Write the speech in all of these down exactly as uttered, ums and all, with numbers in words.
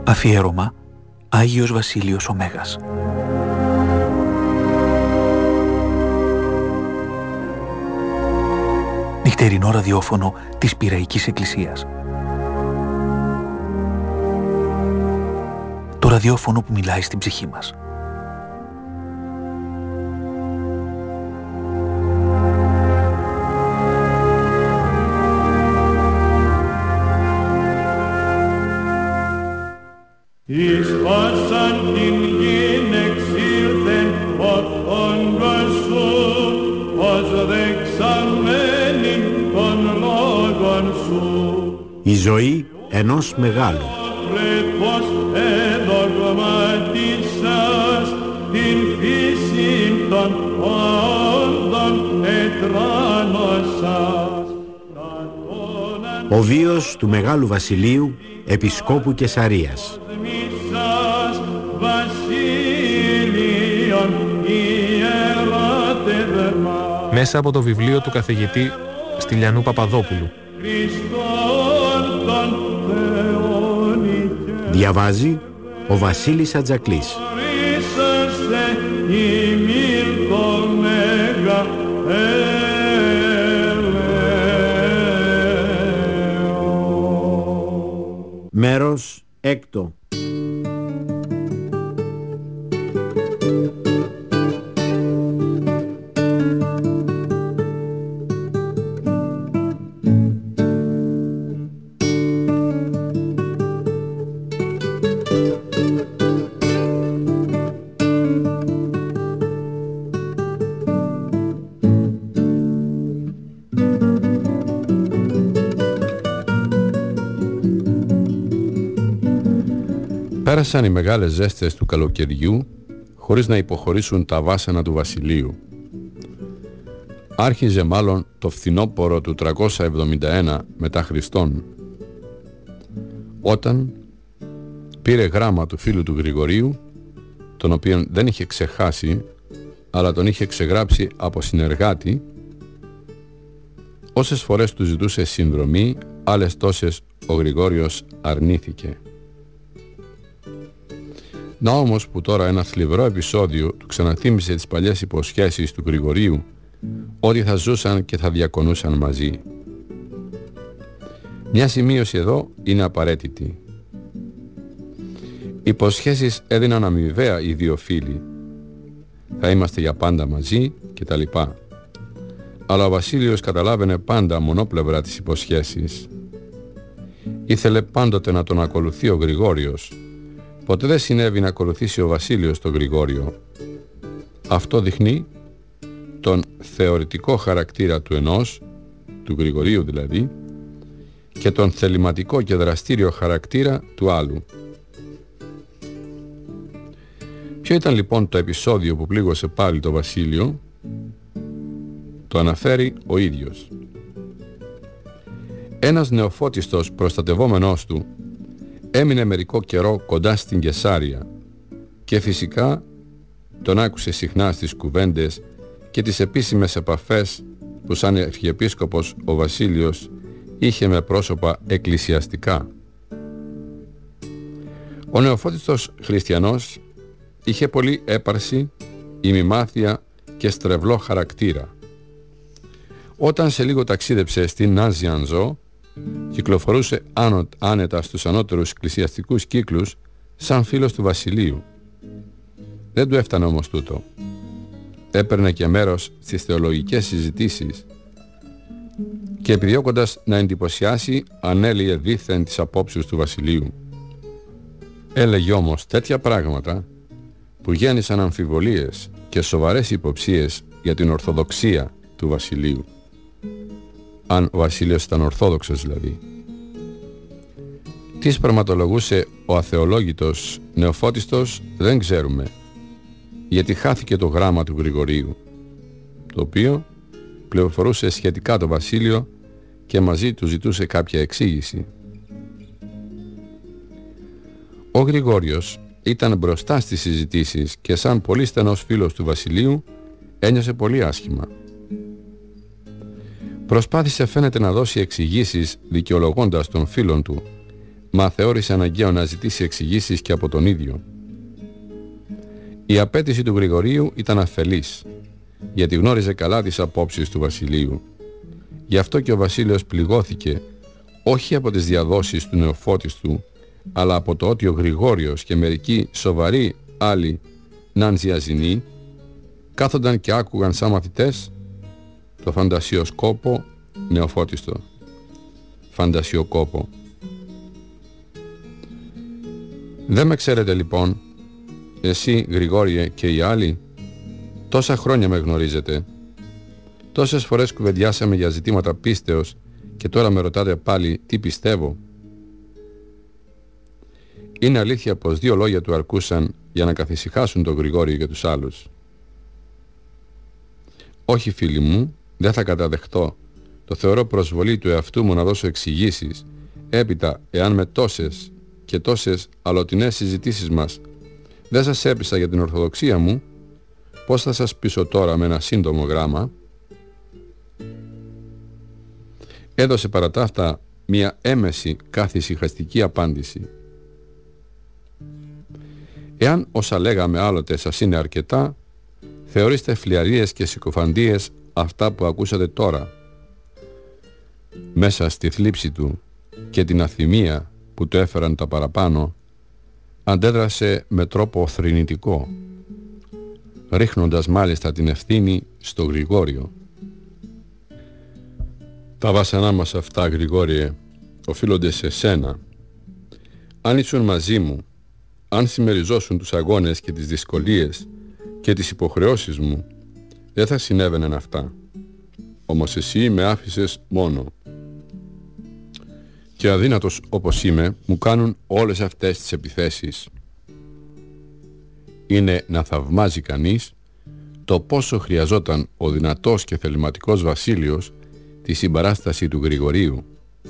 Αφιέρωμα Άγιος Βασίλειος ο Μέγας. Νυχτερινό ραδιόφωνο της Πειραϊκής Εκκλησίας. Το ραδιόφωνο που μιλάει στην ψυχή μας. Εις πάσαν την γην εξήλθεν ο φόγκος σου, ως δεξαμένην των λόγων σου. Η ζωή ενός μεγάλου. Πρεπώς εδογματίσας την φύση των όντων ετράνωσας. Ο βίος του Μεγάλου Βασιλείου, Επισκόπου Κεσαρίας. Μέσα από το βιβλίο του καθηγητή Στυλιανού Παπαδόπουλου. Διαβάζει ο Βασίλης Ατζακλής. Μέρος έκτο. Πέρασαν οι μεγάλες ζέστες του καλοκαιριού χωρίς να υποχωρήσουν τα βάσανα του βασιλείου. Άρχιζε μάλλον το φθινόπωρο του τριακόσια εβδομήντα ένα μετά Χριστόν, όταν πήρε γράμμα του φίλου του Γρηγορίου, τον οποίον δεν είχε ξεχάσει αλλά τον είχε ξεγράψει από συνεργάτη. Όσες φορές του ζητούσε συνδρομή, άλλες τόσες ο Γρηγόριος αρνήθηκε. Να όμως που τώρα ένα θλιβερό επεισόδιο του ξαναθύμισε τις παλιές υποσχέσεις του Γρηγορίου ότι θα ζούσαν και θα διακονούσαν μαζί. Μια σημείωση εδώ είναι απαραίτητη. Οι υποσχέσεις έδιναν αμοιβαία οι δύο φίλοι. Θα είμαστε για πάντα μαζί κτλ. Αλλά ο Βασίλειος καταλάβαινε πάντα μονόπλευρα τις υποσχέσεις. Ήθελε πάντοτε να τον ακολουθεί ο Γρηγόριος. Ποτέ δεν συνέβη να ακολουθήσει ο Βασίλειος τον Γρηγόριο. Αυτό δείχνει τον θεωρητικό χαρακτήρα του ενός, του Γρηγορίου δηλαδή, και τον θεληματικό και δραστήριο χαρακτήρα του άλλου. Ποιο ήταν λοιπόν το επεισόδιο που πλήγωσε πάλι το Βασίλειο? Το αναφέρει ο ίδιος. Ένας νεοφώτιστος προστατευόμενός του έμεινε μερικό καιρό κοντά στην Κεσάρια και φυσικά τον άκουσε συχνά στις κουβέντες και τις επίσημες επαφές που σαν αρχιεπίσκοπος ο Βασίλειος είχε με πρόσωπα εκκλησιαστικά. Ο νεοφώτιστος χριστιανός είχε πολύ έπαρση, ημιμάθεια και στρεβλό χαρακτήρα. Όταν σε λίγο ταξίδεψε στην Νάζιανζό, κυκλοφορούσε άνω, άνετα στους ανώτερους εκκλησιαστικούς κύκλους σαν φίλος του Βασιλείου. Δεν του έφτανε όμως τούτο. Έπαιρνε και μέρος στις θεολογικές συζητήσεις και επιδιώκοντας να εντυπωσιάσει ανέλυε δήθεν τις απόψεις του Βασιλείου. Έλεγε όμως τέτοια πράγματα που γέννησαν αμφιβολίες και σοβαρές υποψίες για την ορθοδοξία του Βασιλείου. Αν ο Βασίλειος ήταν ορθόδοξος δηλαδή. Τι σπερματολογούσε ο αθεολόγητος νεοφώτιστος δεν ξέρουμε, γιατί χάθηκε το γράμμα του Γρηγορίου, το οποίο πληροφορούσε σχετικά το Βασίλειο και μαζί του ζητούσε κάποια εξήγηση. Ο Γρηγόριος ήταν μπροστά στις συζητήσεις και σαν πολύ στενός φίλος του Βασιλείου ένιωσε πολύ άσχημα. Προσπάθησε φαίνεται να δώσει εξηγήσεις δικαιολογώντας τον φίλον του, μα θεώρησε αναγκαίο να ζητήσει εξηγήσεις και από τον ίδιο. Η απέτηση του Γρηγορίου ήταν αφελής, γιατί γνώριζε καλά τις απόψεις του βασιλείου. Γι' αυτό και ο βασίλειος πληγώθηκε όχι από τις διαδόσεις του νεοφώτιστου, αλλά από το ότι ο Γρηγόριος και μερικοί σοβαροί άλλοι νανζιαζινοί κάθονταν και άκουγαν σαν μαθητές το φαντασιοσκόπο νεοφώτιστο. Φαντασιοκόπο. Δεν με ξέρετε λοιπόν, εσύ Γρηγόριε και οι άλλοι? Τόσα χρόνια με γνωρίζετε. Τόσες φορές κουβεντιάσαμε για ζητήματα πίστεως και τώρα με ρωτάτε πάλι τι πιστεύω. Είναι αλήθεια πως δύο λόγια του αρκούσαν για να καθησυχάσουν τον Γρηγόριο και τους άλλους. Όχι φίλοι μου, δεν θα καταδεχτώ. Το θεωρώ προσβολή του εαυτού μου να δώσω εξηγήσεις. Έπειτα, εάν με τόσες και τόσες αλλοτινές συζητήσεις μας δεν σας έπεισα για την ορθοδοξία μου, πώς θα σας πείσω τώρα με ένα σύντομο γράμμα? Έδωσε παρά τα αυτά μια έμεση καθησυχαστική απάντηση. Εάν όσα λέγαμε άλλοτε σας είναι αρκετά, θεωρήστε φλιαρίες και συκοφαντίες αυτά που ακούσατε τώρα. Μέσα στη θλίψη του και την αθυμία που του έφεραν τα παραπάνω, αντέδρασε με τρόπο θρηνητικό, ρίχνοντας μάλιστα την ευθύνη στο Γρηγόριο. Τα βάσανά μας αυτά, Γρηγόριε, οφείλονται σε σένα. Αν ήσουν μαζί μου, αν συμμεριζόσουν τους αγώνες και τις δυσκολίες και τις υποχρεώσεις μου, δεν θα συνέβαιναν αυτά. Όμως εσύ με άφησες μόνο. Και αδύνατος όπως είμαι, μου κάνουν όλες αυτές τις επιθέσεις. Είναι να θαυμάζει κανείς το πόσο χρειαζόταν ο δυνατός και θεληματικός βασίλειος τη συμπαράσταση του Γρηγορίου.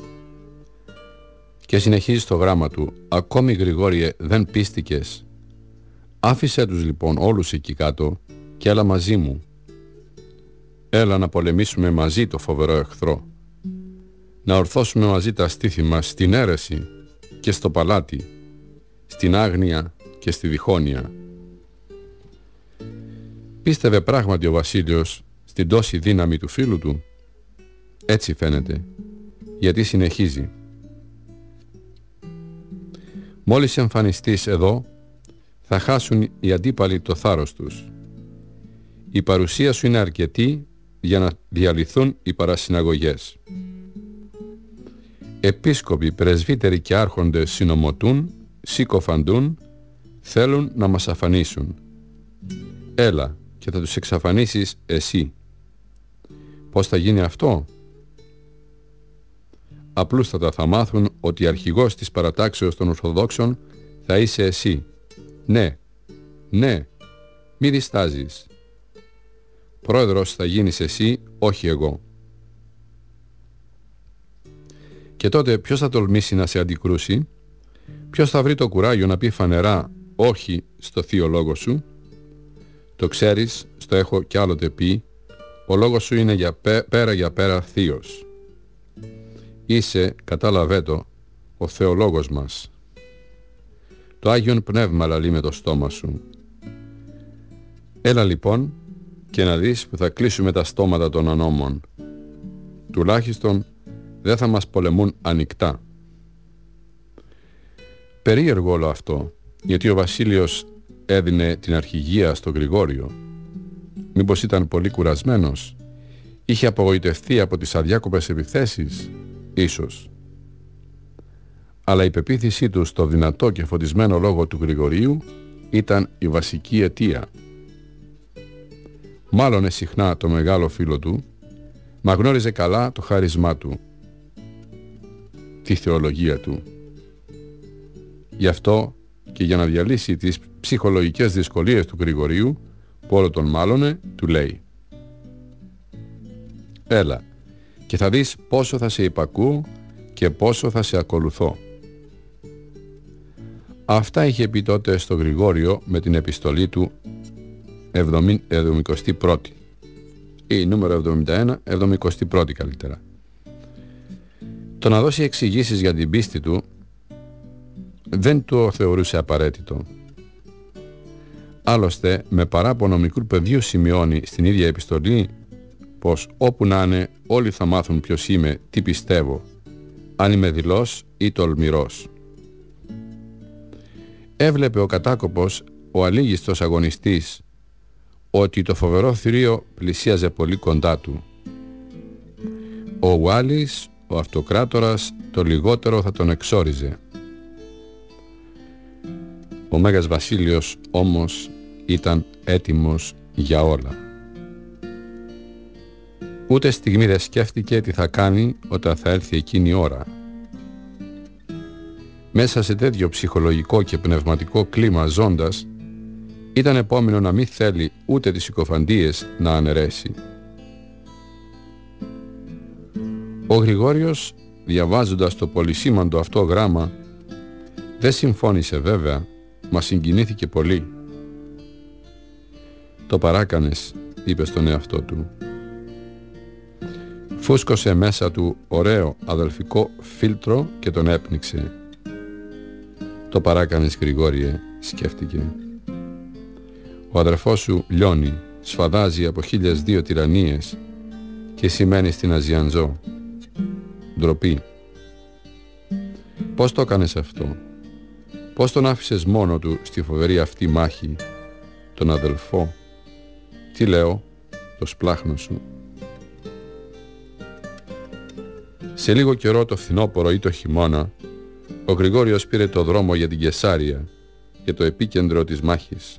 Και συνεχίζει στο γράμμα του: «Ακόμη, Γρηγόριε, δεν πίστηκες? Άφησέ τους λοιπόν όλους εκεί κάτω και έλα μαζί μου. Έλα να πολεμήσουμε μαζί το φοβερό εχθρό. Να ορθώσουμε μαζί τα στήθη μας στην αίρεση και στο παλάτι, στην άγνοια και στη διχόνοια». Πίστευε πράγματι ο βασίλειος στην τόση δύναμη του φίλου του? Έτσι φαίνεται, γιατί συνεχίζει: «Μόλις εμφανιστείς εδώ, θα χάσουν οι αντίπαλοι το θάρρος τους. Η παρουσία σου είναι αρκετή για να διαλυθούν οι παρασυναγωγές. Επίσκοποι, πρεσβύτεροι και άρχοντες συνομωτούν, συκοφαντούν, θέλουν να μας αφανίσουν. Έλα και θα τους εξαφανίσεις εσύ. Πώς θα γίνει αυτό? Απλούστατα θα μάθουν ότι αρχηγός της παρατάξεως των Ορθοδόξων θα είσαι εσύ. Ναι, ναι, μη διστάζεις. Πρόεδρος θα γίνεις εσύ, όχι εγώ. Και τότε ποιος θα τολμήσει να σε αντικρούσει? Ποιος θα βρει το κουράγιο να πει φανερά όχι στο θείο λόγο σου? Το ξέρεις, στο έχω κι άλλοτε πει, ο λόγος σου είναι για πέ, πέρα για πέρα θείος. Είσαι, κατάλαβέ το, ο θεολόγος μας. Το Άγιον Πνεύμα λαλεί με το στόμα σου. Έλα λοιπόν και να δεις που θα κλείσουμε τα στόματα των ανώμων. Τουλάχιστον δεν θα μας πολεμούν ανοιχτά. Περίεργο όλο αυτό, γιατί ο βασίλειος έδινε την αρχηγία στο Γρηγόριο. Μήπως ήταν πολύ κουρασμένος? Είχε απογοητευτεί από τις αδιάκοπες επιθέσεις? Ίσως. Αλλά η πεποίθησή του στο δυνατό και φωτισμένο λόγο του Γρηγορίου ήταν η βασική αιτία. Μάλλον συχνά το μεγάλο φίλο του, μα γνώριζε καλά το χάρισμά του, τη θεολογία του. Γι' αυτό και για να διαλύσει τις ψυχολογικές δυσκολίες του Γρηγορίου, που όλο τον μάλωνε, του λέει: «Έλα και θα δεις πόσο θα σε υπακούω και πόσο θα σε ακολουθώ». Αυτά είχε πει τότε στο Γρηγόριο με την επιστολή του εβδομηκοστή πρώτη ή νούμερο εβδομήντα ένα, εβδομηκοστή πρώτη καλύτερα. Το να δώσει εξηγήσεις για την πίστη του δεν το θεωρούσε απαραίτητο. Άλλωστε, με παράπονο μικρού παιδιού σημειώνει στην ίδια επιστολή πως όπου να είναι όλοι θα μάθουν ποιος είμαι, τι πιστεύω, αν είμαι δειλός ή τολμηρός. Έβλεπε ο κατάκοπος, ο αλήγιστος αγωνιστής, ότι το φοβερό θηρίο πλησίαζε πολύ κοντά του. Ο Ουάλις, ο αυτοκράτορας, το λιγότερο θα τον εξόριζε. Ο Μέγας Βασίλειος όμως ήταν έτοιμος για όλα. Ούτε στιγμή δεν σκέφτηκε τι θα κάνει όταν θα έρθει εκείνη η ώρα. Μέσα σε τέτοιο ψυχολογικό και πνευματικό κλίμα ζώντας, ήταν επόμενο να μην θέλει ούτε τις συκοφαντίες να αναιρέσει. Ο Γρηγόριος, διαβάζοντας το πολυσήμαντο αυτό γράμμα, δεν συμφώνησε βέβαια, μα συγκινήθηκε πολύ. «Το παράκανες», είπε στον εαυτό του. Φούσκωσε μέσα του ωραίο αδελφικό φίλτρο και τον έπνιξε. «Το παράκανες, Γρηγόριε», σκέφτηκε. «Ο αδερφός σου λιώνει, σφαδάζει από χίλιες δύο τυραννίες και σημαίνει στην Αζιαντζό. Ντροπή. Πώς το έκανες αυτό? Πώς τον άφησες μόνο του στη φοβερή αυτή μάχη, τον αδελφό? Τι λέω, το σπλάχνο σου?» Σε λίγο καιρό, το φθινόπωρο ή το χειμώνα, ο Γρηγόριος πήρε το δρόμο για την Καισάρια, για το επίκεντρο της μάχης.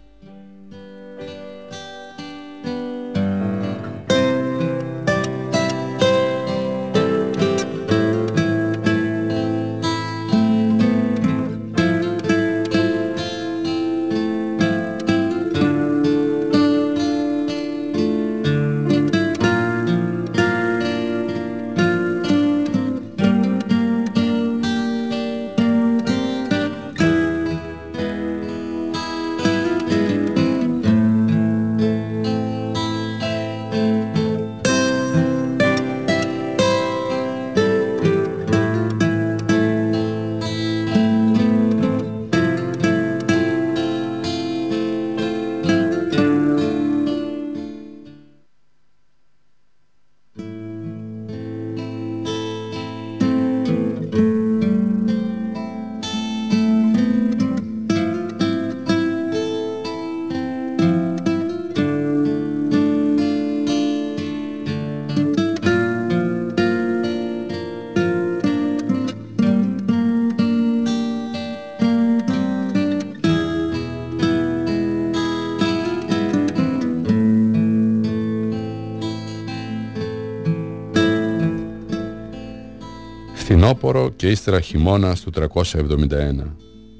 Φθινόπωρο και ύστερα χειμώνας του τριακόσια εβδομήντα ένα.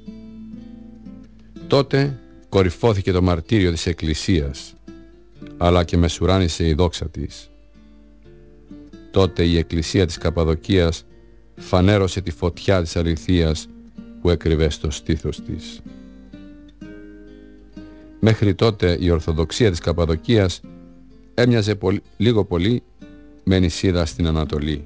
Τότε κορυφώθηκε το μαρτύριο της Εκκλησίας, αλλά και μεσουράνησε η δόξα της. Τότε η Εκκλησία της Καπαδοκίας φανέρωσε τη φωτιά της αληθείας που έκρυβε στο στήθος της. Μέχρι τότε η Ορθοδοξία της Καπαδοκίας έμοιαζε πολύ, λίγο πολύ με νησίδα στην Ανατολή.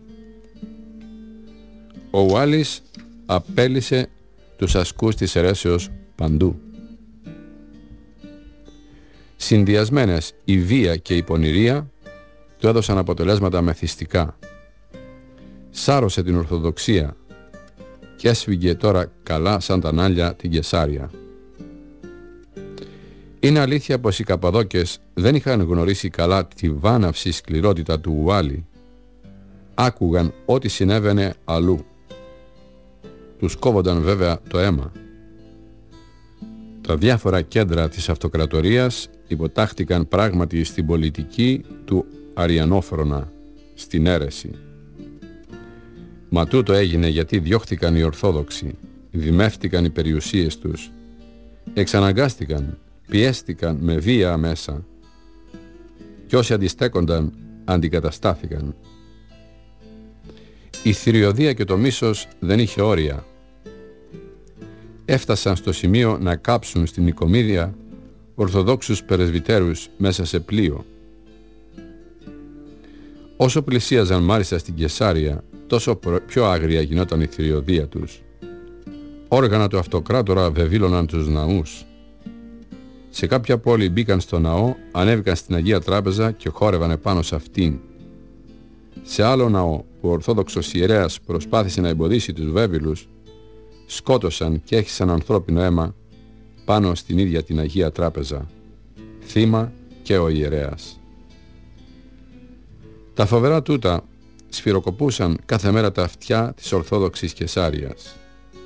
Ο Ουάλις απέλυσε τους ασκούς της αιρέσεως παντού. Συνδυασμένες η βία και η πονηρία του έδωσαν αποτελέσματα μεθυστικά. Σάρωσε την Ορθοδοξία και έσφυγε τώρα καλά σαν τα νάλια την Καισάρια. Είναι αλήθεια πως οι Καπαδόκες δεν είχαν γνωρίσει καλά τη βάναυση σκληρότητα του Ουάλη. Άκουγαν ό,τι συνέβαινε αλλού. Τους κόβονταν βέβαια το αίμα. Τα διάφορα κέντρα της αυτοκρατορίας υποτάχτηκαν πράγματι στην πολιτική του Αριανόφρονα, στην αίρεση. Μα τούτο έγινε γιατί διώχτηκαν οι Ορθόδοξοι, δημεύτηκαν οι περιουσίες τους, εξαναγκάστηκαν, πιέστηκαν με βία μέσα και όσοι αντιστέκονταν αντικαταστάθηκαν. Η θηριωδία και το μίσος δεν είχε όρια. Έφτασαν στο σημείο να κάψουν στην Νικομίδια Ορθοδόξους πρεσβυτέρους μέσα σε πλοίο. Όσο πλησίαζαν μάλιστα στην Καισάρια, τόσο πιο άγρια γινόταν η θηριωδία τους. όργανα του αυτοκράτορα βεβήλωναν τους ναούς. Σε κάποια πόλη μπήκαν στο ναό, ανέβηκαν στην Αγία Τράπεζα και χόρευαν επάνω σε αυτήν. Σε άλλο ναό που ο Ορθόδοξος ιερέας προσπάθησε να εμποδίσει τους βέβυλους, σκότωσαν και έχισαν ανθρώπινο αίμα πάνω στην ίδια την Αγία Τράπεζα, θύμα και ο ιερέας. Τα φοβερά τούτα σφυροκοπούσαν κάθε μέρα τα αυτιά της Ορθόδοξης Καισάριας.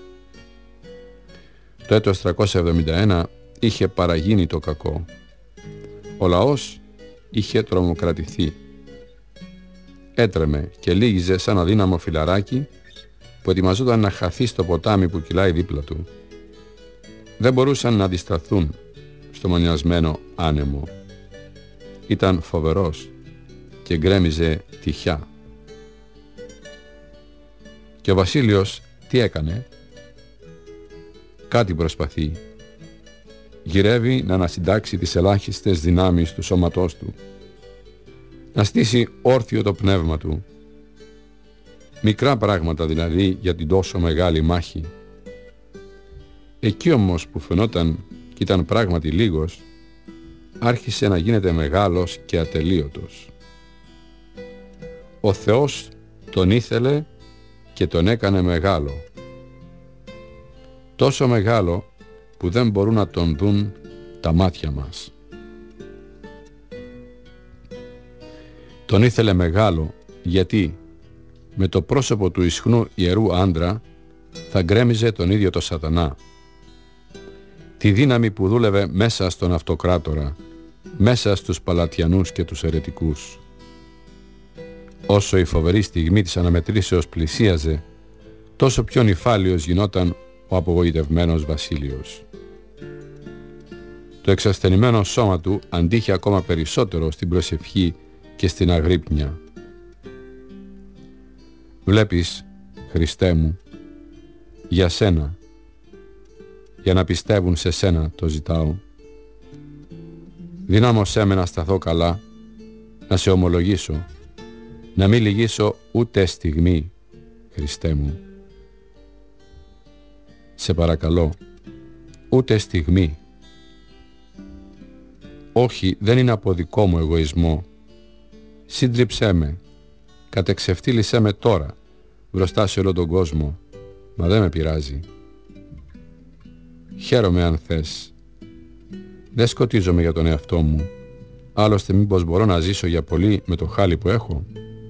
Το έτος τριακόσια εβδομήντα ένα είχε παραγίνει το κακό. Ο λαός είχε τρομοκρατηθεί. Έτρεμε και λύγιζε σαν αδύναμο φιλαράκι που ετοιμαζόταν να χαθεί στο ποτάμι που κυλάει δίπλα του. Δεν μπορούσαν να αντισταθούν στο μονιασμένο άνεμο. Ήταν φοβερός και γκρέμιζε τυχιά. Και ο Βασίλειος τι έκανε? Κάτι προσπαθεί. Γυρεύει να ανασυντάξει τις ελάχιστες δυνάμεις του σώματός του, να στήσει όρθιο το πνεύμα του. Μικρά πράγματα δηλαδή για την τόσο μεγάλη μάχη. Εκεί όμως που φαινόταν και ήταν πράγματι λίγος, άρχισε να γίνεται μεγάλος και ατελείωτος. Ο Θεός τον ήθελε και τον έκανε μεγάλο. Τόσο μεγάλο που δεν μπορούν να τον δουν τα μάτια μας. Τον ήθελε μεγάλο γιατί με το πρόσωπο του ισχνού ιερού άντρα θα γκρέμιζε τον ίδιο το σατανά. Τη δύναμη που δούλευε μέσα στον αυτοκράτορα, μέσα στους παλατιανούς και τους αιρετικούς. Όσο η φοβερή στιγμή της αναμετρήσεως πλησίαζε, τόσο πιο νυφάλιος γινόταν ο απογοητευμένος Βασίλειος. Το εξασθενημένο σώμα του αντήχε ακόμα περισσότερο στην προσευχή και στην αγρύπνια. Βλέπεις, Χριστέ μου, για σένα, για να πιστεύουν σε σένα το ζητάω. Δύναμωσέ με να σταθώ καλά, να σε ομολογήσω, να μην λυγίσω ούτε στιγμή, Χριστέ μου. Σε παρακαλώ, ούτε στιγμή. Όχι, δεν είναι από δικό μου εγωισμό. Σύντριψέ με, κατεξευτύλισέ με τώρα, μπροστά σε όλο τον κόσμο, μα δεν με πειράζει. Χαίρομαι αν θες. Δεν σκοτίζομαι για τον εαυτό μου, άλλωστε μήπως μπορώ να ζήσω για πολύ με το χάλι που έχω.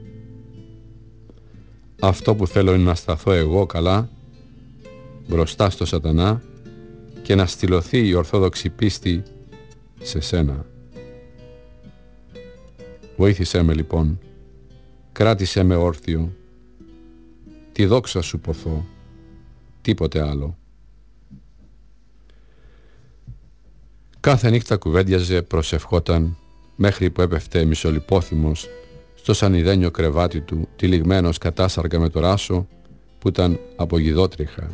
Αυτό που θέλω είναι να σταθώ εγώ καλά μπροστά στο σατανά και να στυλωθεί η ορθόδοξη πίστη σε σένα. Βοήθησέ με λοιπόν, κράτησέ με όρθιο, τη δόξα σου ποθώ, τίποτε άλλο. Κάθε νύχτα κουβέντιαζε, προσευχόταν, μέχρι που έπεφτε μισολιπόθυμος στο σανιδένιο κρεβάτι του, τυλιγμένος κατάσαρκα με το ράσο που ήταν από γιδότριχα.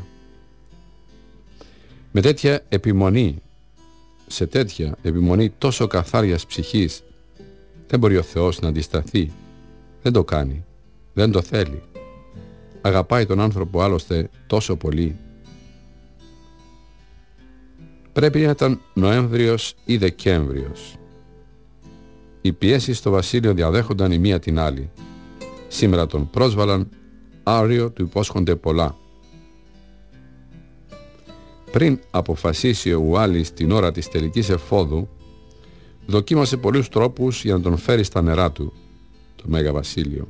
Με τέτοια επιμονή, σε τέτοια επιμονή τόσο καθάριας ψυχής, δεν μπορεί ο Θεός να αντισταθεί. Δεν το κάνει, δεν το θέλει. Αγαπάει τον άνθρωπο άλλωστε τόσο πολύ. Πρέπει να ήταν Νοέμβριος ή Δεκέμβριος. Οι πιέσεις στο βασίλειο διαδέχονταν η μία την άλλη. Σήμερα τον πρόσβαλαν, αύριο του υπόσχονται πολλά. Πριν αποφασίσει ο Ουάλης την ώρα της τελικής εφόδου, δοκίμασε πολλούς τρόπους για να τον φέρει στα νερά του, το Μέγα Βασίλειο.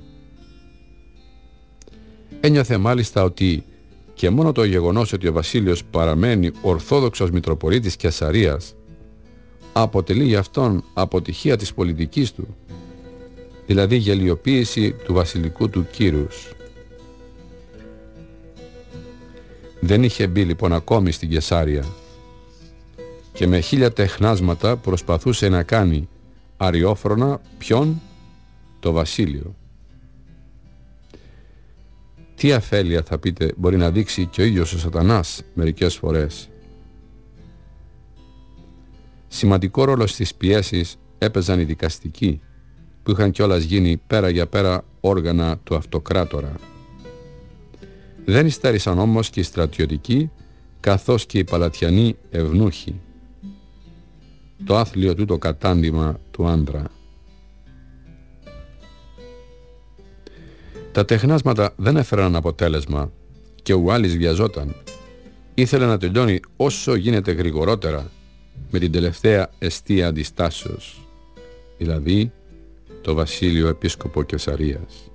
Ένιωθε μάλιστα ότι και μόνο το γεγονός ότι ο Βασίλειος παραμένει ορθόδοξος Μητροπολίτης Καισαρίας αποτελεί για αυτόν αποτυχία της πολιτικής του, δηλαδή γελιοποίηση του βασιλικού του κύρους. Δεν είχε μπει λοιπόν ακόμη στην Καισάρια και με χίλια τεχνάσματα προσπαθούσε να κάνει αριόφρονα ποιον? Το Βασίλειο. Τι αφέλεια, θα πείτε, μπορεί να δείξει και ο ίδιος ο σατανάς μερικές φορές. Σημαντικό ρόλο στις πιέσεις έπαιζαν οι δικαστικοί, που είχαν κιόλας γίνει πέρα για πέρα όργανα του αυτοκράτορα. Δεν υστέρησαν όμως και οι στρατιωτικοί καθώς και οι παλατιανοί ευνούχοι, το άθλιο του το κατάντημα του άντρα. Τα τεχνάσματα δεν έφεραν αποτέλεσμα και ο Ουάλις βιαζόταν. Ήθελε να τελειώνει όσο γίνεται γρηγορότερα με την τελευταία εστία αντιστάσεως, δηλαδή το βασίλειο επίσκοπο Καισαρίας.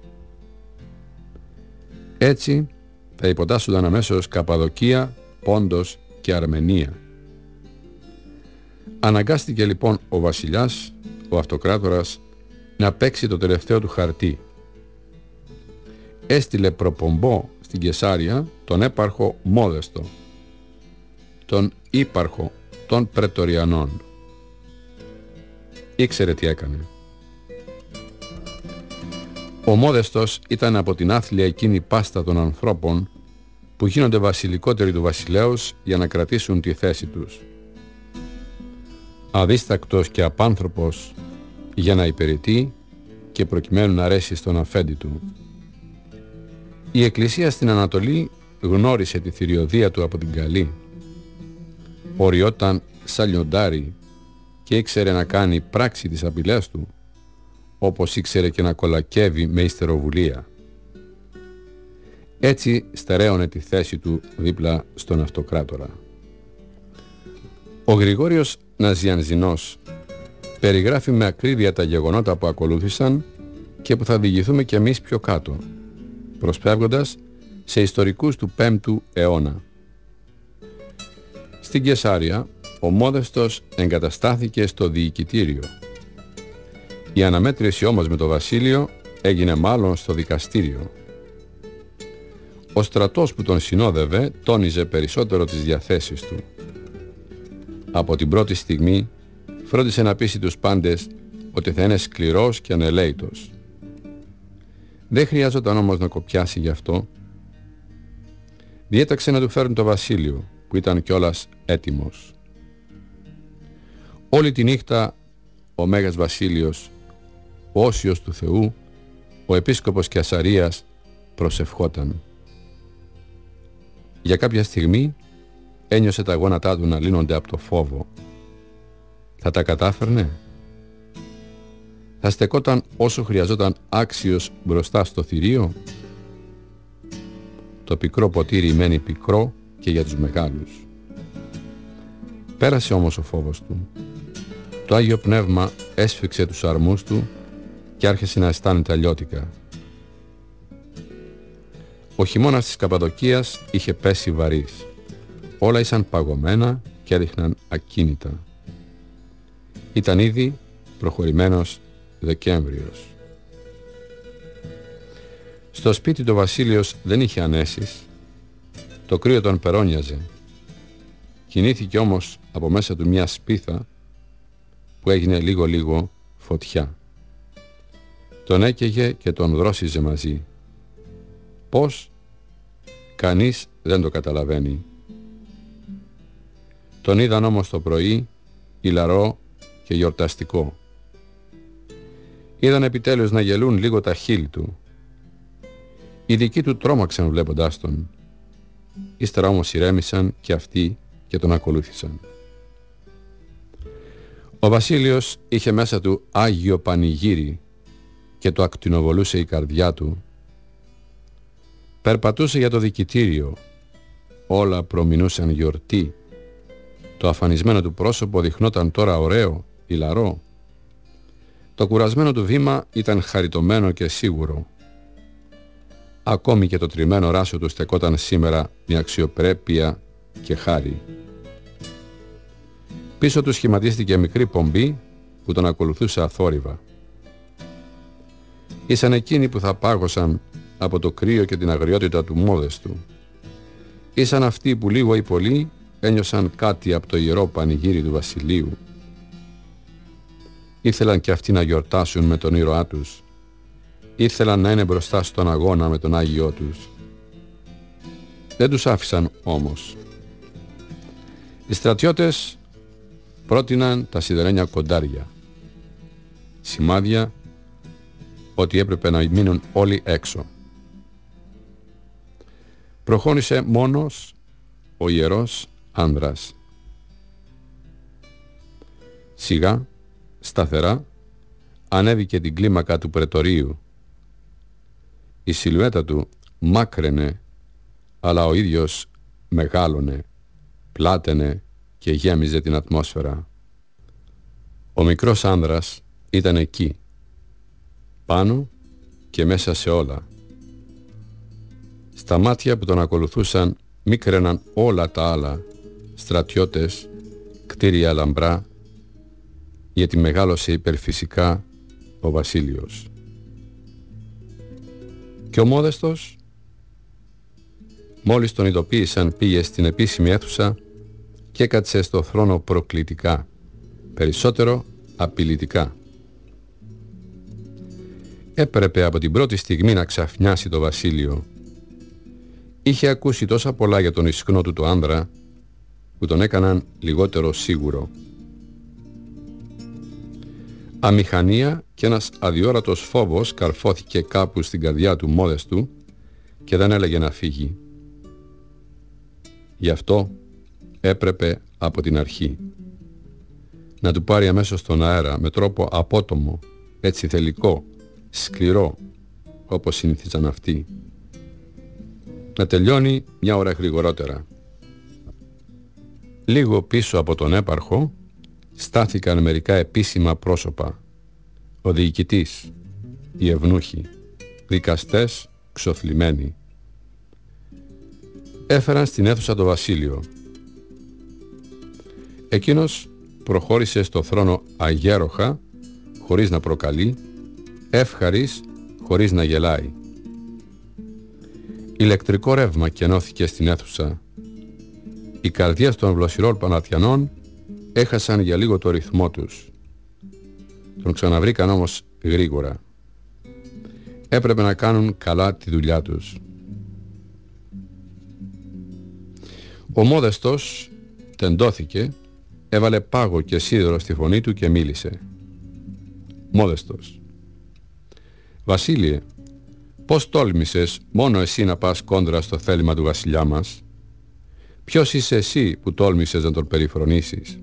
Έτσι θα υποτάσσονταν αμέσως Καπαδοκία, Πόντος και Αρμενία. Αναγκάστηκε λοιπόν ο βασιλιάς, ο αυτοκράτορας, να παίξει το τελευταίο του χαρτί. Έστειλε προπομπό στην Καισάρια τον έπαρχο Μόδεστο, τον ύπαρχο των Πρετοριανών. Ήξερε τι έκανε. Ο Μόδεστος ήταν από την άθλια εκείνη πάστα των ανθρώπων που γίνονται βασιλικότεροι του βασιλέως για να κρατήσουν τη θέση τους. Αδίστακτος και απάνθρωπος για να υπηρετεί και προκειμένου να αρέσει στον αφέντη του. Η Εκκλησία στην Ανατολή γνώρισε τη θηριωδία του από την καλή. Οριόταν σαν λιοντάρι και ήξερε να κάνει πράξη τις απειλές του, όπως ήξερε και να κολακεύει με ιστεροβουλία. Έτσι στερέωνε τη θέση του δίπλα στον αυτοκράτορα. Ο Γρηγόριος Ναζιανζινός περιγράφει με ακρίβεια τα γεγονότα που ακολούθησαν και που θα διηγηθούμε κι εμείς πιο κάτω, προσπεύγοντας σε ιστορικούς του πέμπτου αιώνα. Στην Καισάρια, ο Μόδεστος εγκαταστάθηκε στο διοικητήριο. Η αναμέτρηση όμως με το βασίλειο έγινε μάλλον στο δικαστήριο. Ο στρατός που τον συνόδευε τόνιζε περισσότερο τις διαθέσεις του. Από την πρώτη στιγμή φρόντισε να πείσει τους πάντες ότι θα είναι σκληρός και ανελαίητος. Δεν χρειάζονταν όμως να κοπιάσει γι' αυτό. Διέταξε να του φέρουν το βασίλειο, που ήταν κιόλας έτοιμος. Όλη τη νύχτα ο Μέγας Βασίλειος, ο Όσιος του Θεού, ο επίσκοπος Καισαρίας προσευχόταν. Για κάποια στιγμή ένιωσε τα γόνατά του να λύνονται από το φόβο. Θα τα κατάφερνε? Θα στεκόταν όσο χρειαζόταν άξιος μπροστά στο θηρίο? Το πικρό ποτήρι μένει πικρό και για τους μεγάλους. Πέρασε όμως ο φόβος του. Το Άγιο Πνεύμα έσφιξε τους αρμούς του και άρχισε να αισθάνεται αλλιώτικα. Ο χειμώνας της Καπαδοκίας είχε πέσει βαρύς. Όλα ήσαν παγωμένα και έδειχναν ακίνητα. Ήταν ήδη προχωρημένος Δεκέμβριος. Στο σπίτι το βασίλειος δεν είχε ανέσεις. Το κρύο τον περώνιαζε. Κινήθηκε όμως από μέσα του μια σπίθα που έγινε λίγο-λίγο φωτιά. Τον έκαιγε και τον δρόσιζε μαζί. Πώς? Κανείς δεν το καταλαβαίνει. Τον είδαν όμως το πρωί ηλαρό και γιορταστικό. Είδαν επιτέλους να γελούν λίγο τα χείλη του. Οι δικοί του τρόμαξαν βλέποντάς τον. Ύστερα όμως ηρέμησαν και αυτοί και τον ακολούθησαν. Ο βασίλειος είχε μέσα του Άγιο Πανηγύρι και το ακτινοβολούσε η καρδιά του. Περπατούσε για το δικητήριο. Όλα προμηνούσαν γιορτή. Το αφανισμένο του πρόσωπο δειχνόταν τώρα ωραίο, ηλαρό. Το κουρασμένο του βήμα ήταν χαριτωμένο και σίγουρο. Ακόμη και το τριμμένο ράσο του στεκόταν σήμερα με αξιοπρέπεια και χάρη. Πίσω του σχηματίστηκε μικρή πομπή που τον ακολουθούσε αθόρυβα. Ήσαν εκείνοι που θα πάγωσαν από το κρύο και την αγριότητα του Μόδεστου. Ήσαν αυτοί που λίγο ή πολύ ένιωσαν κάτι από το ιερό πανηγύρι του βασιλείου. Ήθελαν και αυτοί να γιορτάσουν με τον ήρωά τους. Ήθελαν να είναι μπροστά στον αγώνα με τον Άγιό τους. Δεν τους άφησαν όμως. Οι στρατιώτες πρότειναν τα σιδερένια κοντάρια. Σημάδια ότι έπρεπε να μείνουν όλοι έξω. Προχώρησε μόνος ο ιερός άνδρας. Σιγά, σταθερά, ανέβηκε την κλίμακα του πρετορείου. Η σιλουέτα του μάκραινε, αλλά ο ίδιος μεγάλωνε, πλάταινε και γέμιζε την ατμόσφαιρα. Ο μικρός άνδρας ήταν εκεί, πάνω και μέσα σε όλα. Στα μάτια που τον ακολουθούσαν μίκραιναν όλα τα άλλα, στρατιώτες, κτίρια λαμπρά, γιατί μεγάλωσε υπερφυσικά ο Βασίλειος. Και ο Μόδεστος, μόλις τον ειδοποίησαν, πήγε στην επίσημη αίθουσα και έκατσε στο θρόνο προκλητικά, περισσότερο απειλητικά. Έπρεπε από την πρώτη στιγμή να ξαφνιάσει το Βασίλειο. Είχε ακούσει τόσα πολλά για τον ισκνό του το άνδρα που τον έκαναν λιγότερο σίγουρο. Αμηχανία και ένας αδιόρατος φόβος καρφώθηκε κάπου στην καρδιά του Μόδεστου και δεν έλεγε να φύγει. Γι' αυτό έπρεπε από την αρχή να του πάρει αμέσως τον αέρα με τρόπο απότομο, έτσι θελικό, σκληρό, όπως συνήθιζαν αυτοί. Να τελειώνει μια ώρα γρηγορότερα. Λίγο πίσω από τον έπαρχο στάθηκαν μερικά επίσημα πρόσωπα. Ο διοικητής, οι ευνούχοι, δικαστές ξοθλιμμένοι. Έφεραν στην αίθουσα το Βασίλειο. Εκείνος προχώρησε στο θρόνο αγέροχα, χωρίς να προκαλεί, εύχαρης, χωρίς να γελάει. Ηλεκτρικό ρεύμα κενώθηκε στην αίθουσα. Οι καρδιές των βλοσιρών Πανατιανών έχασαν για λίγο το ρυθμό τους. Τον ξαναβρήκαν όμως γρήγορα. Έπρεπε να κάνουν καλά τη δουλειά τους. Ο Μόδεστος τεντώθηκε, έβαλε πάγο και σίδερο στη φωνή του και μίλησε. Μόδεστος. Βασίλειε, πώς τόλμησες μόνο εσύ να πας κόντρα στο θέλημα του βασιλιά μας? Ποιος είσαι εσύ που τόλμησες να τον περιφρονήσεις?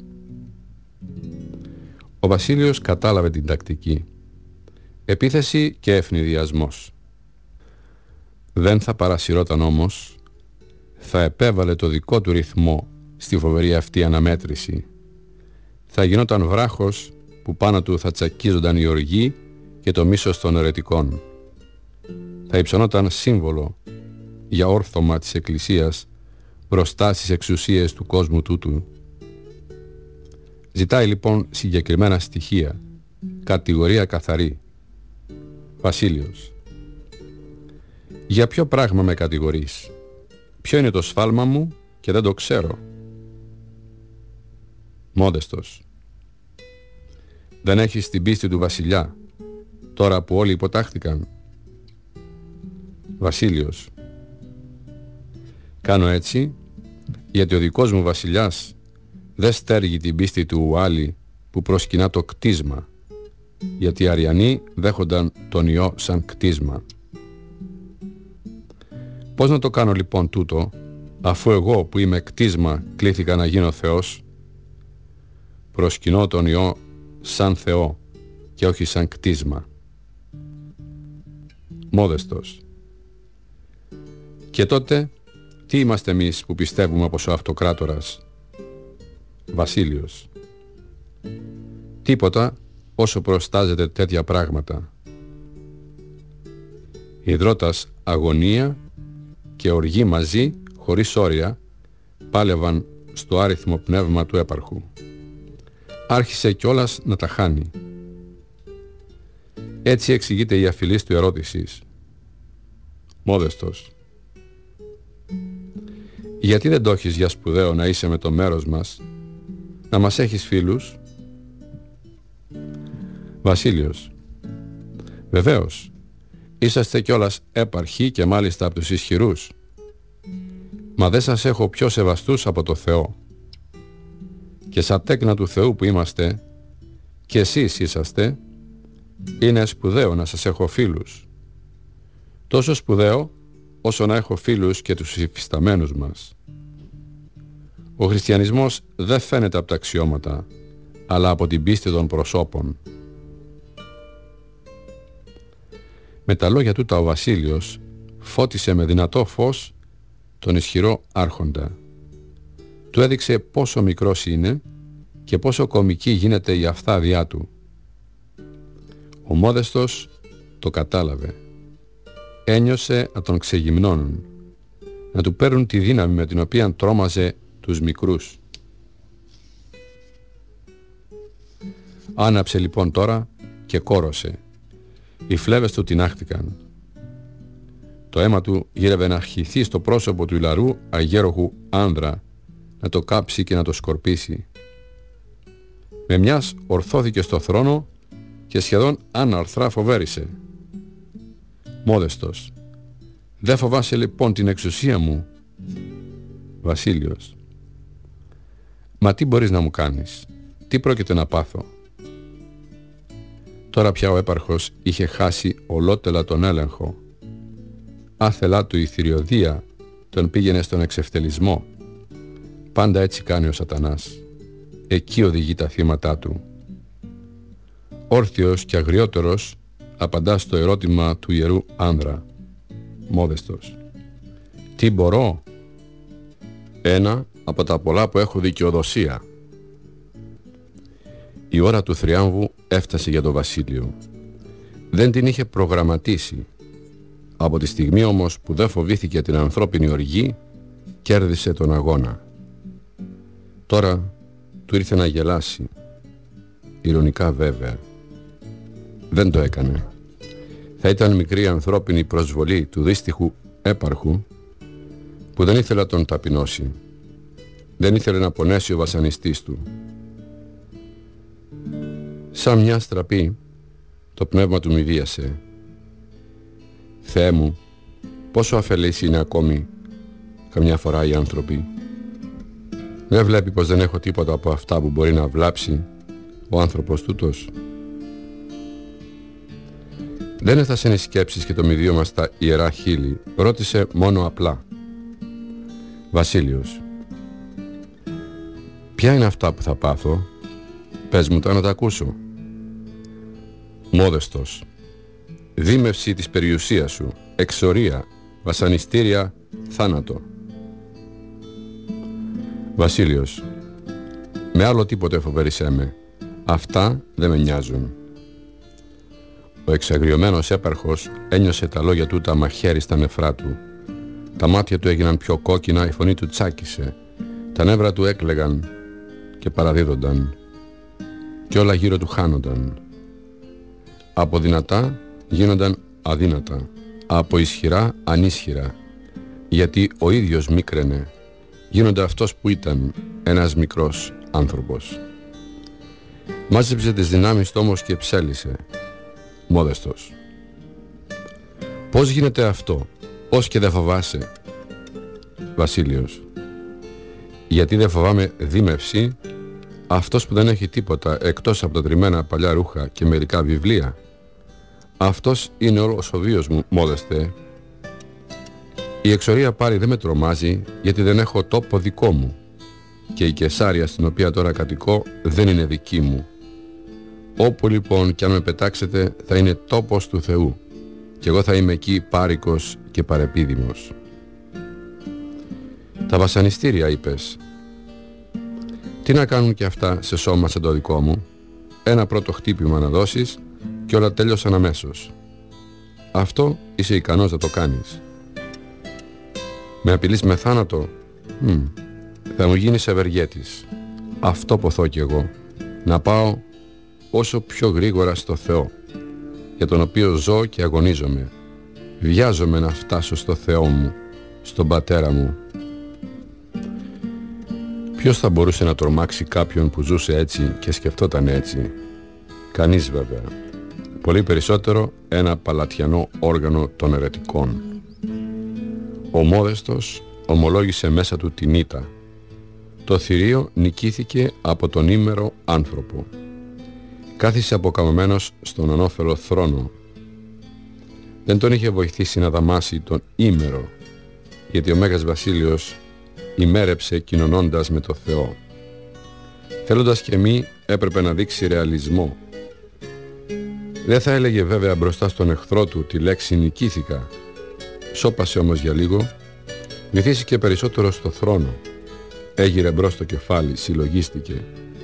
Ο Βασίλειος κατάλαβε την τακτική. Επίθεση και ευνηδιασμός. Δεν θα παρασυρώταν όμως, θα επέβαλε το δικό του ρυθμό στη φοβερή αυτή αναμέτρηση. Θα γινόταν βράχος που πάνω του θα τσακίζονταν η οργή και το μίσος των αιρετικών. Θα υψωνόταν σύμβολο για όρθωμα της Εκκλησίας μπροστά στις εξουσίες του κόσμου τούτου. Ζητάει λοιπόν συγκεκριμένα στοιχεία, κατηγορία καθαρή. Βασίλειος. Για ποιο πράγμα με κατηγορείς? Ποιο είναι το σφάλμα μου και δεν το ξέρω? Μόδεστος. Δεν έχεις την πίστη του βασιλιά, τώρα που όλοι υποτάχθηκαν? Βασίλειος. Κάνω έτσι γιατί ο δικός μου βασιλιάς δεν στέργει την πίστη του ουάλι που προσκυνά το κτίσμα, γιατί οι Αριανοί δέχονταν τον ιό σαν κτίσμα. Πώς να το κάνω λοιπόν τούτο, αφού εγώ που είμαι κτίσμα κλήθηκα να γίνω Θεός? Προσκυνώ τον ιό σαν Θεό και όχι σαν κτίσμα. Μόδεστος. Και τότε τι είμαστε εμείς που πιστεύουμε όπως ο αυτοκράτορας? Βασίλειος. Τίποτα όσο προστάζεται τέτοια πράγματα. Ιδρώντας αγωνία και οργή μαζί, χωρίς όρια, πάλευαν στο άριθμο πνεύμα του έπαρχου. Άρχισε κιόλας να τα χάνει. Έτσι εξηγείται η αφιλής του ερώτησης. Μόδεστος. Γιατί δεν το έχεις για σπουδαίο να είσαι με το μέρος μας, να μας έχεις φίλους? Βασίλειος. Βεβαίως, είσαστε κιόλας έπαρχοι και μάλιστα από τους ισχυρούς. Μα δεν σας έχω πιο σεβαστούς από το Θεό. Και σαν τέκνα του Θεού που είμαστε, και εσείς είσαστε, είναι σπουδαίο να σας έχω φίλους. Τόσο σπουδαίο όσο να έχω φίλους και τους υφισταμένους μας. Ο χριστιανισμός δεν φαίνεται από τα αξιώματα, αλλά από την πίστη των προσώπων. Με τα λόγια τούτα ο Βασίλειος φώτισε με δυνατό φως τον ισχυρό άρχοντα. Του έδειξε πόσο μικρός είναι και πόσο κομική γίνεται η αφθάδειά του. Ο Μόδεστος το κατάλαβε. Ένιωσε να τον ξεγυμνώνουν, να του παίρνουν τη δύναμη με την οποία τρόμαζε τους μικρούς. Άναψε λοιπόν τώρα και κόρωσε. Οι φλέβες του τινάχτηκαν. Το αίμα του γύρευε να αρχιθεί στο πρόσωπο του ηλαρού αγέροχου άνδρα, να το κάψει και να το σκορπίσει. Με μιας ορθώθηκε στο θρόνο και σχεδόν άναρθρα φοβέρισε. Μόδεστος, δεν φοβάσαι λοιπόν την εξουσία μου? Βασίλειος, μα τι μπορείς να μου κάνεις? Τι πρόκειται να πάθω? Τώρα πια ο έπαρχος είχε χάσει ολότελα τον έλεγχο. Άθελά του η θηριωδία τον πήγαινε στον εξευτελισμό. Πάντα έτσι κάνει ο σατανάς. Εκεί οδηγεί τα θύματα του. Όρθιος και αγριότερος απαντά στο ερώτημα του ιερού άνδρα. Μόδεστος, τι μπορώ? Ένα από τα πολλά που έχω δικαιοδοσία. Η ώρα του θριάμβου έφτασε για τον Βασίλειο. Δεν την είχε προγραμματίσει. Από τη στιγμή όμως που δεν φοβήθηκε την ανθρώπινη οργή, κέρδισε τον αγώνα. Τώρα του ήρθε να γελάσει. Ειρωνικά βέβαια. Δεν το έκανε. Θα ήταν μικρή ανθρώπινη προσβολή του δύστιχου έπαρχου που δεν ήθελε να τον ταπεινώσει. Δεν ήθελε να πονέσει ο βασανιστής του. Σαν μια στραπή το πνεύμα του μηδίασε. Θεέ μου, πόσο αφελείς είναι ακόμη καμιά φορά οι άνθρωποι. Δεν βλέπει πως δεν έχω τίποτα από αυτά που μπορεί να βλάψει ο άνθρωπος τούτος? Δεν έφτασαν οι σκέψεις και το μηδίωμα στα ιερά χείλη. Ρώτησε μόνο απλά. Βασίλειος, ποια είναι αυτά που θα πάθω? Πες μου τα να τα ακούσω. Μόδεστος, δίμευση της περιουσίας σου, εξορία, βασανιστήρια, θάνατο. Βασίλειος, με άλλο τίποτε φοβερίσέ με. Αυτά δεν με νοιάζουν. Ο εξαγριωμένος έπαρχος ένιωσε τα λόγια του τα μαχαίρι στα νεφρά του. Τα μάτια του έγιναν πιο κόκκινα, η φωνή του τσάκισε. Τα νεύρα του έκλαιγαν και παραδίδονταν. Και όλα γύρω του χάνονταν. Από δυνατά γίνονταν αδύνατα. Από ισχυρά ανίσχυρα. Γιατί ο ίδιος μίκραινε. Γίνοντα αυτός που ήταν, ένας μικρός άνθρωπος. Μάζεψε τις δυνάμεις του όμως και ψέλισε. Μόδεστος, πώς γίνεται αυτό? Πώς και δεν φοβάσαι? Βασίλειος, γιατί δεν φοβάμαι δίμευση? Αυτός που δεν έχει τίποτα εκτός από τα τριμμένα παλιά ρούχα και μερικά βιβλία, αυτός είναι όλος ο βίος μου, Μόδεστε. Η εξορία πάλι δεν με τρομάζει, γιατί δεν έχω τόπο δικό μου, και η Κεσάρια στην οποία τώρα κατοικώ δεν είναι δική μου. Όπου λοιπόν κι αν με πετάξετε θα είναι τόπος του Θεού, και εγώ θα είμαι εκεί πάρικος και παρεπίδημος. Τα βασανιστήρια είπες, τι να κάνουν και αυτά σε σώμα σαν το δικό μου? Ένα πρώτο χτύπημα να δώσεις και όλα τέλειωσαν αμέσως. Αυτό είσαι ικανός να το κάνεις. Με απειλείς με θάνατο? Μ, θα μου γίνεις ευεργέτης. Αυτό ποθώ κι εγώ, να πάω όσο πιο γρήγορα στο Θεό, για τον οποίο ζω και αγωνίζομαι. Βιάζομαι να φτάσω στο Θεό μου, στον Πατέρα μου. Ποιος θα μπορούσε να τρομάξει κάποιον που ζούσε έτσι και σκεφτόταν έτσι? Κανείς βέβαια. Πολύ περισσότερο ένα παλατιανό όργανο των αιρετικών. Ο Μόδεστος ομολόγησε μέσα του την ήττα. Το θηρίο νικήθηκε από τον ήμερο άνθρωπο. Κάθισε αποκαμωμένος στον ανώφελο θρόνο. Δεν τον είχε βοηθήσει να δαμάσει τον ήμερο, γιατί ο Μέγας Βασίλειος ημέρεψε κοινωνώντας με το Θεό. Θέλοντας και μη έπρεπε να δείξει ρεαλισμό. Δεν θα έλεγε βέβαια μπροστά στον εχθρό του τη λέξη νικήθηκα. Σώπασε όμως για λίγο, βυθίστηκε περισσότερο στο θρόνο. Έγειρε μπρος το κεφάλι, συλλογίστηκε.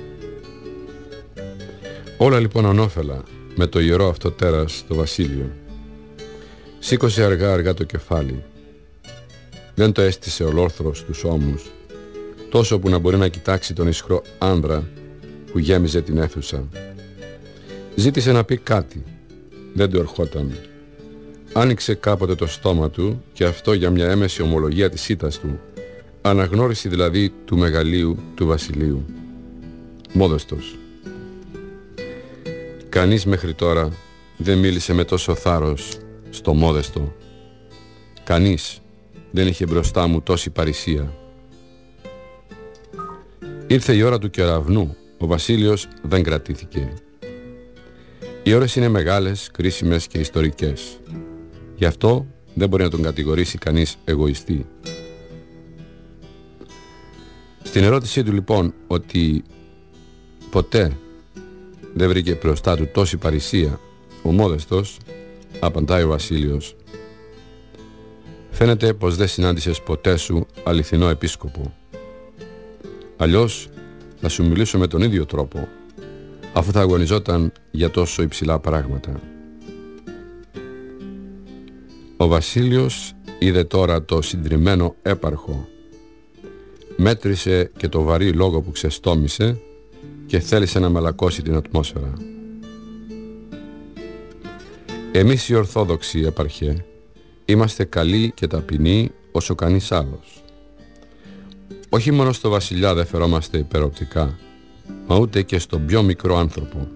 Όλα λοιπόν ανώφελα με το ιερό αυτό τέρας στο βασίλειο. Σήκωσε αργά αργά το κεφάλι. Δεν το έστησε ολόρθρος στους ώμους, τόσο που να μπορεί να κοιτάξει τον ισχρό άνδρα που γέμιζε την αίθουσα. Ζήτησε να πει κάτι. Δεν του ερχόταν. Άνοιξε κάποτε το στόμα του, και αυτό για μια έμεση ομολογία της ήττας του, αναγνώριση δηλαδή του μεγαλείου του βασιλείου. Μόδεστος. Κανείς μέχρι τώρα δεν μίλησε με τόσο θάρρος στο μόδεστο. Κανείς δεν είχε μπροστά μου τόση παρησία. Ήρθε η ώρα του κεραυνού. Ο βασίλειος δεν κρατήθηκε. Οι ώρες είναι μεγάλες, κρίσιμες και ιστορικές. Γι' αυτό δεν μπορεί να τον κατηγορήσει κανείς εγωιστή. Στην ερώτησή του λοιπόν ότι ποτέ δεν βρήκε μπροστά του τόση παρησία, ο μόδεστος απαντάει ο βασίλειος: φαίνεται πως δεν συνάντησες ποτέ σου αληθινό επίσκοπο. Αλλιώς θα σου μιλήσω με τον ίδιο τρόπο, αφού θα αγωνιζόταν για τόσο υψηλά πράγματα. Ο βασίλειος είδε τώρα το συντριμμένο έπαρχο, μέτρησε και το βαρύ λόγο που ξεστόμησε και θέλησε να μαλακώσει την ατμόσφαιρα. Εμείς οι Ορθόδοξοι, έπαρχε, είμαστε καλοί και ταπεινοί όσο κανείς άλλος. Όχι μόνο στο βασιλιά δεν φερόμαστε υπεροπτικά, μα ούτε και στον πιο μικρό άνθρωπο.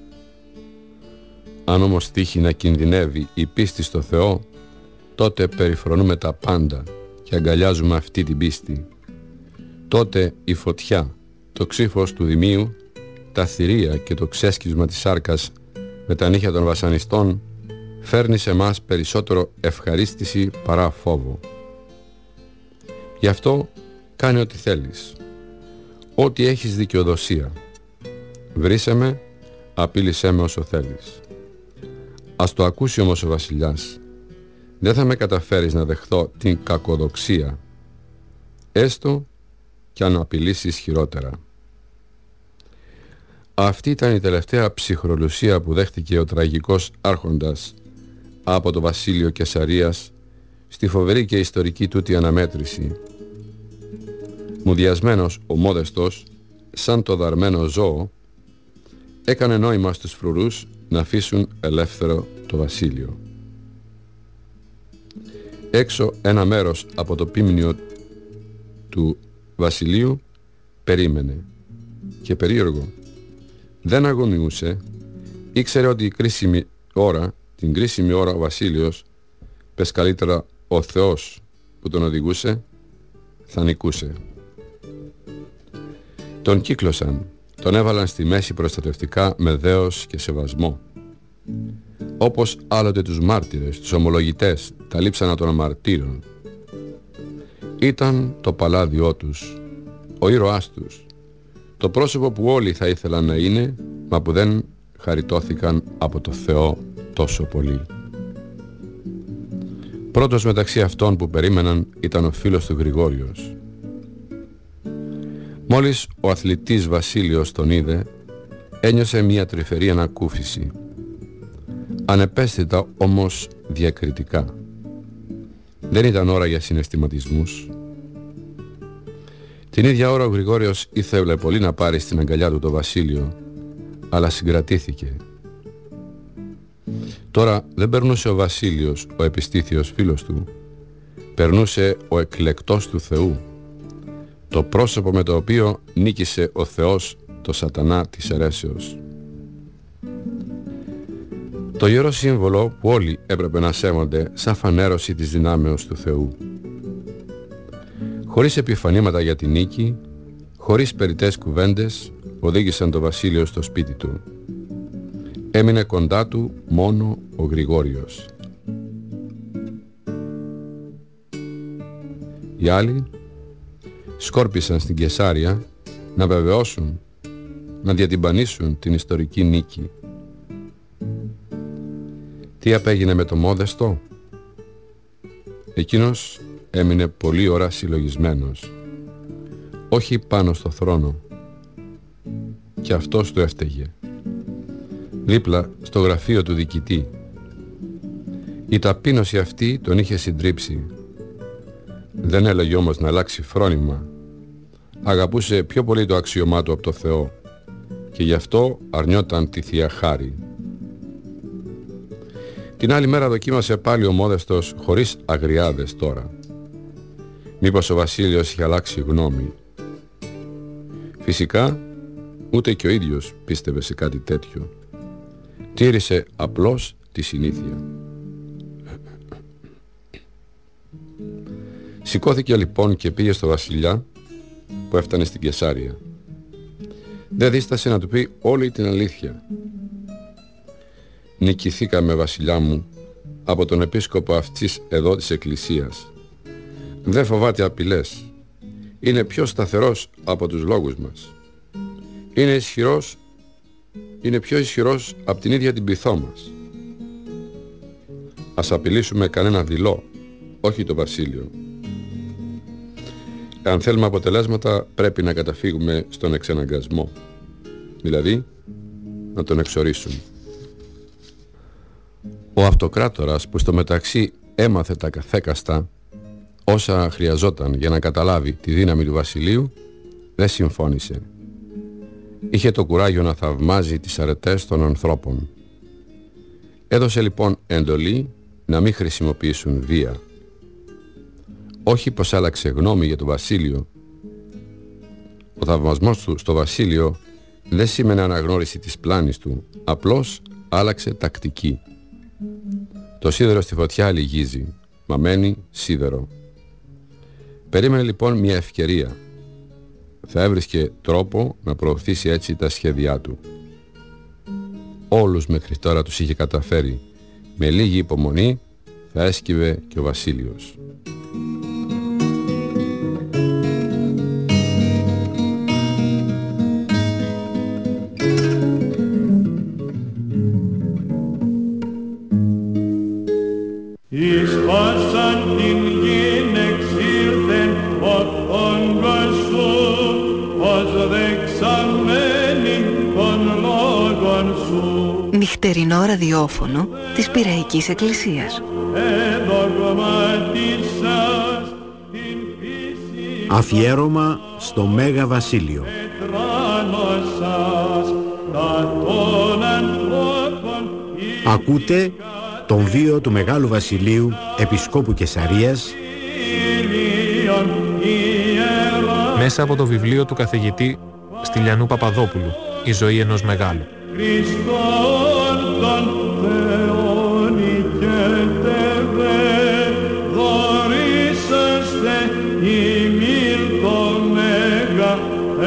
Αν όμως τύχει να κινδυνεύει η πίστη στο Θεό, τότε περιφρονούμε τα πάντα και αγκαλιάζουμε αυτή την πίστη. Τότε η φωτιά, το ξύφος του δημίου, τα θηρία και το ξέσκισμα της σάρκας με τα νύχια των βασανιστών φέρνει σε μας περισσότερο ευχαρίστηση παρά φόβο. Γι' αυτό κάνε ό,τι θέλεις. Ό,τι έχεις δικαιοδοσία. Βρίσε με, απείλησέ με όσο θέλεις. Ας το ακούσει όμως ο βασιλιάς. Δεν θα με καταφέρεις να δεχθώ την κακοδοξία, έστω κι αν απειλήσεις χειρότερα. Αυτή ήταν η τελευταία ψυχρολουσία που δέχτηκε ο τραγικός άρχοντας από το βασίλειο Καισαρίας στη φοβερή και ιστορική τούτη αναμέτρηση. Μουδιασμένος ο μόδεστος, σαν το δαρμένο ζώο, έκανε νόημα στους φρουρούς να αφήσουν ελεύθερο το βασίλειο. Έξω ένα μέρος από το πίμνιο του βασιλείου περίμενε, και περίεργο, δεν αγωνιούσε, ήξερε ότι η κρίσιμη ώρα, την κρίσιμη ώρα ο βασίλειος, πες καλύτερα ο Θεός που τον οδηγούσε, θα νικούσε. Τον κύκλωσαν, τον έβαλαν στη μέση προστατευτικά με δέος και σεβασμό. Όπως άλλοτε τους μάρτυρες, τους ομολογητές, τα λείψανα των αμαρτύρων. Ήταν το παλάδιό τους, ο ήρωάς τους, το πρόσωπο που όλοι θα ήθελαν να είναι, μα που δεν χαριτώθηκαν από το Θεό τόσο πολύ. Πρώτος μεταξύ αυτών που περίμεναν ήταν ο φίλος του Γρηγόριος. Μόλις ο αθλητής Βασίλειος τον είδε, ένιωσε μια τρυφερή ανακούφιση. Ανεπαίσθητα όμως διακριτικά. Δεν ήταν ώρα για συναισθηματισμούς. Την ίδια ώρα ο Γρηγόριος ήθελε πολύ να πάρει στην αγκαλιά του το Βασίλειο, αλλά συγκρατήθηκε. Τώρα δεν περνούσε ο Βασίλειος, ο επιστήθιος φίλος του, περνούσε ο εκλεκτός του Θεού, το πρόσωπο με το οποίο νίκησε ο Θεός το σατανά της αιρέσεως. Το ιερό σύμβολο που όλοι έπρεπε να σέβονται σαν φανέρωση της δυνάμεως του Θεού. Χωρίς επιφανήματα για την νίκη, χωρίς περιττές κουβέντες, οδήγησαν το Βασίλειο στο σπίτι του. Έμεινε κοντά του μόνο ο Γρηγόριος. Οι άλλοι, σκόρπισαν στην Καισάρια να βεβαιώσουν, να διατυμπανίσουν την ιστορική νίκη. Τι απέγινε με το Μόδεστο? Εκείνος έμεινε πολλή ώρα συλλογισμένος, όχι πάνω στο θρόνο, και αυτός του έφταιγε, δίπλα στο γραφείο του διοικητή. Η ταπείνωση αυτή τον είχε συντρίψει. Δεν έλεγε όμως να αλλάξει φρόνημα. Αγαπούσε πιο πολύ το αξιωμά του από το Θεό και γι' αυτό αρνιόταν τη Θεία Χάρη. Την άλλη μέρα δοκίμασε πάλι ο Μόδεστος χωρίς αγριάδες τώρα. Μήπως ο Βασίλειος είχε αλλάξει γνώμη? Φυσικά ούτε και ο ίδιος πίστευε σε κάτι τέτοιο. Τήρησε απλώς τη συνήθεια. Σηκώθηκε λοιπόν και πήγε στο βασιλιά που έφτανε στην Καισάρια. Δεν δίστασε να του πει όλη την αλήθεια. Νικηθήκαμε, βασιλιά μου, από τον επίσκοπο αυτής εδώ της εκκλησίας. Δεν φοβάται απειλές. Είναι πιο σταθερός από τους λόγους μας. Είναι ισχυρός, είναι πιο ισχυρός από την ίδια την πειθό μας. Ας απειλήσουμε κανένα δειλό, όχι το βασίλειο. Αν θέλουμε αποτελέσματα πρέπει να καταφύγουμε στον εξαναγκασμό, δηλαδή να τον εξορίσουμε. Ο αυτοκράτορας, που στο μεταξύ έμαθε τα καθέκαστα όσα χρειαζόταν για να καταλάβει τη δύναμη του βασιλείου, δεν συμφώνησε. Είχε το κουράγιο να θαυμάζει τις αρετές των ανθρώπων. Έδωσε λοιπόν εντολή να μην χρησιμοποιήσουν βία. Όχι πως άλλαξε γνώμη για το βασίλειο. Ο θαυμασμός του στο βασίλειο δεν σήμαινε αναγνώριση της πλάνης του, απλώς άλλαξε τακτική. Το σίδερο στη φωτιά λυγίζει, μα μένει σίδερο. Περίμενε λοιπόν μια ευκαιρία. Θα έβρισκε τρόπο να προωθήσει έτσι τα σχέδιά του. Όλους μέχρι τώρα τους είχε καταφέρει. Με λίγη υπομονή θα έσκυβε και ο βασίλειος. Εις πάσαν την γην εξήλθεν ο όγκος σου, ως δεξαμένη των λόγων σου. Νυχτερινό ραδιόφωνο της Πειραϊκής Εκκλησίας. Εδογματίσας την φύση Αφιέρωμα στο Μέγα Βασίλειο. ετράνωσας τα των ανθρώπων. Ακούτε τον βίο του Μεγάλου Βασιλείου Επισκόπου Καισαρίας μέσα από το βιβλίο του καθηγητή Στυλιανού Παπαδόπουλου, «Η ζωή ενός μεγάλου». Χριστόν τον Θεόν οικέτευε, δωρήσαστε ημίν το Μέγα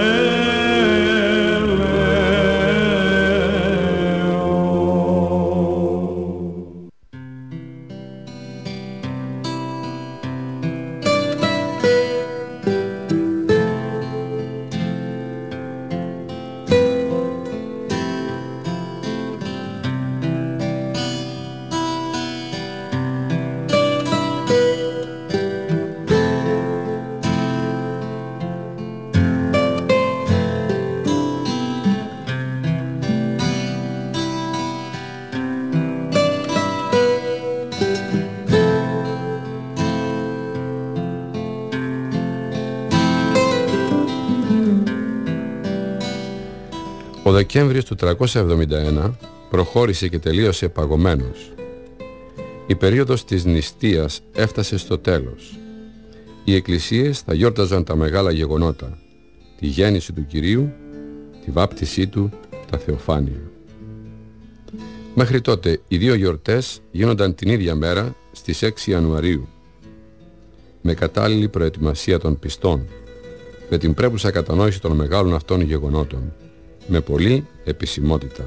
Ο Δεκέμβριος του τριακόσια εβδομήντα ένα προχώρησε και τελείωσε παγωμένος. Η περίοδος της νηστείας έφτασε στο τέλος. Οι εκκλησίες θα γιόρταζαν τα μεγάλα γεγονότα, τη γέννηση του Κυρίου, τη βάπτισή του, τα θεοφάνεια. Μέχρι τότε οι δύο γιορτές γίνονταν την ίδια μέρα στις έξι Ιανουαρίου, με κατάλληλη προετοιμασία των πιστών, με την πρέπουσα κατανόηση των μεγάλων αυτών γεγονότων, με πολλή επισημότητα.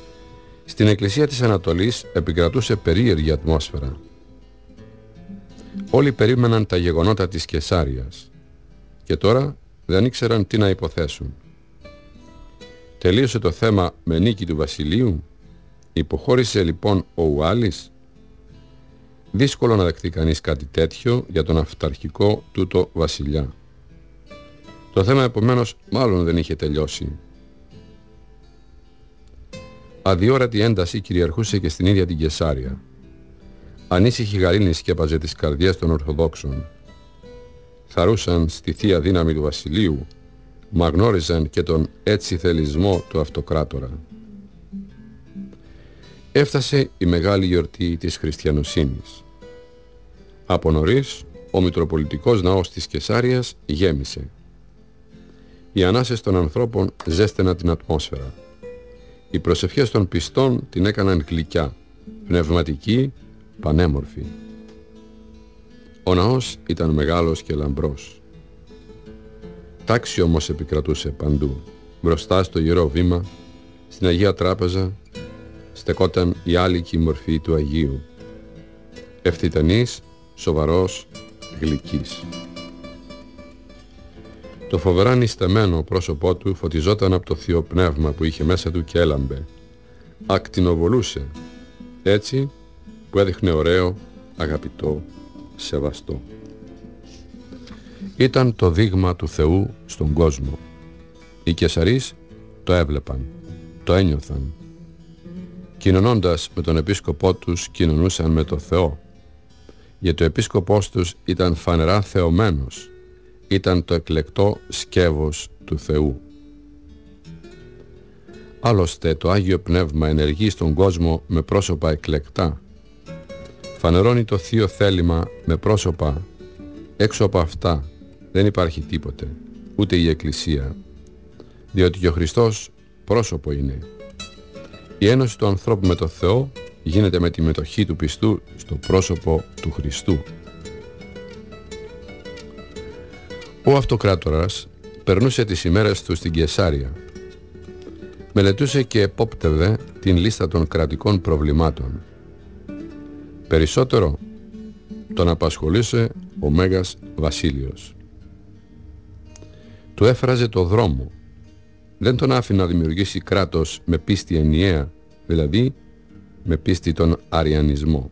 Στην Εκκλησία της Ανατολής επικρατούσε περίεργη ατμόσφαιρα. Όλοι περίμεναν τα γεγονότα της Καισάριας και τώρα δεν ήξεραν τι να υποθέσουν. Τελείωσε το θέμα με νίκη του βασιλείου? Υποχώρησε λοιπόν ο Ουάλης? Δύσκολο να δεχτεί κανείς κάτι τέτοιο για τον αυταρχικό τούτο βασιλιά. Το θέμα επομένως μάλλον δεν είχε τελειώσει. Αδιόρατη ένταση κυριαρχούσε και στην ίδια την Καισάρια. Ανήσυχη γαλήνη σκέπαζε τις καρδιές των Ορθοδόξων. Θαρούσαν στη θεία δύναμη του βασιλείου, μα γνώριζαν και τον έτσι θελισμό του αυτοκράτορα. Έφτασε η μεγάλη γιορτή της χριστιανοσύνης. Από νωρίς, ο Μητροπολιτικός Ναός της Καισάριας γέμισε. Οι ανάσες των ανθρώπων ζέστεναν την ατμόσφαιρα. Οι προσευχές των πιστών την έκαναν γλυκιά, πνευματική, πανέμορφη. Ο ναός ήταν μεγάλος και λαμπρός. Τάξη όμως επικρατούσε παντού. Μπροστά στο Ιερό Βήμα, στην Αγία Τράπεζα, στεκόταν η άλικη μορφή του Αγίου. Ευθυτενής, σοβαρός, γλυκής. Το φοβερά νηστεμένο πρόσωπό του φωτιζόταν από το Θείο Πνεύμα που είχε μέσα του και έλαμπε. Ακτινοβολούσε, έτσι που έδειχνε ωραίο, αγαπητό, σεβαστό. Ήταν το δείγμα του Θεού στον κόσμο. Οι Καισαρείς το έβλεπαν, το ένιωθαν. Κοινωνώντας με τον επίσκοπό τους, κοινωνούσαν με το Θεό. Γιατί ο επίσκοπός τους ήταν φανερά θεωμένος. Ήταν το εκλεκτό σκεύος του Θεού. Άλλωστε το Άγιο Πνεύμα ενεργεί στον κόσμο με πρόσωπα εκλεκτά. Φανερώνει το Θείο θέλημα με πρόσωπα. Έξω από αυτά δεν υπάρχει τίποτε, ούτε η Εκκλησία. Διότι και ο Χριστός πρόσωπο είναι. Η ένωση του ανθρώπου με το Θεό γίνεται με τη μετοχή του πιστού στο πρόσωπο του Χριστού. Ο αυτοκράτορας περνούσε τις ημέρες του στην Καισάρια. Μελετούσε και επόπτευε την λίστα των κρατικών προβλημάτων. Περισσότερο τον απασχολούσε ο Μέγας Βασίλειος. Του έφραζε το δρόμο. Δεν τον άφηνε να δημιουργήσει κράτος με πίστη ενιαία, δηλαδή με πίστη τον αριανισμό.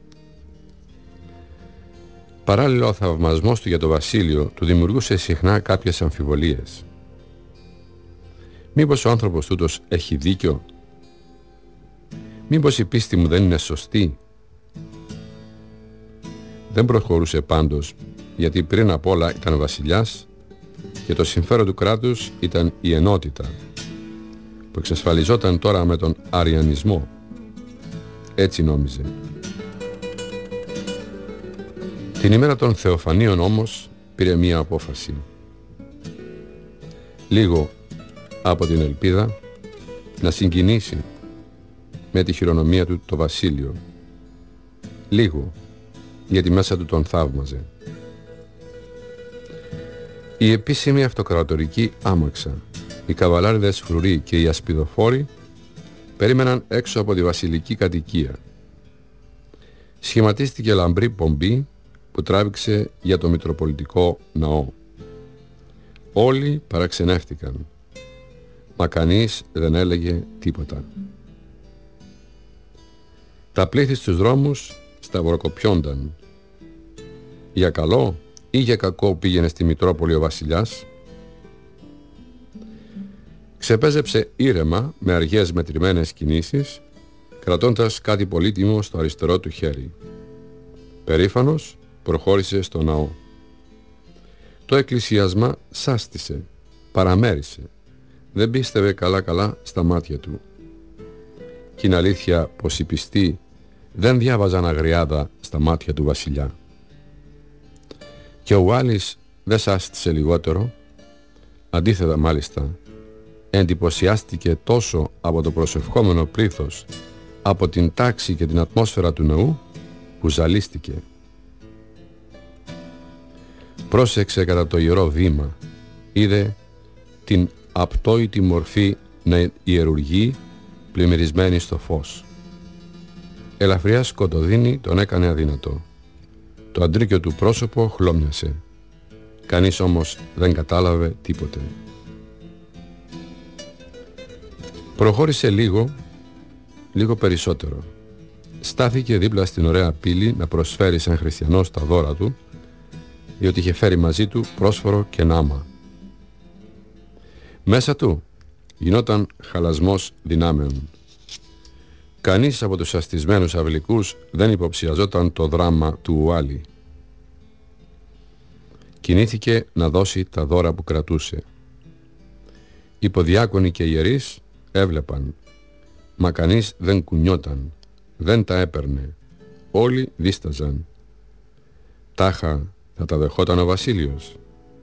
Παράλληλα ο θαυμασμός του για το βασίλειο του δημιουργούσε συχνά κάποιες αμφιβολίες. Μήπως ο άνθρωπος τούτος έχει δίκιο? Μήπως η πίστη μου δεν είναι σωστή? Δεν προχωρούσε πάντως, γιατί πριν απ' όλα ήταν βασιλιάς και το συμφέρον του κράτους ήταν η ενότητα, που εξασφαλιζόταν τώρα με τον αριανισμό. Έτσι νόμιζε. Την ημέρα των Θεοφανίων όμως πήρε μία απόφαση. Λίγο από την ελπίδα να συγκινήσει με τη χειρονομία του το βασίλειο. Λίγο, γιατί μέσα του τον θαύμαζε. Η επίσημη αυτοκρατορική άμαξα, οι καβαλάριδες φρουροί και οι ασπιδοφόροι περίμεναν έξω από τη βασιλική κατοικία. Σχηματίστηκε λαμπρή πομπή που τράβηξε για το Μητροπολιτικό Ναό. Όλοι παραξενεύτηκαν, μα κανείς δεν έλεγε τίποτα. Τα πλήθη στους δρόμους σταυροκοπιόνταν. Για καλό ή για κακό πήγαινε στη Μητρόπολη ο βασιλιάς. Ξεπέζεψε ήρεμα με αργές μετρημένες κινήσεις, κρατώντας κάτι πολύτιμο στο αριστερό του χέρι. Περήφανος προχώρησε στο ναό. Το εκκλησιάσμα σάστησε, παραμέρισε. Δεν πίστευε καλά-καλά στα μάτια του. Κι είναι αλήθεια πως οι πιστοί δεν διάβαζαν αγριάδα στα μάτια του βασιλιά. Και ο Ουάλης δεν σάστησε λιγότερο. Αντίθετα μάλιστα, εντυπωσιάστηκε τόσο από το προσευχόμενο πλήθος, από την τάξη και την ατμόσφαιρα του ναού, που ζαλίστηκε. Πρόσεξε κατά το ιερό βήμα, είδε την απτόητη μορφή να ιερουργεί πλημμυρισμένη στο φως. Ελαφριά σκοτωδίνη τον έκανε αδύνατο. Το αντρίκιο του πρόσωπο χλώμιασε. Κανείς όμως δεν κατάλαβε τίποτε. Προχώρησε λίγο, λίγο περισσότερο. Στάθηκε δίπλα στην ωραία πύλη να προσφέρει σαν χριστιανός τα δώρα του, διότι είχε φέρει μαζί του πρόσφορο και νάμα. Μέσα του γινόταν χαλασμός δυνάμεων. Κανείς από τους αστισμένους αυλικούς δεν υποψιαζόταν το δράμα του Ουάλι. Κινήθηκε να δώσει τα δώρα που κρατούσε. Οι υποδιάκονοι και ιερείς έβλεπαν, μα κανείς δεν κουνιόταν, δεν τα έπαιρνε. Όλοι δίσταζαν. Τάχα θα τα δεχόταν ο Βασίλειος.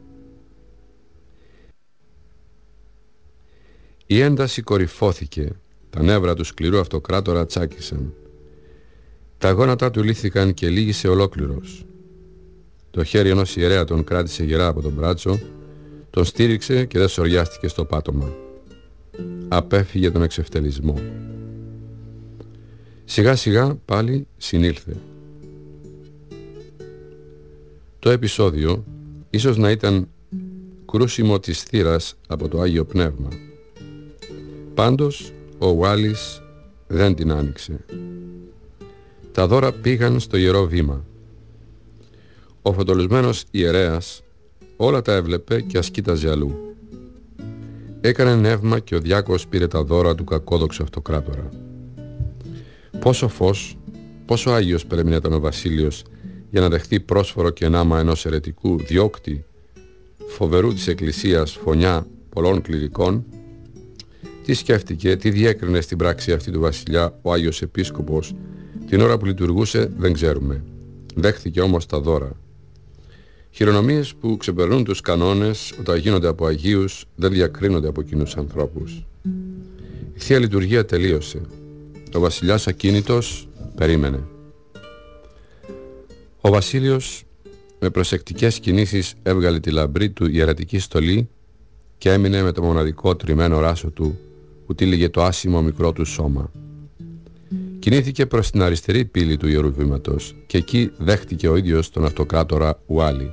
Η ένταση κορυφώθηκε. Τα νεύρα του σκληρού αυτοκράτορα τσάκισαν. Τα γόνατά του λύθηκαν και λύγησε ολόκληρος. Το χέρι ενός ιερέα τον κράτησε γερά από τον μπράτσο, τον στήριξε και δεν σοριάστηκε στο πάτωμα. Απέφυγε τον εξευτελισμό. Σιγά σιγά πάλι συνήλθε. Το επεισόδιο ίσως να ήταν κρούσιμο της θύρας από το Άγιο Πνεύμα. Πάντως ο Ουάλις δεν την άνοιξε. Τα δώρα πήγαν στο ιερό βήμα. Ο φωτολισμένος ιερέας όλα τα έβλεπε και ας κοίταζε αλλού. Έκανε νεύμα και ο διάκος πήρε τα δώρα του κακόδοξου αυτοκράτορα. Πόσο φως, πόσο άγιος πρέπει να ήταν ο Βασίλειος για να δεχθεί πρόσφορο και νάμα ενός αιρετικού διώκτη, φοβερού της Εκκλησίας φωνιά πολλών κληρικών. Τι σκέφτηκε, τι διέκρινε στην πράξη αυτή του βασιλιά ο Άγιος Επίσκοπος, την ώρα που λειτουργούσε δεν ξέρουμε. Δέχθηκε όμως τα δώρα. Χειρονομίες που ξεπερνούν τους κανόνες όταν γίνονται από Αγίους δεν διακρίνονται από κοινούς ανθρώπους. Η Θεία Λειτουργία τελείωσε. Ο βασιλιάς ακίνητος περίμενε. Ο Βασίλειος με προσεκτικές κινήσεις έβγαλε τη λαμπρή του ιερατική στολή και έμεινε με το μοναδικό τριμμένο ράσο του που τύλιγε το άσημο μικρό του σώμα. Κινήθηκε προς την αριστερή πύλη του Ιερού Βήματος και εκεί δέχτηκε ο ίδιος τον αυτοκράτορα Ουάλι.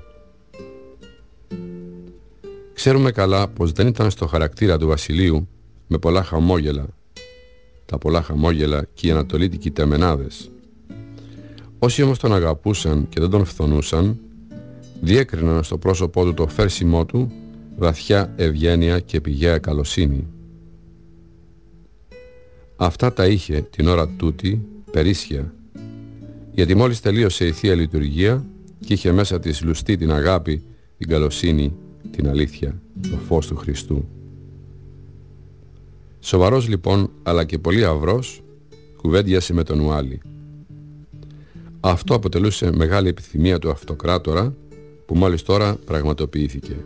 Ξέρουμε καλά πως δεν ήταν στο χαρακτήρα του βασιλείου με πολλά χαμόγελα, τα πολλά χαμόγελα και οι ανατολίτικοι τεμενάδες. Όσοι όμως τον αγαπούσαν και δεν τον φθονούσαν, διέκριναν στο πρόσωπό του το φέρσιμό του βαθιά ευγένεια και πηγαία καλοσύνη. Αυτά τα είχε την ώρα τούτη περίσσια, γιατί μόλις τελείωσε η Θεία Λειτουργία και είχε μέσα της λουστεί την αγάπη, την καλοσύνη, την αλήθεια, το φως του Χριστού. Σοβαρός λοιπόν, αλλά και πολύ αυρός, κουβέντιασε με τον Ουάλι. Αυτό αποτελούσε μεγάλη επιθυμία του αυτοκράτορα, που μόλις τώρα πραγματοποιήθηκε.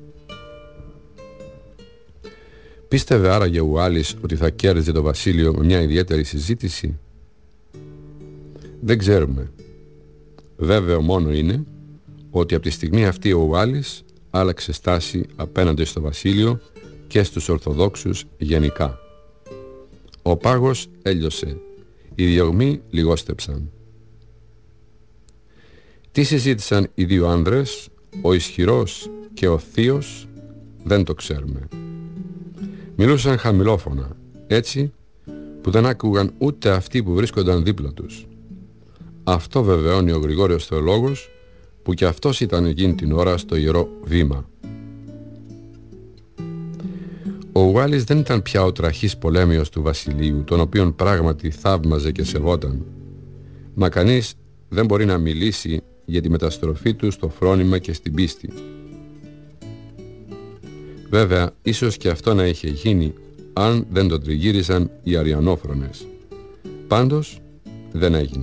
Πίστευε άραγε ο Ουάλις ότι θα κέρδιζε το βασίλειο με μια ιδιαίτερη συζήτηση? Δεν ξέρουμε. Βέβαιο μόνο είναι ότι από τη στιγμή αυτή ο Ουάλις άλλαξε στάση απέναντι στο βασίλειο και στους Ορθοδόξους γενικά. Ο πάγος έλειωσε, οι διωγμοί λιγόστεψαν. Τι συζήτησαν οι δύο άνδρες, ο ισχυρός και ο θείος, δεν το ξέρουμε. Μιλούσαν χαμηλόφωνα, έτσι που δεν άκουγαν ούτε αυτοί που βρίσκονταν δίπλα τους. Αυτό βεβαιώνει ο Γρηγόριος Θεολόγος, που κι αυτός ήταν εκείνη την ώρα στο ιερό βήμα. Ο Ουάλις δεν ήταν πια ο τραχής πολέμιος του βασιλείου, τον οποίον πράγματι θαύμαζε και σεβόταν. Μα κανείς δεν μπορεί να μιλήσει για τη μεταστροφή του στο φρόνημα και στην πίστη. Βέβαια, ίσως και αυτό να είχε γίνει αν δεν τον τριγύριζαν οι αριανόφρονες. Πάντως, δεν έγινε.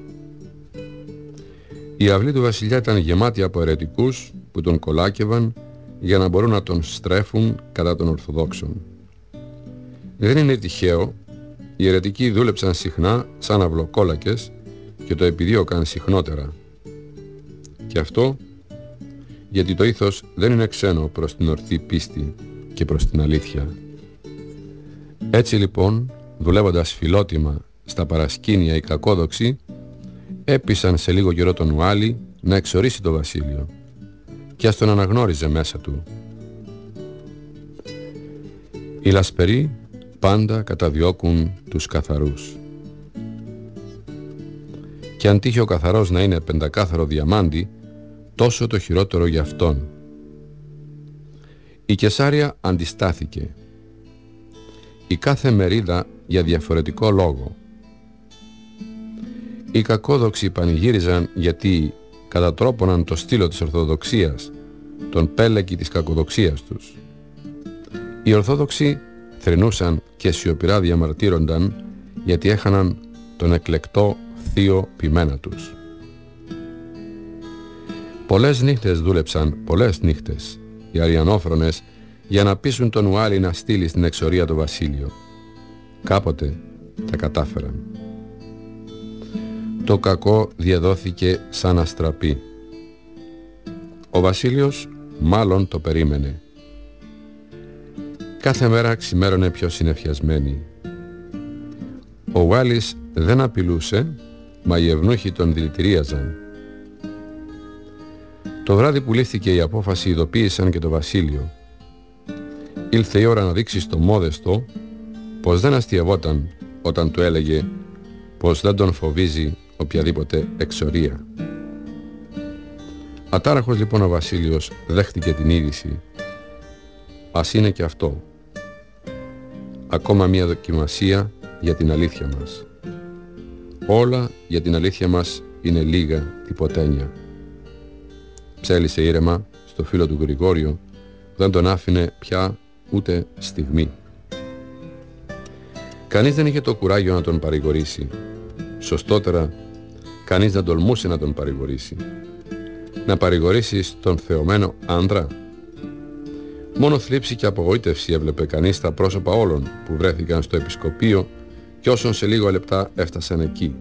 Η αυλή του βασιλιά ήταν γεμάτη από αιρετικούς που τον κολάκευαν για να μπορούν να τον στρέφουν κατά των Ορθοδόξων. Δεν είναι τυχαίο, οι αιρετικοί δούλεψαν συχνά σαν αυλοκόλακες και το επιδίωκαν συχνότερα. Και αυτό γιατί το ήθος δεν είναι ξένο προς την ορθή πίστη και προς την αλήθεια. Έτσι λοιπόν, δουλεύοντας φιλότιμα στα παρασκήνια οι κακόδοξοι, έπεισαν σε λίγο καιρό τον Ουάλι να εξορίσει το βασίλειο και ας τον αναγνώριζε μέσα του. Οι λασπεροί πάντα καταδιώκουν τους καθαρούς. Και αν τύχει ο καθαρός να είναι πεντακάθαρο διαμάντι, τόσο το χειρότερο για αυτόν. Η Κεσάρια αντιστάθηκε. Η κάθε μερίδα για διαφορετικό λόγο. Οι κακόδοξοι πανηγύριζαν γιατί κατατρόπωναν το στήλο της Ορθοδοξίας, τον πέλεκι της κακοδοξίας τους. Οι Ορθόδοξοι θρηνούσαν και σιωπηρά διαμαρτύρονταν γιατί έχαναν τον εκλεκτό θείο ποιμένα τους. Πολλές νύχτες δούλεψαν, πολλές νύχτες, οι αριανόφρονες για να πείσουν τον Ουάλι να στείλει στην εξορία το βασίλειο. Κάποτε τα κατάφεραν. Το κακό διαδόθηκε σαν αστραπή. Ο βασίλειος μάλλον το περίμενε. Κάθε μέρα ξημέρωνε πιο συνεφιασμένη. Ο Ουάλης δεν απειλούσε, μα οι ευνούχοι τον δηλητηρίαζαν. Το βράδυ που λήφθηκε η απόφαση ειδοποίησαν και το βασίλειο. Ήλθε η ώρα να δείξει στο μόδεστο πως δεν αστειευόταν όταν του έλεγε πως δεν τον φοβίζει οποιαδήποτε εξορία. Ατάραχος λοιπόν ο βασίλειος δέχτηκε την είδηση. Ας είναι και αυτό. Ακόμα μια δοκιμασία για την αλήθεια μας. Όλα για την αλήθεια μας είναι λίγα τυποτένια. Ψέλισε ήρεμα στο φίλο του Γρηγόριο, δεν τον άφηνε πια ούτε στιγμή. Κανείς δεν είχε το κουράγιο να τον παρηγορήσει. Σωστότερα, κανείς δεν τολμούσε να τον παρηγορήσει. Να παρηγορήσεις τον θεωμένο άντρα. Μόνο θλίψη και απογοήτευση έβλεπε κανείς στα πρόσωπα όλων που βρέθηκαν στο επισκοπείο και όσων σε λίγα λεπτά έφτασαν εκεί.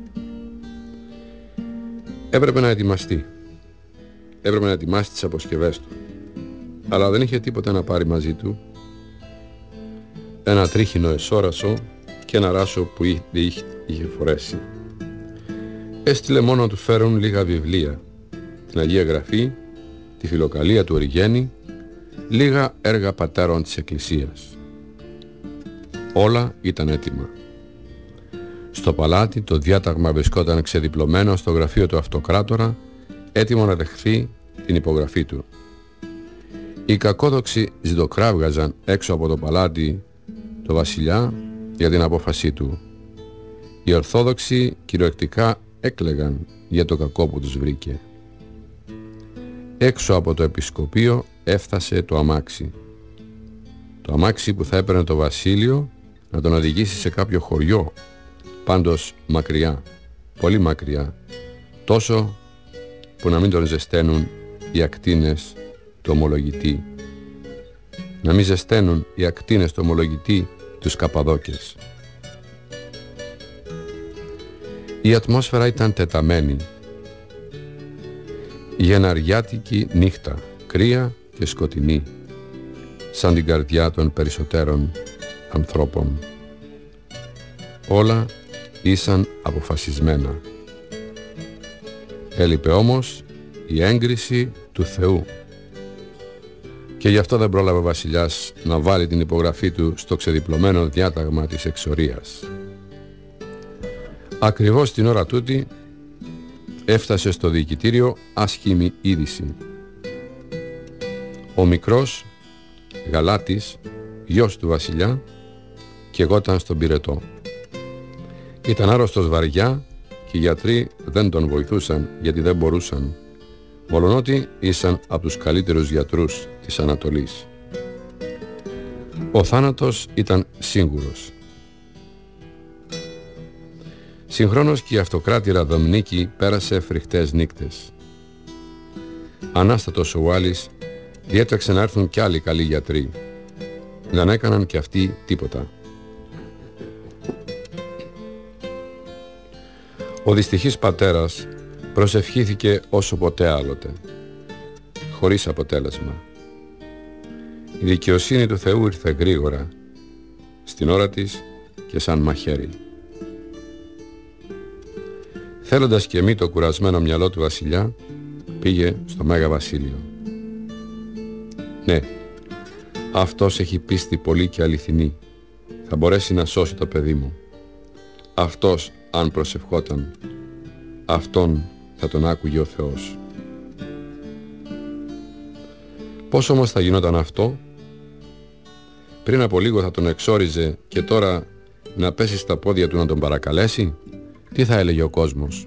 Έπρεπε να ετοιμαστεί. Έπρεπε να ετοιμάσει τις αποσκευές του. Αλλά δεν είχε τίποτα να πάρει μαζί του. Ένα τρίχινο εσόρασο και ένα ράσο που είχε φορέσει. Έστειλε μόνο να του φέρουν λίγα βιβλία, την Αγία Γραφή, τη Φιλοκαλία του Οριγένη, λίγα έργα πατέρων της Εκκλησίας. Όλα ήταν έτοιμα. Στο παλάτι το διάταγμα βρισκόταν ξεδιπλωμένο στο γραφείο του αυτοκράτορα, έτοιμο να δεχθεί την υπογραφή του. Οι κακόδοξοι ζητοκράβγαζαν έξω από το παλάτι το βασιλιά για την απόφασή του. Οι Ορθόδοξοι κυριολεκτικά έκλαιγαν για το κακό που τους βρήκε. Έξω από το επισκοπείο έφτασε το αμάξι. Το αμάξι που θα έπαιρνε το βασίλειο να τον οδηγήσει σε κάποιο χωριό, πάντως μακριά, πολύ μακριά, τόσο που να μην τον ζεσταίνουν οι ακτίνες του ομολογητή. Να μην ζεσταίνουν οι ακτίνες του ομολογητή τους Καπαδόκες. Η ατμόσφαιρα ήταν τεταμένη. Γεναριάτικη νύχτα, κρύα και σκοτεινή, σαν την καρδιά των περισσότερων ανθρώπων. Όλα ήσαν αποφασισμένα. Έλειπε όμως η έγκριση του Θεού. Και γι' αυτό δεν πρόλαβε ο βασιλιάς να βάλει την υπογραφή του στο ξεδιπλωμένο διάταγμα της εξορίας. Ακριβώς την ώρα τούτη έφτασε στο διοικητήριο άσχημη είδηση. Ο μικρός Γαλάτης, γιος του βασιλιά, καιγόταν στον πυρετό. Ήταν άρρωστος βαριά και οι γιατροί δεν τον βοηθούσαν γιατί δεν μπορούσαν, μολονότι ήσαν από τους καλύτερους γιατρούς της Ανατολής. Ο θάνατος ήταν σίγουρος. Συγχρόνως και η αυτοκράτηρα Δομνίκη πέρασε φρικτές νύκτες. Ανάστατος ο Ουάλης διέτρεξε να έρθουν κι άλλοι καλοί γιατροί. Δεν έκαναν κι αυτοί τίποτα. Ο δυστυχής πατέρας προσευχήθηκε όσο ποτέ άλλοτε, χωρίς αποτέλεσμα. Η δικαιοσύνη του Θεού ήρθε γρήγορα, στην ώρα της και σαν μαχαίρι. Θέλοντας και μη το κουρασμένο μυαλό του βασιλιά, πήγε στο Μέγα Βασίλειο. Ναι, αυτός έχει πίστη πολύ και αληθινή. Θα μπορέσει να σώσει το παιδί μου. Αυτός, αν προσευχόταν, αυτόν θα τον άκουγε ο Θεός. Πώς όμως θα γινόταν αυτό? Πριν από λίγο θα τον εξόριζε και τώρα να πέσει στα πόδια του να τον παρακαλέσει? Τι θα έλεγε ο κόσμος?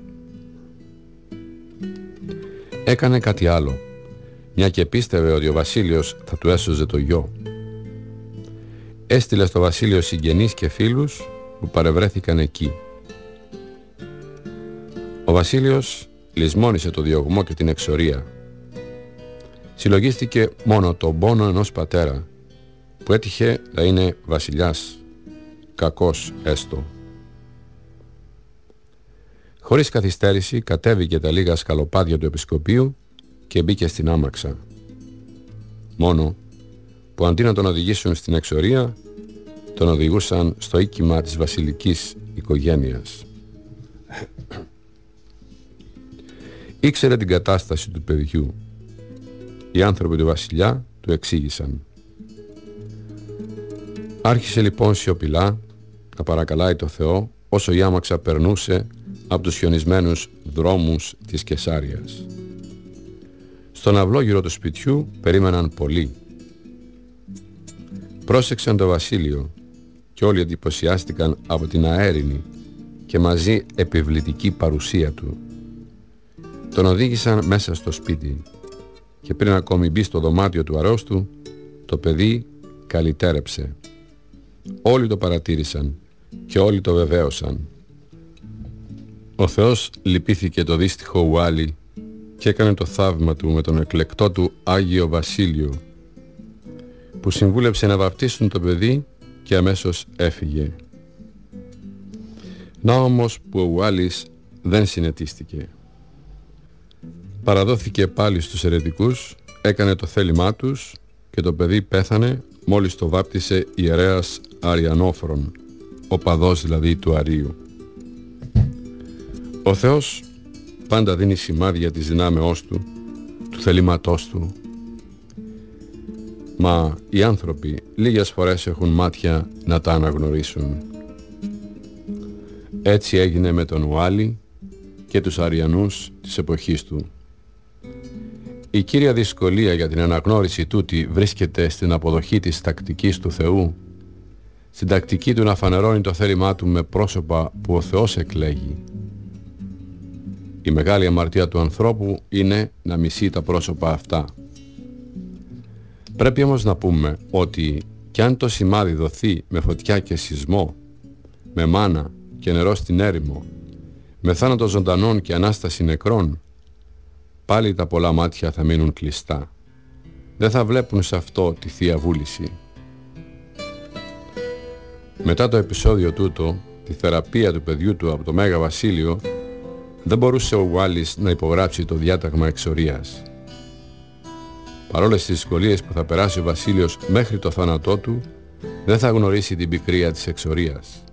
Έκανε κάτι άλλο, μια και πίστευε ότι ο Βασίλειος θα του έσωζε το γιο. Έστειλε στο Βασίλειο συγγενείς και φίλους που παρευρέθηκαν εκεί. Ο Βασίλειος λησμόνισε το διωγμό και την εξορία. Συλλογίστηκε μόνο τον πόνο ενός πατέρα που έτυχε να είναι βασιλιάς, κακός έστω. Χωρίς καθυστέρηση κατέβηκε τα λίγα σκαλοπάδια του επισκοπείου και μπήκε στην άμαξα. Μόνο που αντί να τον οδηγήσουν στην εξορία, τον οδηγούσαν στο οίκημα της βασιλικής οικογένειας. Ήξερε την κατάσταση του παιδιού. Οι άνθρωποι του βασιλιά του εξήγησαν. Άρχισε λοιπόν σιωπηλά να παρακαλάει το Θεό όσο η άμαξα περνούσε από τους χιονισμένους δρόμους της Κεσάριας. Στον αυλόγυρο του σπιτιού περίμεναν πολλοί. Πρόσεξαν το Βασίλειο και όλοι εντυπωσιάστηκαν από την αέρινη και μαζί επιβλητική παρουσία του. Τον οδήγησαν μέσα στο σπίτι και πριν ακόμη μπει στο δωμάτιο του αρρώστου, το παιδί καλυτέρεψε. Όλοι το παρατήρησαν και όλοι το βεβαίωσαν. Ο Θεός λυπήθηκε το δύστιχο ουάλι και έκανε το θαύμα του με τον εκλεκτό του Άγιο Βασίλειο, που συμβούλεψε να βαπτίσουν το παιδί και αμέσως έφυγε. Να όμως που ο ουάλης δεν συνετίστηκε. Παραδόθηκε πάλι στους αιρετικούς, έκανε το θέλημά τους και το παιδί πέθανε μόλις το βάπτισε ιερέας Αριανόφρον, ο παδός δηλαδή του Αρίου. Ο Θεός πάντα δίνει σημάδια της δυνάμεώς του, του θελήματός του. Μα οι άνθρωποι λίγες φορές έχουν μάτια να τα αναγνωρίσουν. Έτσι έγινε με τον Ουάλι και τους Αριανούς της εποχής του. Η κύρια δυσκολία για την αναγνώριση τούτη βρίσκεται στην αποδοχή της τακτικής του Θεού, στην τακτική του να φανερώνει το θέλημά του με πρόσωπα που ο Θεός εκλέγει. Η μεγάλη αμαρτία του ανθρώπου είναι να μισεί τα πρόσωπα αυτά. Πρέπει όμως να πούμε ότι κι αν το σημάδι δοθεί με φωτιά και σεισμό, με μάνα και νερό στην έρημο, με θάνατο ζωντανών και ανάσταση νεκρών, πάλι τα πολλά μάτια θα μείνουν κλειστά. Δεν θα βλέπουν σε αυτό τη Θεία Βούληση. Μετά το επεισόδιο τούτο, τη θεραπεία του παιδιού του από το Μέγα Βασίλειο, δεν μπορούσε ο Ουάλης να υπογράψει το διάταγμα εξορίας. Παρόλες τις δυσκολίες που θα περάσει ο Βασίλειος μέχρι το θάνατό του, δεν θα γνωρίσει την πικρία της εξορίας.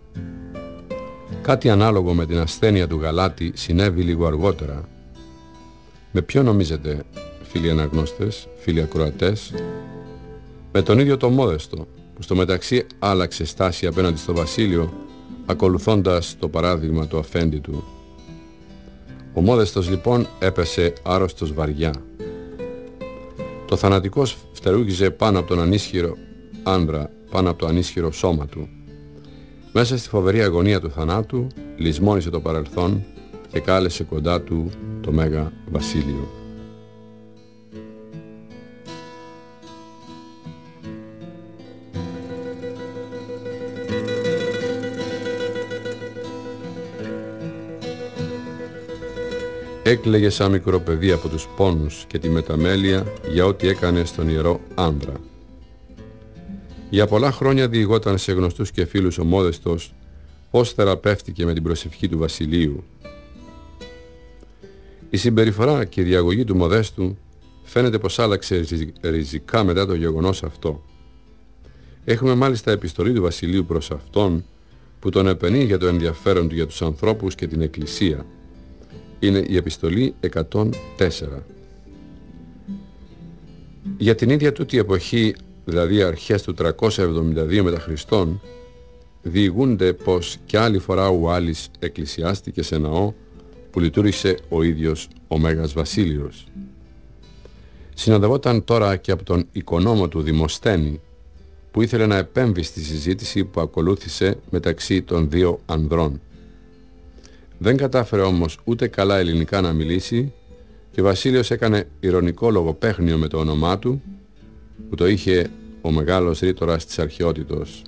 Κάτι ανάλογο με την ασθένεια του Γαλάτη συνέβη λίγο αργότερα. Με ποιο νομίζετε, φίλοι αναγνώστες, φίλοι ακροατές? Με τον ίδιο το Μόδεστο, που στο μεταξύ άλλαξε στάση απέναντι στο Βασίλειο, ακολουθώντας το παράδειγμα του αφέντη του. Ο Μόδεστος λοιπόν έπεσε άρρωστος βαριά. Το θανατικός φτερούγιζε πάνω από τον ανίσχυρο άνδρα, πάνω από το ανίσχυρο σώμα του. Μέσα στη φοβερή αγωνία του θανάτου λησμόνισε το παρελθόν και κάλεσε κοντά του το Μέγα Βασίλειο. Έκλαιγε σαν μικρό παιδί από τους πόνους και τη μεταμέλεια για ό,τι έκανε στον ιερό άνδρα. Για πολλά χρόνια διηγόταν σε γνωστούς και φίλους ο Μόδεστος πώς θεραπεύτηκε με την προσευχή του Βασιλείου. Η συμπεριφορά και η διαγωγή του Μοδέστου φαίνεται πως άλλαξε ριζικά μετά το γεγονός αυτό. Έχουμε μάλιστα επιστολή του Βασιλείου προς αυτόν που τον επενεί για το ενδιαφέρον του για τους ανθρώπους και την Εκκλησία. είναι η επιστολή εκατόν τέσσερα. Για την ίδια τούτη εποχή, δηλαδή αρχές του τριακόσια εβδομήντα δύο μετά Χριστόν, διηγούνται πως κι άλλη φορά ο Ουάλης εκκλησιάστηκε σε ναό που λειτουργήσε ο ίδιος ο Μέγας Βασίλειος. Συνοδευόταν τώρα και από τον οικονόμο του Δημοσθένη, που ήθελε να επέμβει στη συζήτηση που ακολούθησε μεταξύ των δύο ανδρών. Δεν κατάφερε όμως ούτε καλά ελληνικά να μιλήσει και ο Βασίλειος έκανε ηρωνικό λογοπαίχνιο με το όνομά του, που το είχε ο μεγάλος ρήτορας της αρχαιότητος.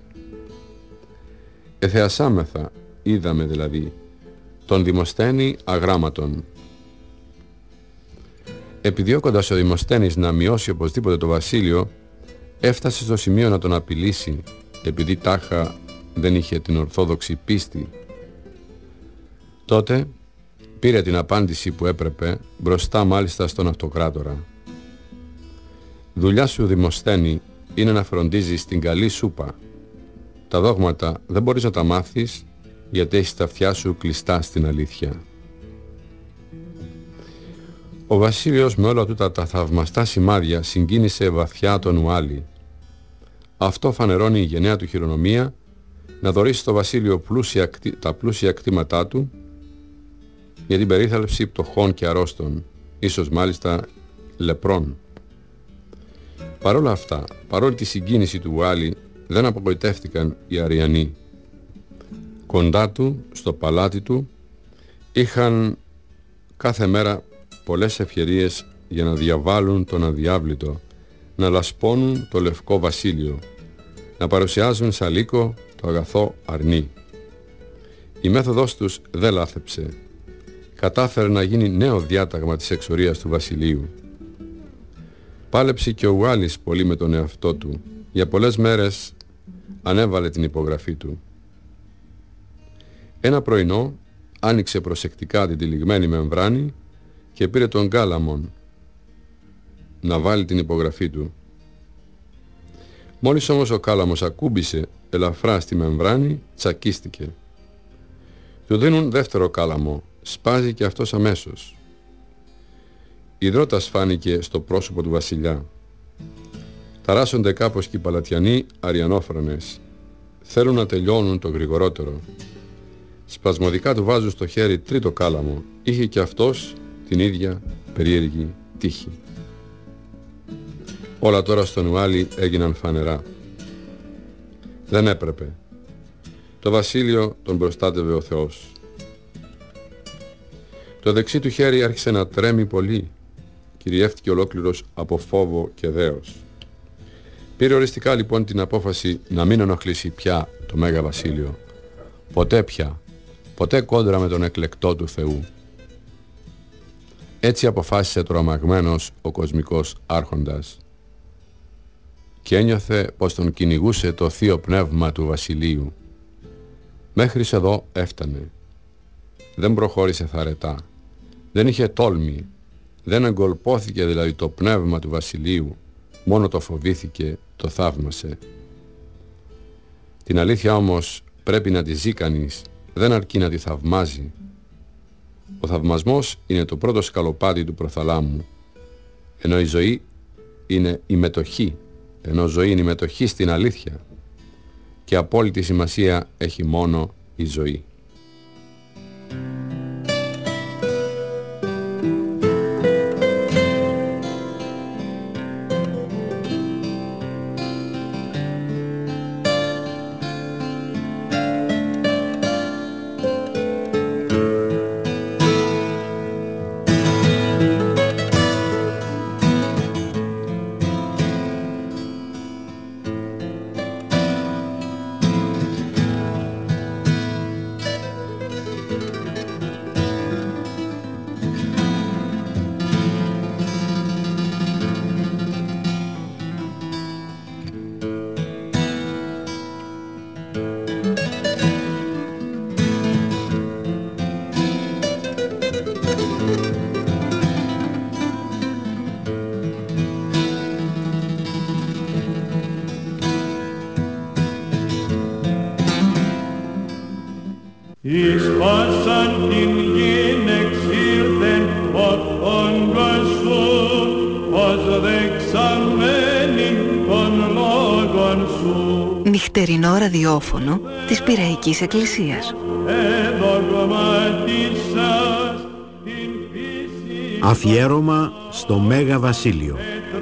Εθεασάμεθα, είδαμε δηλαδή, τον Δημοσθένη αγράμματον. Επιδιώκοντας ο Δημοσθένης να μειώσει οπωσδήποτε το Βασίλειο, έφτασε στο σημείο να τον απειλήσει, επειδή τάχα δεν είχε την ορθόδοξη πίστη. Τότε πήρε την απάντηση που έπρεπε, μπροστά μάλιστα στον αυτοκράτορα. «Δουλειά σου, Δημοσθένη, είναι να φροντίζεις την καλή σούπα. Τα δόγματα δεν μπορείς να τα μάθεις, γιατί έχεις τα αυτιά σου κλειστά στην αλήθεια». Ο Βασίλειος με όλα τούτα τα θαυμαστά σημάδια συγκίνησε βαθιά τον Ουάλη. Αυτό φανερώνει η γενναία του χειρονομία να δωρήσει στο Βασίλειο πλούσια, τα πλούσια κτήματά του για την περίθαλψη πτωχών και αρρώστων, ίσως μάλιστα λεπρών. Παρόλα αυτά, παρόλη τη συγκίνηση του Ουάλη, δεν απογοητεύτηκαν οι Αριανοί. Κοντά του, στο παλάτι του, είχαν κάθε μέρα πολλές ευκαιρίες για να διαβάλουν τον αδιάβλητο, να λασπώνουν το λευκό Βασίλειο, να παρουσιάζουν σαν λύκο το αγαθό αρνί. Η μέθοδος τους δεν λάθεψε. Κατάφερε να γίνει νέο διάταγμα της εξορίας του Βασιλείου. Πάλεψε και ο Ουάλης πολύ με τον εαυτό του. Για πολλές μέρες ανέβαλε την υπογραφή του. Ένα πρωινό άνοιξε προσεκτικά την τυλιγμένη μεμβράνη και πήρε τον κάλαμον να βάλει την υπογραφή του. Μόλις όμως ο κάλαμος ακούμπησε ελαφρά στη μεμβράνη, τσακίστηκε. Του δίνουν δεύτερο κάλαμο, σπάζει και αυτός αμέσως. Ιδρώτας φάνηκε στο πρόσωπο του βασιλιά. Ταράσσονται κάπως και οι παλατιανοί αριανόφρονες. Θέλουν να τελειώνουν το γρηγορότερο. Σπασμωδικά του βάζουν στο χέρι τρίτο κάλαμο. Είχε και αυτός την ίδια περίεργη τύχη. Όλα τώρα στον Ουάλη έγιναν φανερά. Δεν έπρεπε. Το Βασίλειο τον προστάτευε ο Θεός. Το δεξί του χέρι άρχισε να τρέμει πολύ. Κυριεύτηκε ολόκληρος από φόβο και δέος. Πήρε οριστικά λοιπόν την απόφαση να μην ενοχλήσει πια το Μέγα Βασίλειο. Ποτέ πια. Ποτέ κόντρα με τον εκλεκτό του Θεού. Έτσι αποφάσισε τρομαγμένος ο κοσμικός άρχοντας. Και ένιωθε πως τον κυνηγούσε το θείο πνεύμα του Βασιλείου. Μέχρι εδώ έφτανε. Δεν προχώρησε θαρετά. Δεν είχε τόλμη. Δεν εγκολπώθηκε δηλαδή το πνεύμα του Βασιλείου. Μόνο το φοβήθηκε, το θαύμασε. Την αλήθεια όμως πρέπει να τη ζει κανείς. Δεν αρκεί να τη θαυμάζει. Ο θαυμασμός είναι το πρώτο σκαλοπάτι του προθαλάμου. Ενώ η ζωή είναι η μετοχή. Ενώ ζωή είναι η μετοχή στην αλήθεια. Και απόλυτη σημασία έχει μόνο η ζωή. νυχτερινό ραδιόφωνο της Πειραϊκής Εκκλησίας. Αφιέρωμα στο Μέγα Βασίλειο.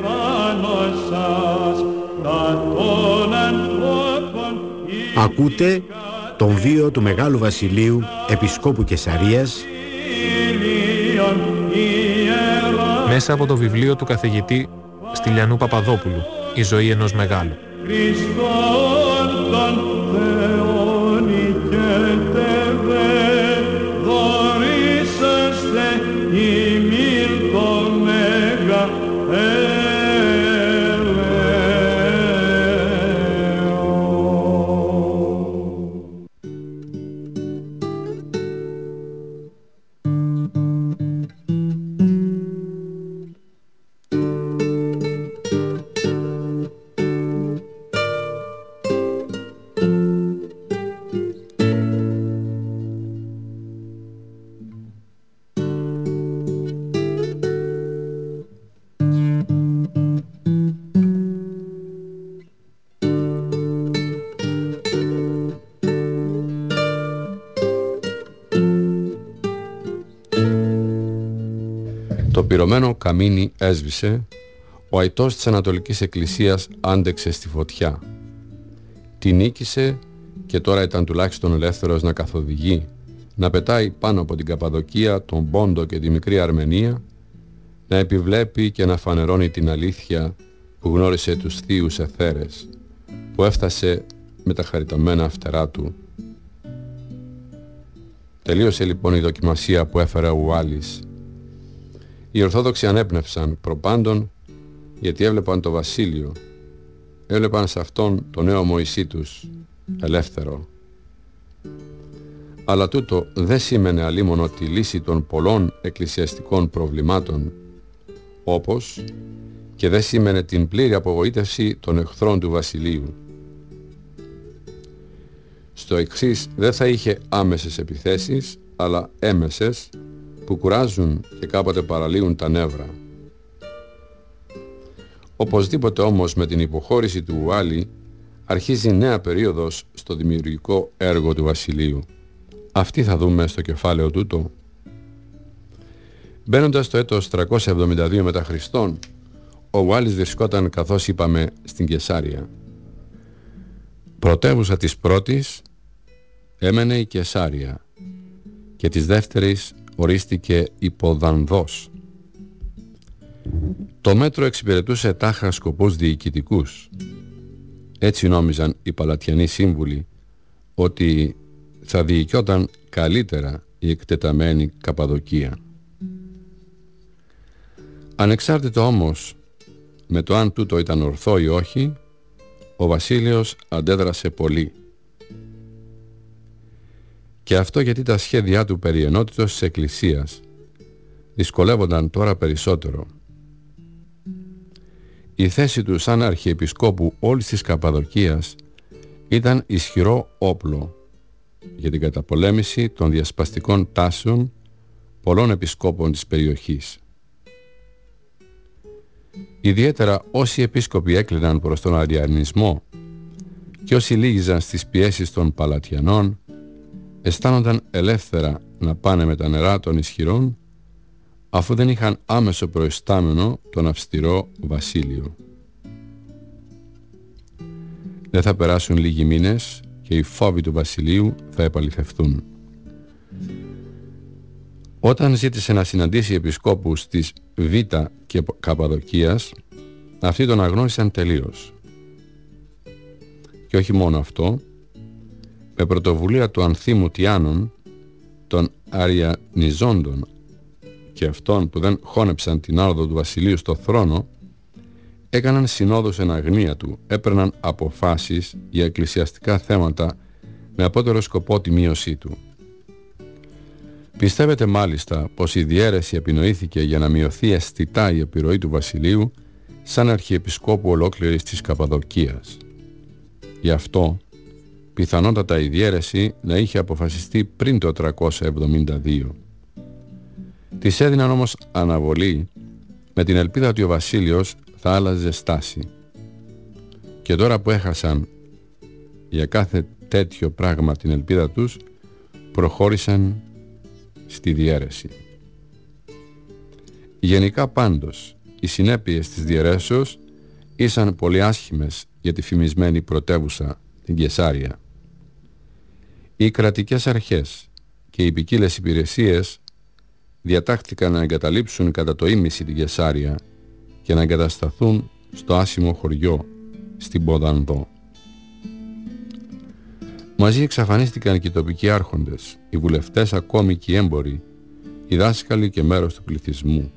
Ακούτε τον βίο του Μεγάλου Βασιλείου Επισκόπου Καισαρίας μέσα από το βιβλίο του καθηγητή Στυλιανού Παπαδόπουλου, «Η ζωή ενός μεγάλου». Το πυρωμένο καμίνι έσβησε, ο αητός της Ανατολικής Εκκλησίας άντεξε στη φωτιά. Τη νίκησε και τώρα ήταν τουλάχιστον ελεύθερος να καθοδηγεί, να πετάει πάνω από την Καπαδοκία, τον Πόντο και τη μικρή Αρμενία, να επιβλέπει και να φανερώνει την αλήθεια που γνώρισε τους θείους εθέρες, που έφτασε με τα χαριτωμένα φτερά του. Τελείωσε λοιπόν η δοκιμασία που έφερε ο Ουάλης. Οι Ορθόδοξοι ανέπνευσαν προπάντων, γιατί έβλεπαν το Βασίλειο, έβλεπαν σε αυτόν το νέο Μωυσή τους, ελεύθερο. Αλλά τούτο δεν σήμαινε αλίμονο τη λύση των πολλών εκκλησιαστικών προβλημάτων, όπως και δεν σήμαινε την πλήρη απογοήτευση των εχθρών του Βασιλείου. Στο εξής δεν θα είχε άμεσες επιθέσεις, αλλά έμεσες, που κουράζουν και κάποτε παραλύουν τα νεύρα. Οπωσδήποτε όμως με την υποχώρηση του Ουάλη αρχίζει νέα περίοδος στο δημιουργικό έργο του Βασιλείου. Αυτή θα δούμε στο κεφάλαιο τούτο. Μπαίνοντας στο έτος τριακόσια εβδομήντα δύο μετά Χριστόν, ο Ουάλης βρισκόταν, καθώς είπαμε, στην Καισάρια. Πρωτεύουσα της πρώτης έμενε η Καισάρια και της δεύτερης ορίστηκε υποδανδός. Το μέτρο εξυπηρετούσε τάχα σκοπούς διοικητικούς. Έτσι νόμιζαν οι παλατιανοί σύμβουλοι ότι θα διοικιόταν καλύτερα η εκτεταμένη Καπαδοκία. Ανεξάρτητα όμως με το αν τούτο ήταν ορθό ή όχι, ο Βασίλειος αντέδρασε πολύ. Και αυτό γιατί τα σχέδιά του περί ενότητος της Εκκλησίας δυσκολεύονταν τώρα περισσότερο. Η θέση του σαν αρχιεπισκόπου όλης της Καπαδοκίας ήταν ισχυρό όπλο για την καταπολέμηση των διασπαστικών τάσεων πολλών επισκόπων της περιοχής. Ιδιαίτερα όσοι επίσκοποι έκλειναν προς τον αριανισμό και όσοι λύγιζαν στις πιέσεις των Παλατιανών αισθάνονταν ελεύθερα να πάνε με τα νερά των ισχυρών, αφού δεν είχαν άμεσο προϊστάμενο τον αυστηρό Βασίλειο. Δεν θα περάσουν λίγοι μήνες και οι φόβοι του Βασιλείου θα επαληθευτούν. Όταν ζήτησε να συναντήσει επισκόπους της Β και Καπαδοκίας, αυτοί τον αγνώρισαν τελείως. Και όχι μόνο αυτό, με πρωτοβουλία του Ανθίμου Τιάνων, των Αριανιζόντων και αυτών που δεν χώνεψαν την άρδο του Βασιλείου στο θρόνο, έκαναν συνόδους εν αγνία του, έπαιρναν αποφάσεις για εκκλησιαστικά θέματα με απότερο σκοπό τη μείωσή του. Πιστεύετε μάλιστα πως η διαίρεση επινοήθηκε για να μειωθεί αισθητά η επιρροή του Βασιλείου σαν αρχιεπισκόπου ολόκληρης της Καπαδοκίας. Γι' αυτό πιθανότατα η διαίρεση να είχε αποφασιστεί πριν το τριακόσια εβδομήντα δύο. Της έδιναν όμως αναβολή με την ελπίδα ότι ο Βασίλειος θα άλλαζε στάση. Και τώρα που έχασαν για κάθε τέτοιο πράγμα την ελπίδα τους, προχώρησαν στη διαίρεση. Γενικά πάντως, οι συνέπειες της διαιρέσεως ήσαν πολύ άσχημες για τη φημισμένη πρωτεύουσα, την Καισάρια. Οι κρατικές αρχές και οι ποικίλες υπηρεσίες διατάχθηκαν να εγκαταλείψουν κατά το ίμιση την Καισάρια και να εγκατασταθούν στο άσημο χωριό, στην Ποδανδό. Μαζί εξαφανίστηκαν και οι τοπικοί άρχοντες, οι βουλευτές, ακόμη και οι έμποροι, οι δάσκαλοι και μέρος του πληθυσμού.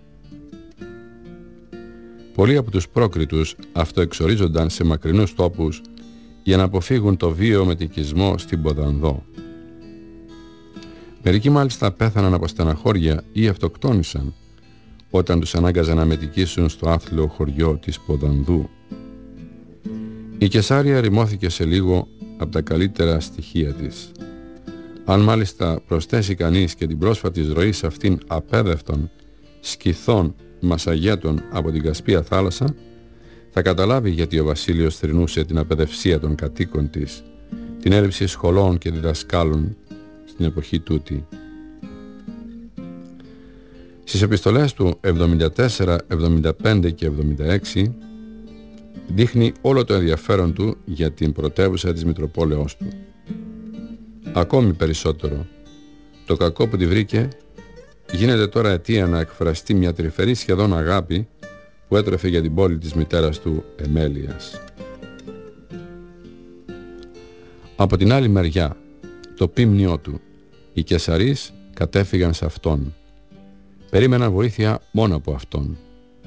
Πολλοί από τους πρόκριτους αυτοεξορίζονταν σε μακρινούς τόπους για να αποφύγουν το βίαιο μετικισμό στην Ποδανδό. Μερικοί μάλιστα πέθαναν από στεναχώρια ή αυτοκτόνησαν όταν τους ανάγκαζαν να μετικήσουν στο άθλιο χωριό της Ποδανδού. Η Καισάρια ερημώθηκε σε λίγο από τα καλύτερα στοιχεία της. Αν μάλιστα προσθέσει κανείς και την πρόσφατη ροή σε αυτήν απέδευτων σκυθών μασαγέτων από την Κασπία θάλασσα, θα καταλάβει γιατί ο Βασίλειος θρηνούσε την απαιδευσία των κατοίκων της, την έλλειψη σχολών και διδασκάλων στην εποχή τούτη. Στις επιστολές του εβδομήντα τέσσερα, εβδομήντα πέντε και εβδομήντα έξι δείχνει όλο το ενδιαφέρον του για την πρωτεύουσα της Μητροπόλεως του. Ακόμη περισσότερο, το κακό που τη βρήκε γίνεται τώρα αιτία να εκφραστεί μια τρυφερή σχεδόν αγάπη που έτρεφε για την πόλη της μητέρας του Εμέλειας. Από την άλλη μεριά, το πίμνιό του, οι Καισαρείς κατέφυγαν σε αυτόν. Περίμεναν βοήθεια μόνο από αυτόν.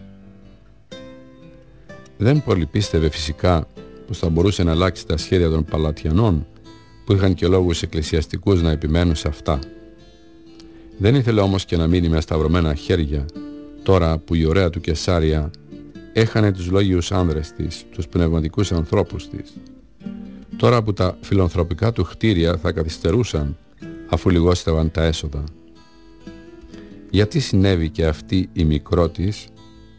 Δεν πολύ πίστευε φυσικά πως θα μπορούσε να αλλάξει τα σχέδια των Παλατιανών, που είχαν και λόγους εκκλησιαστικούς να επιμένουν σε αυτά. Δεν ήθελε όμως και να μείνει με σταυρωμένα χέρια, τώρα που η ωραία του Καισάρια έχανε τους λόγιους άνδρες της, τους πνευματικούς ανθρώπους της. Τώρα που τα φιλανθρωπικά του κτίρια θα καθυστερούσαν, αφού λιγόστευαν τα έσοδα. Γιατί συνέβη και αυτή η μικρότης?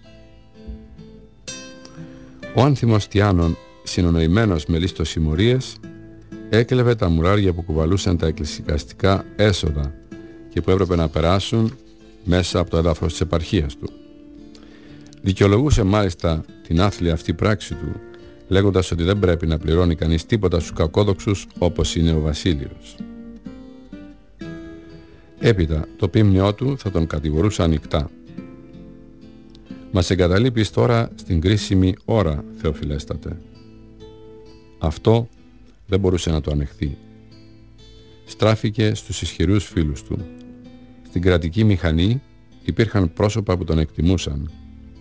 Ο άνθιμος Τιάνων, συνονοημένος με λίστος συμμορίες, έκλεβε τα μουράρια που κουβαλούσαν τα εκκλησιαστικά έσοδα και που έπρεπε να περάσουν μέσα από το έδαφος της επαρχίας του. Δικαιολογούσε μάλιστα την άθλια αυτή πράξη του, λέγοντας ότι δεν πρέπει να πληρώνει κανείς τίποτα στους κακόδοξους όπως είναι ο Βασίλειος. Έπειτα το πίμνιό του θα τον κατηγορούσε ανοιχτά. «Μας εγκαταλείπεις τώρα στην κρίσιμη ώρα, Θεοφιλέστατε». Αυτό δεν μπορούσε να το ανεχθεί. Στράφηκε στους ισχυρούς φίλους του. Στην κρατική μηχανή υπήρχαν πρόσωπα που τον εκτιμούσαν.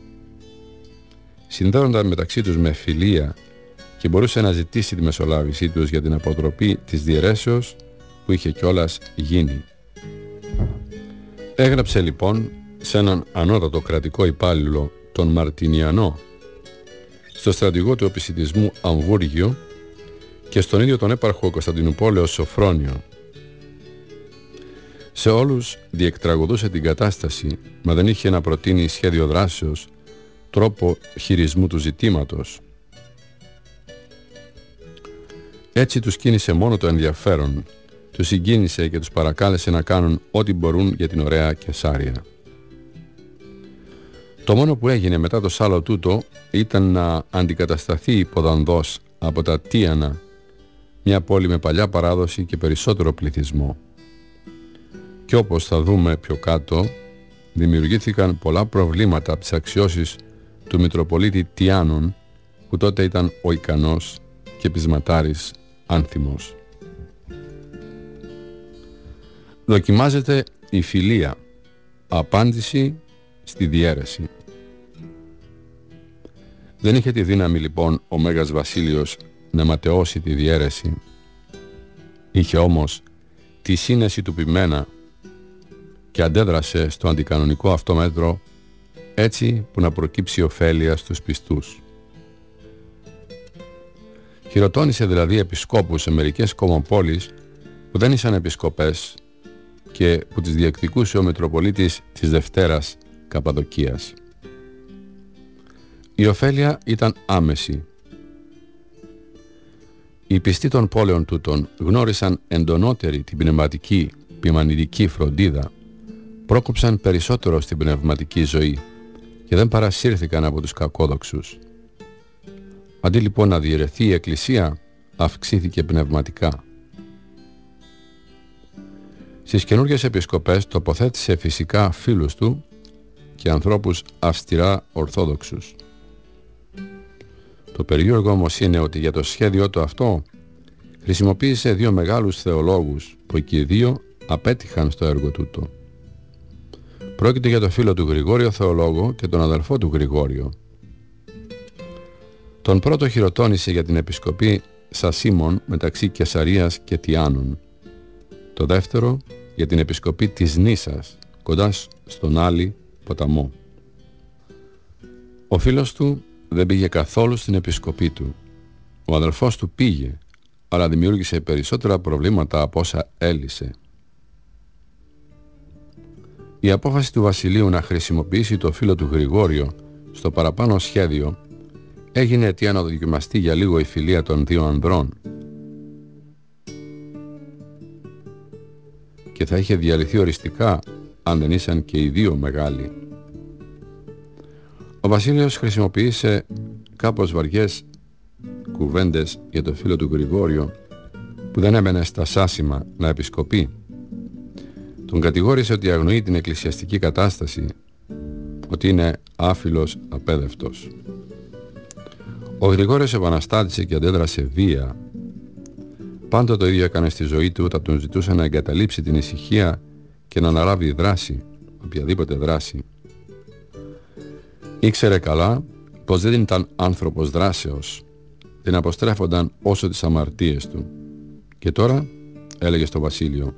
Συνδέονταν μεταξύ τους με φιλία και μπορούσε να ζητήσει τη μεσολάβησή τους για την αποτροπή της διαιρέσεως που είχε κιόλας γίνει. Έγραψε λοιπόν σε έναν ανώτατο κρατικό υπάλληλο, τον Μαρτινιανό, στο στρατηγό του επισιτισμού Αμβούργιο και στον ίδιο τον έπαρχο Κωνσταντινουπόλεω Σοφρόνιο. Σε όλους διεκτραγωδούσε την κατάσταση, μα δεν είχε να προτείνει σχέδιο δράσεως, τρόπο χειρισμού του ζητήματος. Έτσι τους κίνησε μόνο το ενδιαφέρον, τους συγκίνησε και τους παρακάλεσε να κάνουν ό,τι μπορούν για την ωραία Καισάρια. Το μόνο που έγινε μετά το σάλο τούτο ήταν να αντικατασταθεί η Ποδανδός από τα Τίανα, μια πόλη με παλιά παράδοση και περισσότερο πληθυσμό. Και όπως θα δούμε πιο κάτω, δημιουργήθηκαν πολλά προβλήματα από τις αξιώσεις του Μητροπολίτη Τιάνων, που τότε ήταν ο ικανός και πεισματάρης Άνθιμος. Δοκιμάζεται η φιλία, απάντηση στη διαίρεση. Δεν είχε τη δύναμη λοιπόν ο Μέγας Βασίλειος να ματαιώσει τη διαίρεση. Είχε όμως τη σύνεση του ποιμένα και αντέδρασε στο αντικανονικό αυτό μέτρο έτσι που να προκύψει ωφέλεια στους πιστούς. Χειροτώνησε δηλαδή επισκόπους σε μερικές κομμοπόλεις που δεν ήσαν επισκοπές και που τις διεκδικούσε ο Μητροπολίτης της Δευτέρας Καπαδοκίας. Η ωφέλεια ήταν άμεση. Οι πιστοί των πόλεων τούτων γνώρισαν εντονότερη την πνευματική ποιμανητική φροντίδα, πρόκοψαν περισσότερο στην πνευματική ζωή και δεν παρασύρθηκαν από τους κακόδοξους. Αντί λοιπόν να διαιρεθεί η Εκκλησία, αυξήθηκε πνευματικά. Στις καινούργιες επισκοπές τοποθέτησε φυσικά φίλους του και ανθρώπους αυστηρά ορθόδοξους. Το περίεργο όμως είναι ότι για το σχέδιό του αυτό χρησιμοποίησε δύο μεγάλους θεολόγους που και οι δύο απέτυχαν στο έργο τούτο. Πρόκειται για το φίλο του Γρηγόριο Θεολόγο και τον αδελφό του Γρηγόριο. Τον πρώτο χειροτώνησε για την επισκοπή Σασίμων μεταξύ Κεσαρίας και Τιάνων. Το δεύτερο για την επισκοπή της Νήσας κοντά στον Άλλη ποταμό. Ο φίλος του δεν πήγε καθόλου στην επισκοπή του. Ο αδελφός του πήγε, αλλά δημιούργησε περισσότερα προβλήματα από όσα έλυσε. Η απόφαση του βασιλείου να χρησιμοποιήσει το φίλο του Γρηγόριο στο παραπάνω σχέδιο έγινε αιτία να δοκιμαστεί για λίγο η φιλία των δύο ανδρών και θα είχε διαλυθεί οριστικά αν δεν ήσαν και οι δύο μεγάλοι. Ο βασίλειος χρησιμοποίησε κάπως βαριές κουβέντες για το φίλο του Γρηγόριο που δεν έμενε στα σάσιμα να επισκοπεί. Τον κατηγόρησε ότι αγνοεί την εκκλησιαστική κατάσταση, ότι είναι άφιλος απέδευτος. Ο Γρηγόριος επαναστάτησε και αντέδρασε βία. Πάντα το ίδιο έκανε στη ζωή του όταν τον ζητούσε να εγκαταλείψει την ησυχία και να αναλάβει δράση, οποιαδήποτε δράση. Ήξερε καλά πως δεν ήταν άνθρωπος δράσεως, δεν αποστρέφονταν όσο τις αμαρτίες του. Και τώρα έλεγε στο βασίλειο: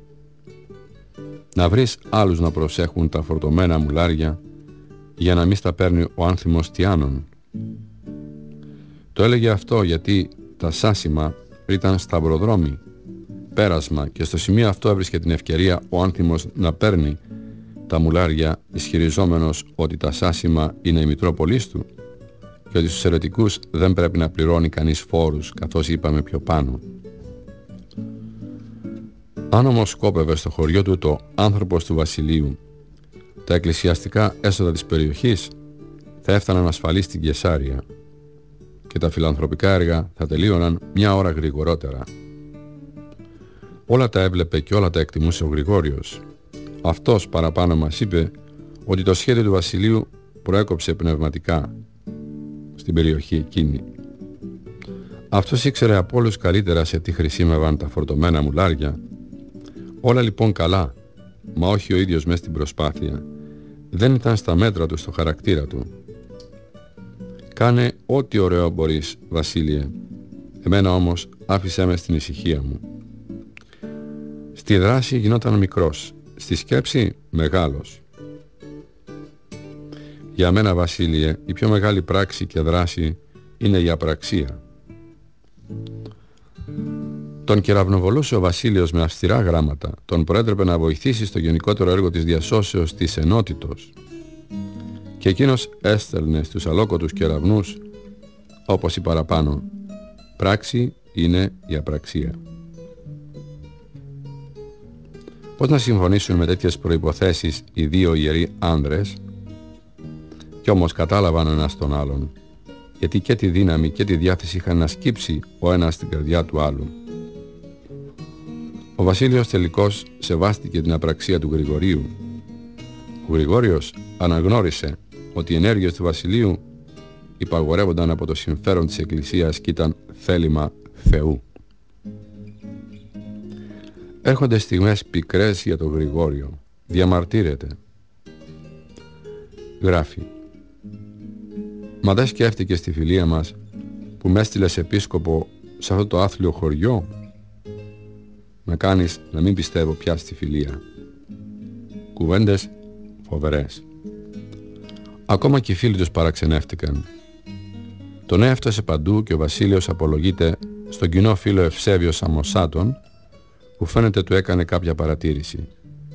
να βρεις άλλους να προσέχουν τα φορτωμένα μουλάρια για να μην στα παίρνει ο άνθιμος Τιάνων. Το έλεγε αυτό γιατί τα σάσιμα ήταν σταυροδρόμοι, πέρασμα, και στο σημείο αυτό έβρισκε την ευκαιρία ο άνθιμος να παίρνει τα μουλάρια, ισχυριζόμενος ότι τα σάσιμα είναι η μητρόπολης του και ότι στους αιρετικούς δεν πρέπει να πληρώνει κανείς φόρους, καθώς είπαμε πιο πάνω. Αν όμως σκόπευε στο χωριό του το άνθρωπος του βασιλείου, τα εκκλησιαστικά έσοδα της περιοχής θα έφταναν ασφαλείς στην Κεσάρια και τα φιλανθρωπικά έργα θα τελείωναν μια ώρα γρηγορότερα. Όλα τα έβλεπε και όλα τα εκτιμούσε ο Γρηγόριος. Αυτός παραπάνω μας είπε ότι το σχέδιο του βασιλείου προέκοψε πνευματικά στην περιοχή εκείνη. Αυτός ήξερε από όλους καλύτερα σε τι χρησιμεύαν τα φορτωμένα μουλάρια. Όλα λοιπόν καλά, μα όχι ο ίδιος μες στην προσπάθεια. Δεν ήταν στα μέτρα του, στο χαρακτήρα του. Κάνε ό,τι ωραίο μπορείς, Βασίλειε. Εμένα όμως άφησέ με στην ησυχία μου. Στη δράση γινόταν μικρός, στη σκέψη μεγάλος. Για μένα, Βασίλειε, η πιο μεγάλη πράξη και δράση είναι η απραξία. Τον κεραυνοβολούσε ο βασίλειος με αυστηρά γράμματα, τον προέτρεπε να βοηθήσει στο γενικότερο έργο της διασώσεως της ενότητος και εκείνος έστελνε στους αλόκοτους κεραυνούς, όπως η παραπάνω, πράξη είναι η απραξία. Πώς να συμφωνήσουν με τέτοιες προϋποθέσεις οι δύο ιεροί άνδρες? Κι όμως κατάλαβαν ο ένας τον άλλον, γιατί και τη δύναμη και τη διάθεση είχαν να σκύψει ο ένας στην καρδιά του άλλου. Ο βασίλειος τελικώς σεβάστηκε την απραξία του Γρηγορίου. Ο Γρηγόριος αναγνώρισε ότι οι ενέργειες του βασιλείου υπαγορεύονταν από το συμφέρον της Εκκλησίας και ήταν θέλημα Θεού. Έρχονται στιγμές πικρές για τον Γρηγόριο. Διαμαρτύρεται. Γράφει: «Μα δεν σκέφτηκες τη φιλία μας που με έστειλες επίσκοπο σε αυτό το άθλιο χωριό? Να κάνεις να μην πιστεύω πια στη φιλία». Κουβέντες φοβερές. Ακόμα και οι φίλοι τους παραξενεύτηκαν. Τον έφτασε παντού και ο βασίλειος απολογείται στον κοινό φίλο Ευσέβιο Σαμοσάτων, που φαίνεται του έκανε κάποια παρατήρηση.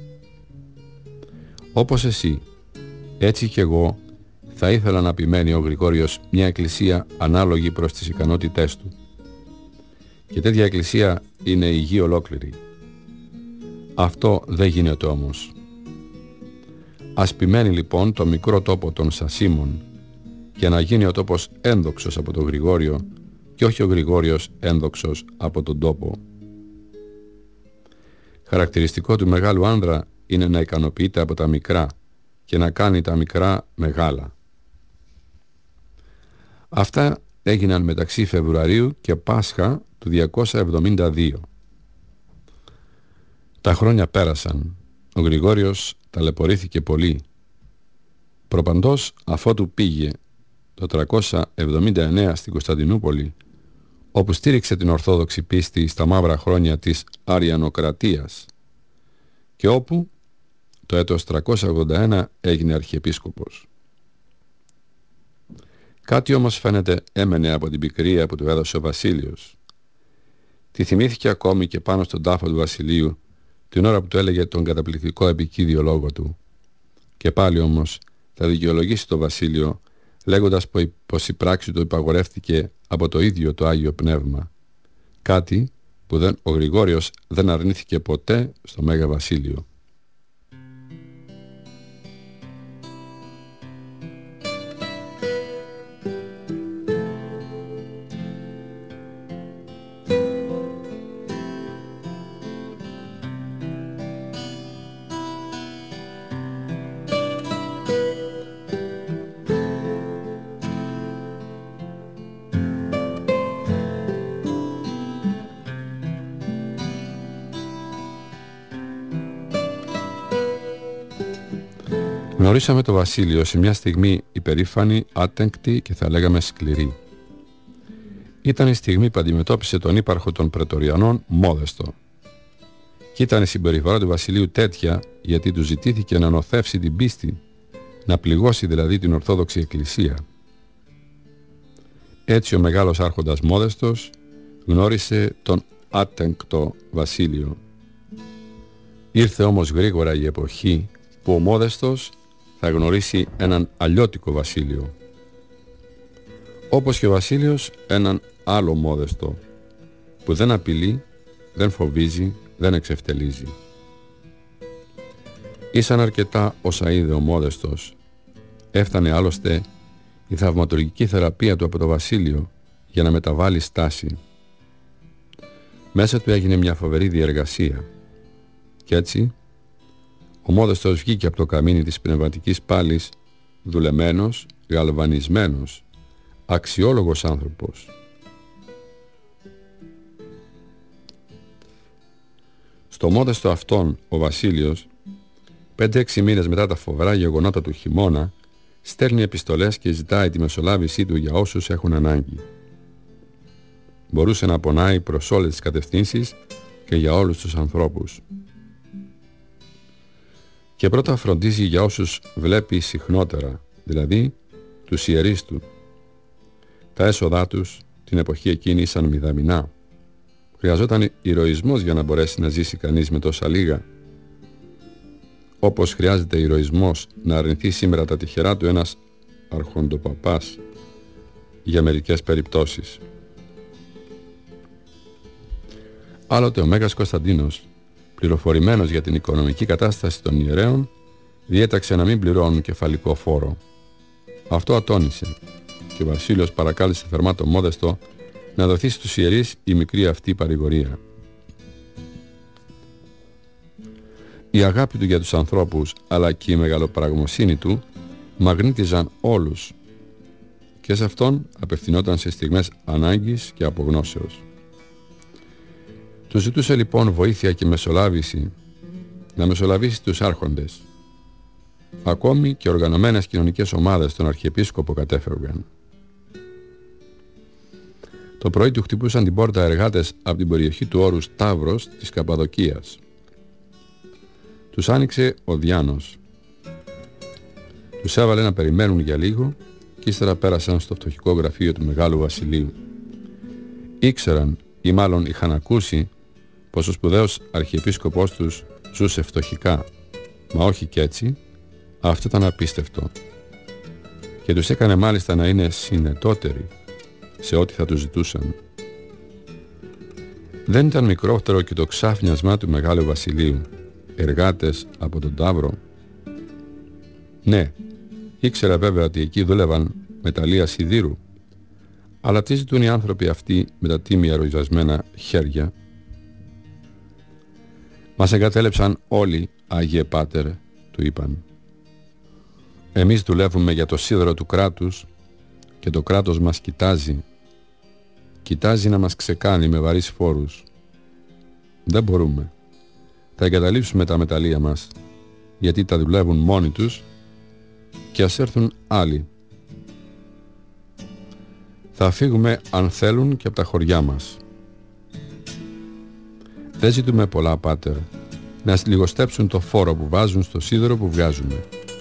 «Όπως εσύ, έτσι κι εγώ θα ήθελα να επιμένει ο Γρηγόριος μια εκκλησία ανάλογη προς τις ικανότητές του. Και τέτοια εκκλησία είναι η γη ολόκληρη. Αυτό δεν γίνεται όμως. Ας επιμένει λοιπόν το μικρό τόπο των Σασίμων για να γίνει ο τόπος ένδοξος από τον Γρηγόριο και όχι ο Γρηγόριος ένδοξος από τον τόπο. Χαρακτηριστικό του μεγάλου άνδρα είναι να ικανοποιείται από τα μικρά και να κάνει τα μικρά μεγάλα. Αυτά έγιναν μεταξύ Φεβρουαρίου και Πάσχα του διακόσια εβδομήντα δύο. Τα χρόνια πέρασαν. Ο Γρηγόριος ταλαιπωρήθηκε πολύ. Προπαντός, αφότου πήγε το τριακόσια εβδομήντα εννέα στην Κωνσταντινούπολη, όπου στήριξε την Ορθόδοξη πίστη στα μαύρα χρόνια της Αριανοκρατίας και όπου το έτος τριακόσια ογδόντα ένα έγινε αρχιεπίσκοπος. Κάτι όμως φαίνεται έμενε από την πικρία που του έδωσε ο Βασίλειος. Τη θυμήθηκε ακόμη και πάνω στον τάφο του Βασιλείου την ώρα που του έλεγε τον καταπληκτικό επικίδιο λόγο του. Και πάλι όμως θα δικαιολογήσει το Βασίλειο λέγοντας πως η πράξη του υπαγορεύτηκε από το ίδιο το Άγιο Πνεύμα. Κάτι που δεν, ο Γρηγόριος δεν αρνήθηκε ποτέ στο Μέγα Βασίλειο. Γνωρίσαμε το Βασίλειο σε μια στιγμή υπερήφανη, άτεγκτη και θα λέγαμε σκληρή. Ήταν η στιγμή που αντιμετώπισε τον ύπαρχο των Πρετοριανών Μόδεστο. Και ήταν η συμπεριφορά του Βασιλείου τέτοια γιατί του ζητήθηκε να νοθεύσει την πίστη, να πληγώσει δηλαδή την Ορθόδοξη Εκκλησία. Έτσι ο μεγάλος άρχοντας Μόδεστος γνώρισε τον άτεγκτο Βασίλειο. Ήρθε όμως γρήγορα η εποχή που ο Μόδεστος θα γνωρίσει έναν αλλιώτικο Βασίλειο. Όπως και ο Βασίλειος έναν άλλο Μόδεστο που δεν απειλεί, δεν φοβίζει, δεν εξευτελίζει. Ήσαν αρκετά όσα είδε ο Μόδεστος. Έφτανε άλλωστε η θαυματουργική θεραπεία του από το Βασίλειο για να μεταβάλει στάση. Μέσα του έγινε μια φοβερή διεργασία. Κι έτσι ο Μόδεστος βγήκε από το καμίνι της πνευματικής πάλης δουλεμένος, γαλβανισμένος, αξιόλογος άνθρωπος. Στο Μόδεστο αυτόν ο Βασίλειος, πέντε έξι μήνες μετά τα φοβερά γεγονότα του χειμώνα, στέλνει επιστολές και ζητάει τη μεσολάβησή του για όσους έχουν ανάγκη. Μπορούσε να πονάει προς όλες τις κατευθύνσεις και για όλους τους ανθρώπους. Και πρώτα φροντίζει για όσους βλέπει συχνότερα, δηλαδή τους ιερείς του. Τα έσοδά τους την εποχή εκείνη ήσαν μηδαμινά. Χρειαζόταν ηρωισμός για να μπορέσει να ζήσει κανείς με τόσα λίγα. Όπως χρειάζεται ηρωισμός να αρνηθεί σήμερα τα τυχερά του ένας αρχοντοπαπάς για μερικές περιπτώσεις. Άλλοτε ο Μέγας Κωνσταντίνος, πληροφορημένος για την οικονομική κατάσταση των ιερέων, διέταξε να μην πληρώνουν κεφαλικό φόρο. Αυτό ατώνησε και ο Βασίλειος παρακάλεσε θερμά τον Μόδεστο να δοθεί στους ιερείς η μικρή αυτή παρηγορία. Η αγάπη του για τους ανθρώπους αλλά και η μεγαλοπραγμοσύνη του μαγνήτιζαν όλους και σε αυτόν απευθυνόταν σε στιγμές ανάγκης και απογνώσεως. Του ζητούσε λοιπόν βοήθεια και μεσολάβηση, να μεσολαβήσει τους άρχοντες. Ακόμη και οργανωμένες κοινωνικές ομάδες τον Αρχιεπίσκοπο κατέφευγαν. Το πρωί του χτυπούσαν την πόρτα εργάτες από την περιοχή του όρους Ταύρος της Καπαδοκίας. Τους άνοιξε ο Διάνος. Τους έβαλε να περιμένουν για λίγο και ύστερα πέρασαν στο φτωχικό γραφείο του Μεγάλου Βασιλείου. Ήξεραν ή μάλλον είχαν ακούσει πως ο σπουδαίος αρχιεπίσκοπός τους ζούσε φτωχικά, μα όχι κι έτσι. Αυτό ήταν απίστευτο και τους έκανε μάλιστα να είναι συνετότεροι σε ό,τι θα τους ζητούσαν. Δεν ήταν μικρότερο και το ξάφνιασμα του Μεγάλου Βασιλείου, εργάτες από τον Ταύρο. Ναι, ήξερα βέβαια ότι εκεί δούλευαν μεταλλεία σιδήρου, αλλά τι ζητούν οι άνθρωποι αυτοί με τα τίμια ροζασμένα χέρια? Μας εγκατέλειψαν όλοι, Άγιε Πάτερ, του είπαν. Εμείς δουλεύουμε για το σίδερο του κράτους και το κράτος μας κοιτάζει. Κοιτάζει να μας ξεκάνει με βαρύς φόρους. Δεν μπορούμε. Θα εγκαταλείψουμε τα μεταλλεία μας, γιατί τα δουλεύουν μόνοι τους, και ας έρθουν άλλοι. Θα φύγουμε αν θέλουν και από τα χωριά μας. Δεν ζητούμε πολλά, Πάτερ, να λιγοστέψουν το φόρο που βάζουν στο σίδερο που βγάζουμε.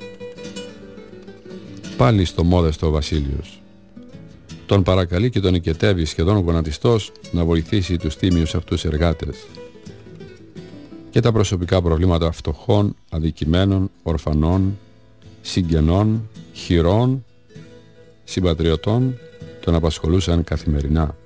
Πάλι στο μόδεστο ο Βασίλειος. Τον παρακαλεί και τον οικετεύει σχεδόν γονατιστός να βοηθήσει τους τίμιους αυτούς εργάτες. Και τα προσωπικά προβλήματα φτωχών, αδικημένων, ορφανών, συγγενών, χειρών, συμπατριωτών τον απασχολούσαν καθημερινά.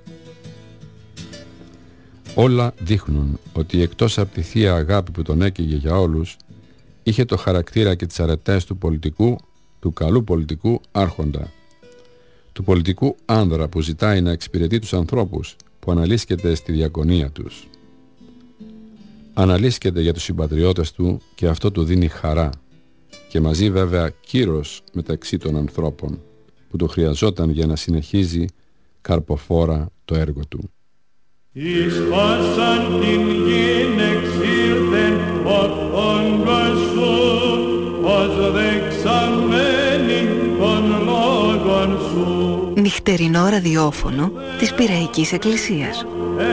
Όλα δείχνουν ότι εκτός από τη θεία αγάπη που τον έκαιγε για όλους, είχε το χαρακτήρα και τις αρετές του πολιτικού, του καλού πολιτικού άρχοντα, του πολιτικού άνδρα που ζητάει να εξυπηρετεί τους ανθρώπους, που αναλύσκεται στη διακονία τους. Αναλύσκεται για τους συμπατριώτες του και αυτό του δίνει χαρά, και μαζί βέβαια κύρος μεταξύ των ανθρώπων που το χρειαζόταν για να συνεχίζει καρποφόρα το έργο του. Εις πάσαν την γην εξήλθεν ο φόγκος σου, ως δεξαμένη των λόγων σου. Νυχτερινό ραδιόφωνο της Πειραϊκής Εκκλησίας.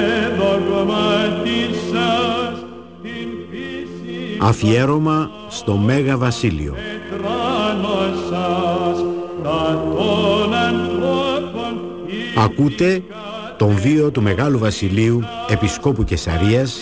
Εδογματίσας την φύση Αφιέρωμα στο Μέγα Βασίλειο. ετράνωσας τα των ανθρώπων. Ακούτε τον βίο του Μεγάλου Βασιλείου, Επισκόπου Καισαρίας,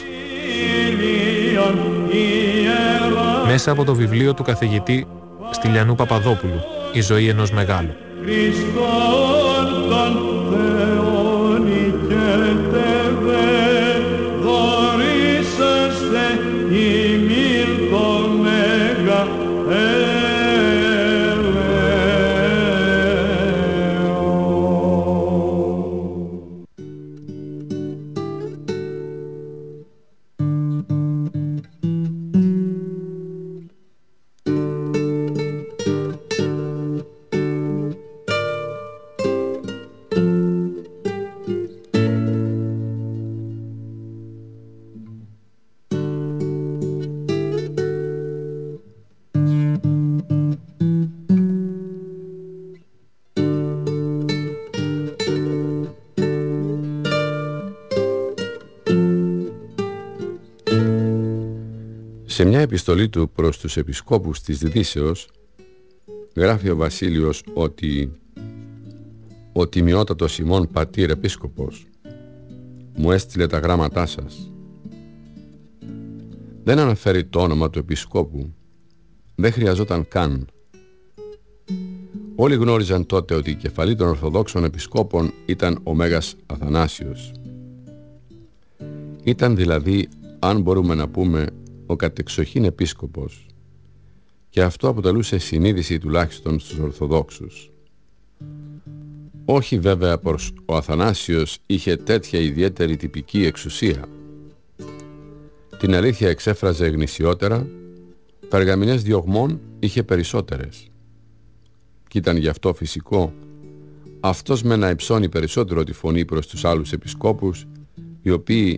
μέσα από το βιβλίο του καθηγητή Στυλιανού Παπαδόπουλου, «Η ζωή ενός μεγάλου». Χριστόν τον Θεόν οικετεύε, δωρήσαστε ημίν το Μέγα Σε μια επιστολή του προς τους επισκόπους της Δύσεως γράφει ο Βασίλειος ότι «Ο τιμιότατος ημών πατήρ επίσκοπος μου έστειλε τα γράμματά σας». Δεν αναφέρει το όνομα του επισκόπου, δεν χρειαζόταν καν. Όλοι γνώριζαν τότε ότι η κεφαλή των Ορθοδόξων επισκόπων ήταν ο Μέγας Αθανάσιος. Ήταν δηλαδή, αν μπορούμε να πούμε, ο κατεξοχήν επίσκοπος, και αυτό αποτελούσε συνείδηση τουλάχιστον στους Ορθοδόξους. Όχι βέβαια πως ο Αθανάσιος είχε τέτοια ιδιαίτερη τυπική εξουσία. Την αλήθεια εξέφραζε γνησιότερα, περγαμηνές διωγμών είχε περισσότερες. Κι ήταν γι' αυτό φυσικό αυτός με να υψώνει περισσότερο τη φωνή προς τους άλλους επισκόπους, οι οποίοι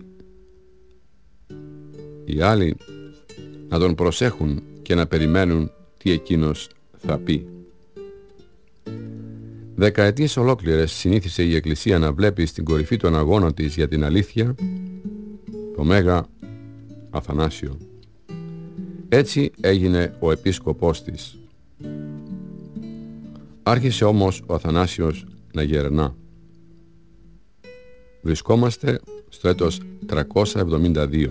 οι άλλοι να τον προσέχουν και να περιμένουν τι εκείνος θα πει. Δεκαετίες ολόκληρες συνήθισε η Εκκλησία να βλέπει στην κορυφή των αγώνων της για την αλήθεια το Μέγα Αθανάσιο. Έτσι έγινε ο επίσκοπός της. Άρχισε όμως ο Αθανάσιος να γερνά. Βρισκόμαστε στο έτος τριακόσια εβδομήντα δύο.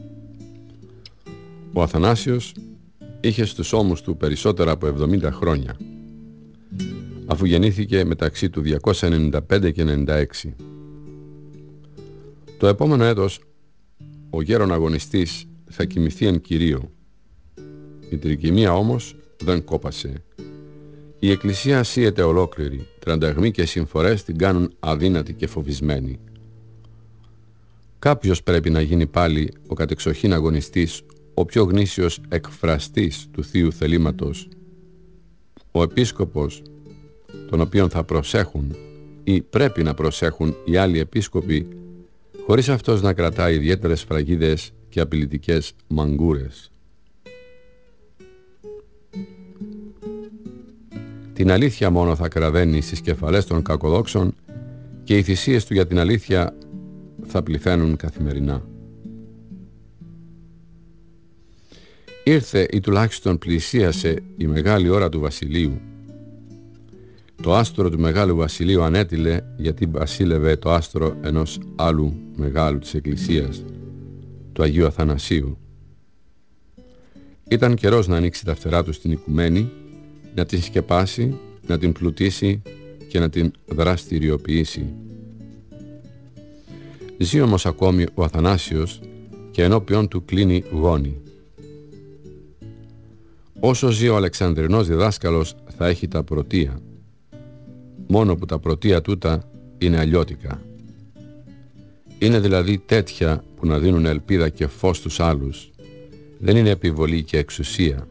Ο Αθανάσιος είχε στους ώμους του περισσότερα από εβδομήντα χρόνια, αφού γεννήθηκε μεταξύ του διακόσια ενενήντα πέντε και ενενήντα έξι. Το επόμενο έτος ο γέρον αγωνιστής θα κοιμηθεί εν κυρίω. Η τρικυμία όμως δεν κόπασε. Η εκκλησία σύεται ολόκληρη, τρανταγμοί και συμφορές την κάνουν αδύνατη και φοβισμένη. Κάποιος πρέπει να γίνει πάλι ο κατεξοχήν αγωνιστής, ο πιο γνήσιος εκφραστής του Θείου θελήματος, ο επίσκοπος, τον οποίον θα προσέχουν ή πρέπει να προσέχουν οι άλλοι επίσκοποι, χωρίς αυτός να κρατάει ιδιαίτερες φραγίδες και απειλητικές μαγκούρες. Την αλήθεια μόνο θα κραδένει στις κεφαλές των κακοδόξων και οι θυσίες του για την αλήθεια θα πληθαίνουν καθημερινά. Ήρθε ή τουλάχιστον πλησίασε η μεγάλη ώρα του βασιλείου. Το άστρο του μεγάλου βασιλείου ανέτειλε γιατί βασίλευε το άστρο ενός άλλου μεγάλου της εκκλησίας, του Αγίου Αθανασίου. Ήταν καιρός να ανοίξει τα φτερά του στην οικουμένη, να την σκεπάσει, να την πλουτίσει και να την δραστηριοποιήσει. Ζει όμως ακόμη ο Αθανάσιος και ενώπιον του κλείνει γόνη. Όσο ζει ο Αλεξανδρινός διδάσκαλος θα έχει τα πρωτεία, μόνο που τα πρωτεία τούτα είναι αλλιώτικα. Είναι δηλαδή τέτοια που να δίνουν ελπίδα και φως στους άλλους, δεν είναι επιβολή και εξουσία.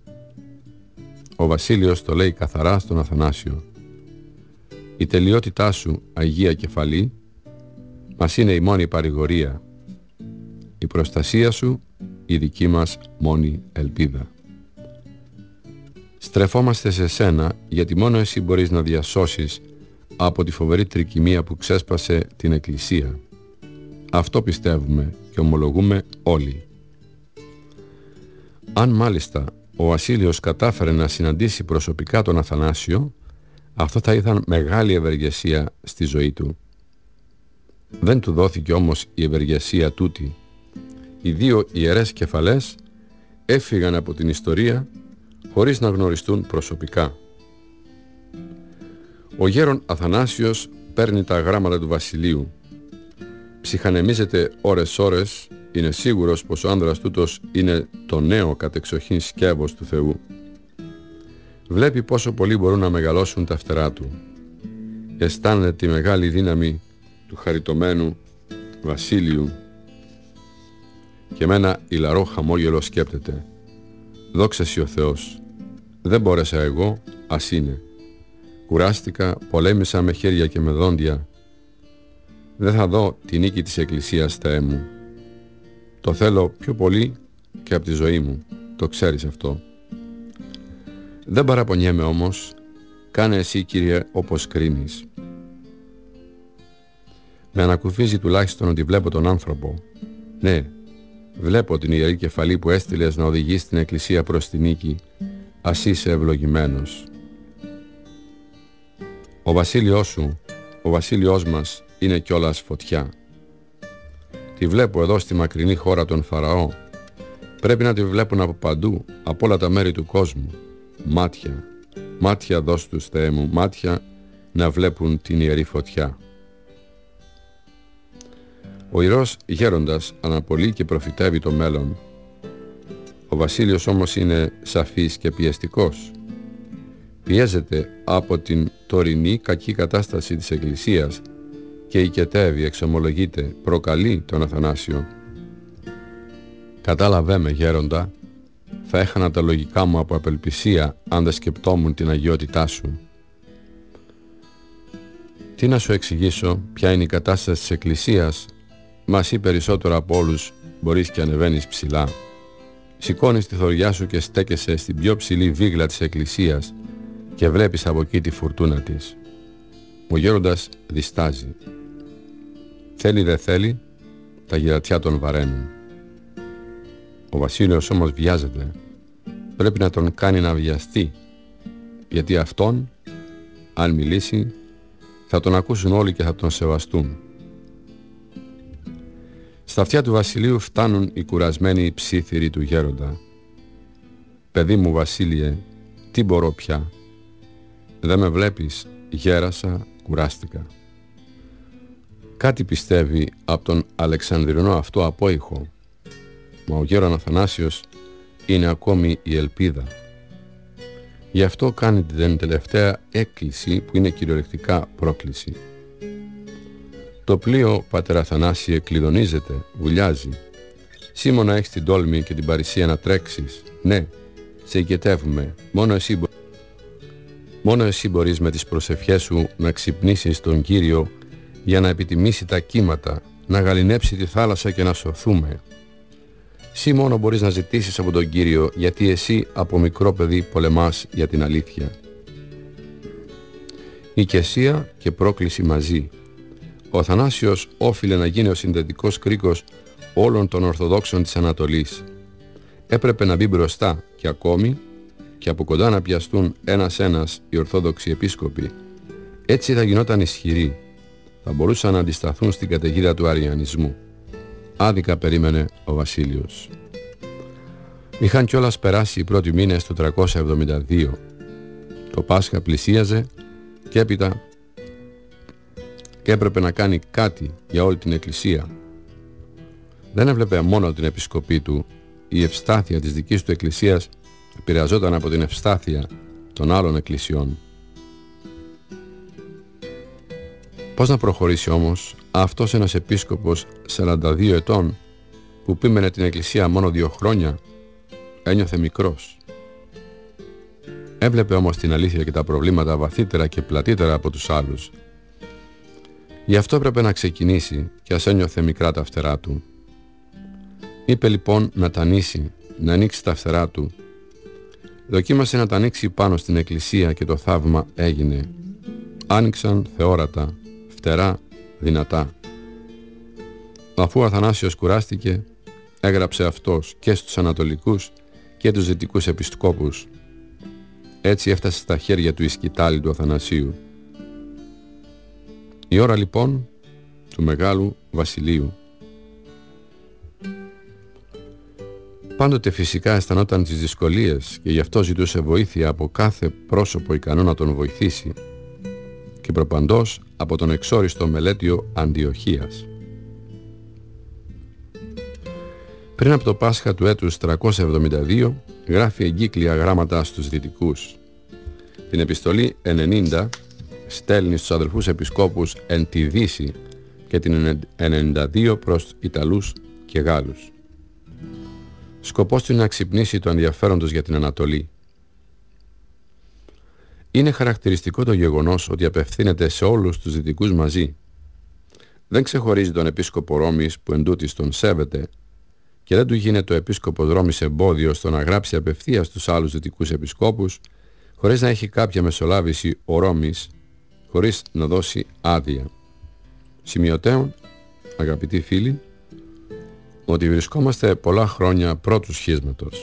Ο Βασίλειος το λέει καθαρά στον Αθανάσιο. Η τελειότητά σου, Αγία Κεφαλή, μας είναι η μόνη παρηγορία. Η προστασία σου, η δική μας μόνη ελπίδα. Στρεφόμαστε σε σένα, γιατί μόνο εσύ μπορείς να διασώσεις από τη φοβερή τρικυμία που ξέσπασε την Εκκλησία. Αυτό πιστεύουμε και ομολογούμε όλοι. Αν μάλιστα ο Βασίλειος κατάφερε να συναντήσει προσωπικά τον Αθανάσιο, αυτό θα ήταν μεγάλη ευεργεσία στη ζωή του. Δεν του δόθηκε όμως η ευεργεσία τούτη. Οι δύο ιερές κεφαλές έφυγαν από την ιστορία χωρίς να γνωριστούν προσωπικά. Ο γέρον Αθανάσιος παίρνει τα γράμματα του βασιλείου. Ψυχανεμίζεται ώρες-ώρες, είναι σίγουρος πως ο άνδρας τούτος είναι το νέο κατεξοχήν σκεύος του Θεού. Βλέπει πόσο πολύ μπορούν να μεγαλώσουν τα φτερά του. Αισθάνεται τη μεγάλη δύναμη του χαριτωμένου βασίλειου και με ένα ηλαρό χαμόγελο σκέπτεται. Δόξα σοι ο Θεός. Δεν μπόρεσα εγώ, ας είναι. Κουράστηκα, πολέμησα με χέρια και με δόντια. Δεν θα δω τη νίκη της Εκκλησίας, Θεέ μου. Το θέλω πιο πολύ και από τη ζωή μου. Το ξέρεις αυτό. Δεν παραπονιέμαι όμως. Κάνε εσύ, Κύριε, όπως κρίνεις. Με ανακουφίζει τουλάχιστον ότι βλέπω τον άνθρωπο. Ναι, βλέπω την ιερή κεφαλή που έστειλες να οδηγήσει την Εκκλησία προς την νίκη. Ας είσαι ευλογημένος. Ο βασίλειος σου, ο βασίλειος μας, είναι κιόλας φωτιά. Τη βλέπω εδώ στη μακρινή χώρα των Φαραώ. Πρέπει να τη βλέπουν από παντού, από όλα τα μέρη του κόσμου. Μάτια, μάτια δώσ' τους, Θεέ μου, μάτια να βλέπουν την ιερή φωτιά. Ο ιερός γέροντας αναπολύει και προφητεύει το μέλλον. Ο βασίλειος όμως είναι σαφής και πιεστικός. Πιέζεται από την τωρινή κακή κατάσταση της Εκκλησίας και οικετεύει, εξομολογείται, προκαλεί τον Αθανάσιο. Κατάλαβέ με, γέροντα, θα έχανα τα λογικά μου από απελπισία αν δεν σκεπτόμουν την αγιότητά σου. Τι να σου εξηγήσω ποια είναι η κατάσταση της Εκκλησίας, μα εσύ περισσότερο από όλους μπορείς και ανεβαίνεις ψηλά. Σηκώνεις τη θωριά σου και στέκεσαι στην πιο ψηλή βίγλα της Εκκλησίας και βλέπεις από εκεί τη φουρτούνα της. Ο γέροντας διστάζει. Θέλει δε θέλει, τα γυρατιά τον βαραίνουν. Ο βασίλειος όμως βιάζεται. Πρέπει να τον κάνει να βιαστεί, γιατί αυτόν, αν μιλήσει, θα τον ακούσουν όλοι και θα τον σεβαστούν. Στα αυτιά του βασιλείου φτάνουν οι κουρασμένοι ψίθυροι του γέροντα. «Παιδί μου, Βασίλειε, τι μπορώ πια? Δεν με βλέπεις, γέρασα, κουράστηκα». κάτι πιστεύει από τον Αλεξανδρινό αυτό απόϊχο, μα ο γέρον Αθανάσιος είναι ακόμη η ελπίδα. Γι' αυτό κάνει την τελευταία έκκληση που είναι κυριολεκτικά πρόκληση. Το πλοίο, πατέρ Αθανάσιε, κλειδονίζεται, βουλιάζει. Σήμωνα έχεις την τόλμη και την παρησία να τρέξεις. Ναι, σε οικετεύουμε, μόνο εσύ, μπο... μόνο εσύ μπορείς με τις προσευχές σου να ξυπνήσεις τον Κύριο για να επιτιμήσει τα κύματα, να γαληνέψει τη θάλασσα και να σωθούμε. Εσύ μόνο μπορείς να ζητήσεις από τον Κύριο, γιατί εσύ από μικρό παιδί πολεμάς για την αλήθεια. Οικεσία και πρόκληση μαζί. Ο Αθανάσιος όφιλε να γίνει ο συνδετικός κρίκος όλων των Ορθοδόξων της Ανατολής. Έπρεπε να μπει μπροστά και ακόμη και από κοντά να πιαστούν ένας-ένας οι Ορθόδοξοι επίσκοποι. Έτσι θα γινόταν ισχυροί. Θα μπορούσαν να αντισταθούν στην καταιγίδα του αριανισμού. Άδικα περίμενε ο Βασίλειος. Είχαν κιόλας περάσει οι πρώτοι μήνες του τριακόσια εβδομήντα δύο. Το Πάσχα πλησίαζε και έπειτα και έπρεπε να κάνει κάτι για όλη την Εκκλησία. Δεν έβλεπε μόνο την επισκοπή του. Η ευστάθεια της δικής του Εκκλησίας επηρεαζόταν από την ευστάθεια των άλλων εκκλησιών. Πώς να προχωρήσει όμως αυτός ένας επίσκοπος σαράντα δύο ετών που πήμενε την Εκκλησία μόνο δύο χρόνια? Ένιωθε μικρός. Έβλεπε όμως την αλήθεια και τα προβλήματα βαθύτερα και πλατύτερα από τους άλλους. Γι' αυτό έπρεπε να ξεκινήσει και ας ένιωθε μικρά τα φτερά του. Είπε λοιπόν να τα ανοίξει, να ανοίξει τα φτερά του. Δοκίμασε να τα ανοίξει πάνω στην Εκκλησία και το θαύμα έγινε. Άνοιξαν θεόρατα, φτερά, δυνατά. Αφού ο Αθανάσιος κουράστηκε, έγραψε αυτός και στους Ανατολικούς και τους Δυτικούς επισκόπους. Έτσι έφτασε στα χέρια του η σκητάλη του Αθανασίου. Η ώρα λοιπόν του Μεγάλου Βασιλείου. Πάντοτε φυσικά αισθανόταν τις δυσκολίες και γι' αυτό ζητούσε βοήθεια από κάθε πρόσωπο ικανό να τον βοηθήσει και προπαντός από τον εξόριστο Μελέτιο Αντιοχίας. Πριν από το Πάσχα του έτους τριακόσια εβδομήντα δύο γράφει εγκύκλια γράμματα στους Δυτικούς. Την επιστολή ενενήντα στέλνει στους αδελφούς επισκόπους εν τη Δύση και την ενενήντα δύο προς Ιταλούς και Γάλλους. Σκοπός του είναι να ξυπνήσει το ενδιαφέρον τους για την Ανατολή. Είναι χαρακτηριστικό το γεγονός ότι απευθύνεται σε όλους τους Δυτικούς μαζί. Δεν ξεχωρίζει τον επίσκοπο Ρώμης που εντούτοις τον σέβεται και δεν του γίνεται ο επίσκοπος Ρώμης εμπόδιο στο να γράψει απευθείας στους άλλους Δυτικούς επισκόπους χωρίς να έχει κάποια μεσολάβηση ο Ρώμης, χωρίς να δώσει άδεια. Σημειωτέων, αγαπητοί φίλοι, ότι βρισκόμαστε πολλά χρόνια πρώτου σχίσματος.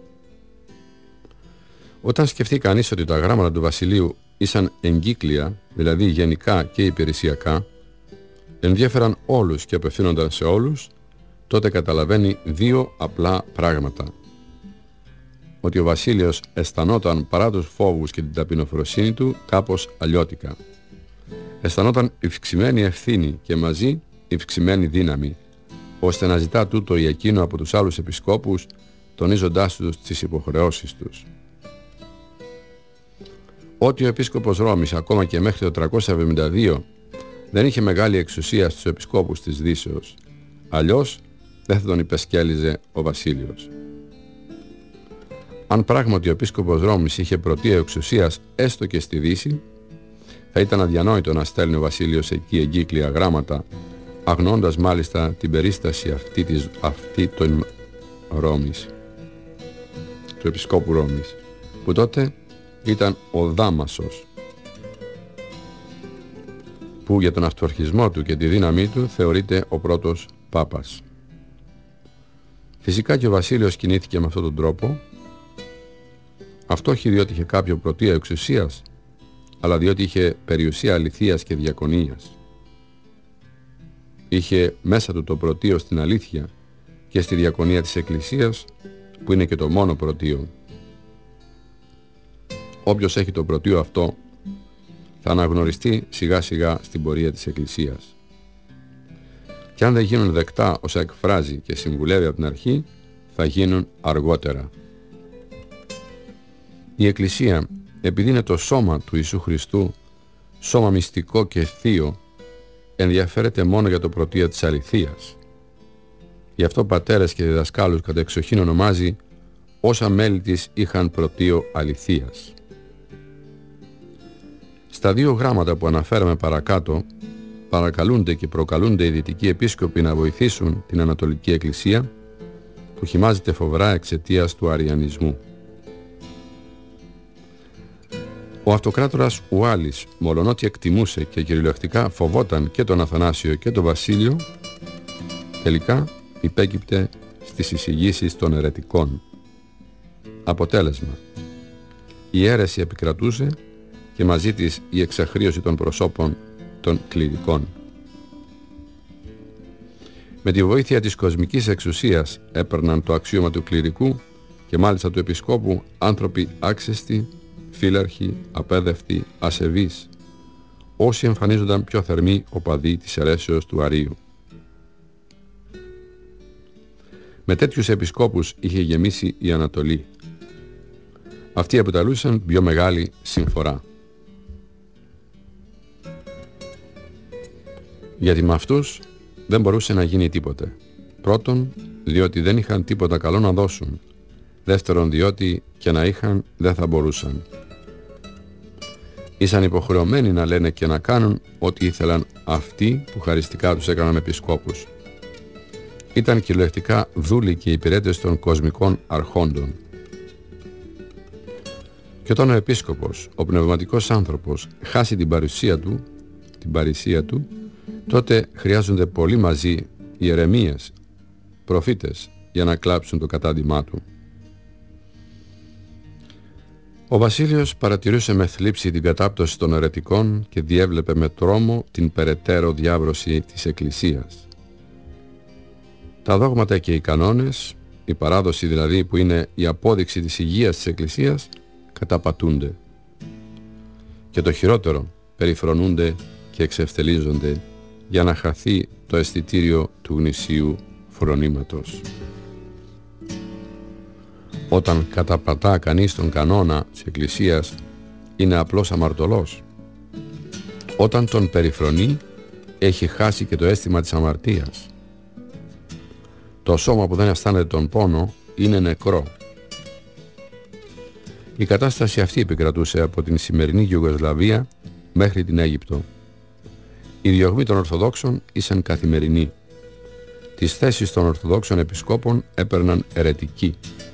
Όταν σκεφτεί κανείς ότι τα γράμματα του Βασιλείου ήσαν εγκύκλια, δηλαδή γενικά και υπηρεσιακά, ενδιέφεραν όλους και απευθύνονταν σε όλους, τότε καταλαβαίνει δύο απλά πράγματα. Ότι ο Βασίλειος αισθανόταν παρά τους φόβους και την ταπεινοφροσύνη του κάπως αλλιώτικα. Αισθανόταν ευξημένη ευθύνη και μαζί ευξημένη δύναμη, ώστε να ζητά τούτο ή εκείνο από τους άλλους επισκόπους, τονίζοντάς τους τις υποχρεώσεις τους. Ότι ο επίσκοπος Ρώμης ακόμα και μέχρι το τριακόσια εβδομήντα δύο δεν είχε μεγάλη εξουσία στους επισκόπους της Δύσεως, αλλιώς δεν θα τον υπεσκέλιζε ο Βασίλειος. Αν πράγματι ο επίσκοπος Ρώμης είχε πρωτεία εξουσίας έστω και στη Δύση, θα ήταν αδιανόητο να στέλνει ο Βασίλειος εκεί εγκύκλια γράμματα, αγνώντας μάλιστα την περίσταση αυτή, της, αυτή των Ρώμης, του επισκόπου Ρώμης, που τότε ήταν ο Δάμασος, που για τον αυτοαρχισμό του και τη δύναμή του θεωρείται ο πρώτος Πάπας. Φυσικά και ο Βασίλειος κινήθηκε με αυτόν τον τρόπο, αυτό όχι διότι είχε κάποιο πρωτεία εξουσίας, αλλά διότι είχε περιουσία αληθείας και διακονίας. Είχε μέσα του το πρωτείο στην αλήθεια και στη διακονία της Εκκλησίας, που είναι και το μόνο πρωτείο. Όποιος έχει το πρωτείο αυτό θα αναγνωριστεί σιγά σιγά στην πορεία της Εκκλησίας. και αν δεν γίνουν δεκτά όσα εκφράζει και συμβουλεύει από την αρχή, θα γίνουν αργότερα. Η Εκκλησία, επειδή είναι το σώμα του Ιησού Χριστού, σώμα μυστικό και θείο, ενδιαφέρεται μόνο για το πρωτείο της αληθείας. Γι' αυτό πατέρες και διδασκάλους κατά εξοχήν ονομάζει όσα μέλη της είχαν πρωτείο αληθείας. Στα δύο γράμματα που αναφέραμε παρακάτω, παρακαλούνται και προκαλούνται οι δυτικοί επίσκοποι να βοηθήσουν την Ανατολική Εκκλησία, που χυμάζεται φοβερά εξαιτίας του αριανισμού. Ο αυτοκράτορας Ουάλης, μολονότι εκτιμούσε και κυριολεκτικά φοβόταν και τον Αθανάσιο και τον Βασίλειο, τελικά υπέκυπτε στις εισηγήσεις των αιρετικών. Αποτέλεσμα: η αίρεση επικρατούσε και μαζί της η εξαχρίωση των προσώπων των κληρικών. Με τη βοήθεια της κοσμικής εξουσίας έπαιρναν το αξίωμα του κληρικού και μάλιστα του επισκόπου άνθρωποι άξεστοι, φύλαρχοι, απέδευτοι, ασεβείς, όσοι εμφανίζονταν πιο θερμοί οπαδοί της αιρέσεως του Αρείου. Με τέτοιους επισκόπους είχε γεμίσει η Ανατολή. Αυτοί αποτελούσαν πιο μεγάλη συμφορά. Γιατί με αυτούς δεν μπορούσε να γίνει τίποτε. Πρώτον, διότι δεν είχαν τίποτα καλό να δώσουν. Δεύτερον, διότι και να είχαν δεν θα μπορούσαν. Ήσαν υποχρεωμένοι να λένε και να κάνουν ό,τι ήθελαν αυτοί που χαριστικά τους έκαναν επισκόπους. Ήταν κυριολεκτικά δούλοι και υπηρέτες των κοσμικών αρχόντων. Και όταν ο επίσκοπος, ο πνευματικός άνθρωπος, χάσει την παρουσία του, την παρησία του, τότε χρειάζονται πολύ μαζί ιερεμίες, προφήτες, για να κλάψουν το κατάντημά του. Ο Βασίλειος παρατηρούσε με θλίψη την κατάπτωση των αιρετικών και διέβλεπε με τρόμο την περαιτέρω διάβρωση της Εκκλησίας. Τα δόγματα και οι κανόνες, η παράδοση δηλαδή που είναι η απόδειξη της υγείας της Εκκλησίας, καταπατούνται. Και το χειρότερο, περιφρονούνται και εξευτελίζονται για να χαθεί το αισθητήριο του γνησίου φρονήματος. Όταν καταπατά κανείς τον κανόνα της Εκκλησίας, είναι απλός αμαρτωλός. Όταν τον περιφρονεί, έχει χάσει και το αίσθημα της αμαρτίας. Το σώμα που δεν αισθάνεται τον πόνο είναι νεκρό. Η κατάσταση αυτή επικρατούσε από την σημερινή Ιουγκοσλαβία μέχρι την Αίγυπτο. Οι διωγμοί των Ορθοδόξων ήσαν καθημερινοί. Τις θέσεις των Ορθοδόξων επισκόπων έπαιρναν αιρετικοί.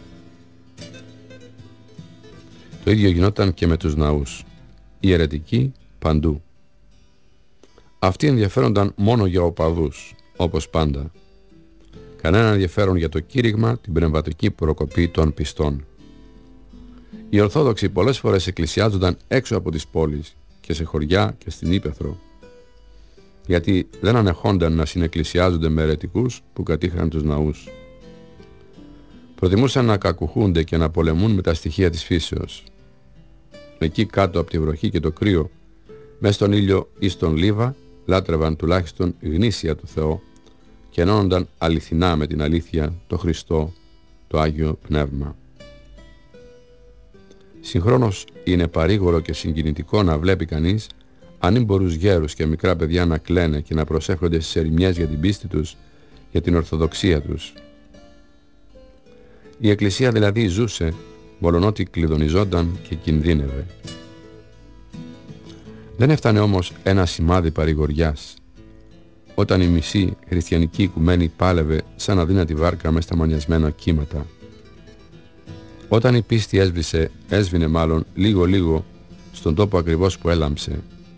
Το ίδιο γινόταν και με τους ναούς. Οι αιρετικοί παντού. Αυτοί ενδιαφέρονταν μόνο για οπαδούς, όπως πάντα. Κανένα ενδιαφέρον για το κήρυγμα, την πνευματική προκοπή των πιστών. Οι Ορθόδοξοι πολλές φορές εκκλησιάζονταν έξω από τις πόλεις και σε χωριά και στην ύπαιθρο, γιατί δεν ανεχόνταν να συνεκκλησιάζονται με αιρετικούς που κατήχαν τους ναούς. Προτιμούσαν να κακουχούνται και να πολεμούν με τα στοιχεία της φύσεως. Εκεί κάτω από τη βροχή και το κρύο, μες στον ήλιο ή στον λίβα, λάτρευαν τουλάχιστον γνήσια του Θεό και ενώνονταν αληθινά με την αλήθεια, το Χριστό, το Άγιο Πνεύμα. Συγχρόνως είναι παρήγορο και συγκινητικό να βλέπει κανείς ανήμπορους γέρους και μικρά παιδιά να κλαίνε και να προσεύχονται στις ερημιές για την πίστη τους, για την ορθοδοξία τους. Η Εκκλησία δηλαδή ζούσε, μολονότι κλειδονιζόταν και κινδύνευε. Δεν έφτανε όμως ένα σημάδι παρηγοριάς, όταν η μισή χριστιανική οικουμένη πάλευε σαν αδύνατη βάρκα μες στα μανιασμένα κύματα. Όταν η πίστη έσβησε, έσβηνε μάλλον λίγο-λίγο στον τόπο ακριβώς που έλαμψε.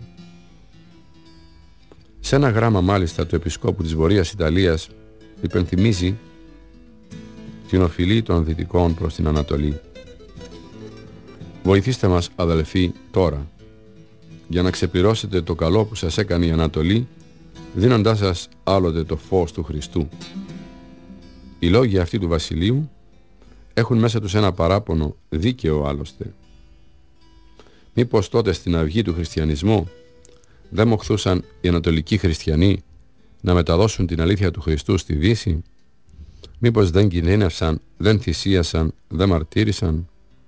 Σε ένα γράμμα μάλιστα του Επισκόπου της Βορείας Ιταλίας υπενθυμίζει την οφειλή των Δυτικών προς την Ανατολή. Βοηθήστε μας, αδελφοί, τώρα, για να ξεπληρώσετε το καλό που σας έκανε η Ανατολή, δίνοντάς σας άλλοτε το φως του Χριστού. Οι λόγοι αυτοί του Βασιλείου έχουν μέσα τους ένα παράπονο δίκαιο άλλωστε. Μήπως τότε στην αυγή του χριστιανισμού δεν μοχθούσαν οι ανατολικοί χριστιανοί να μεταδώσουν την αλήθεια του Χριστού στη Δύση? Μήπως δεν κινδύνευσαν, δεν θυσίασαν, δεν μαρτύρησαν?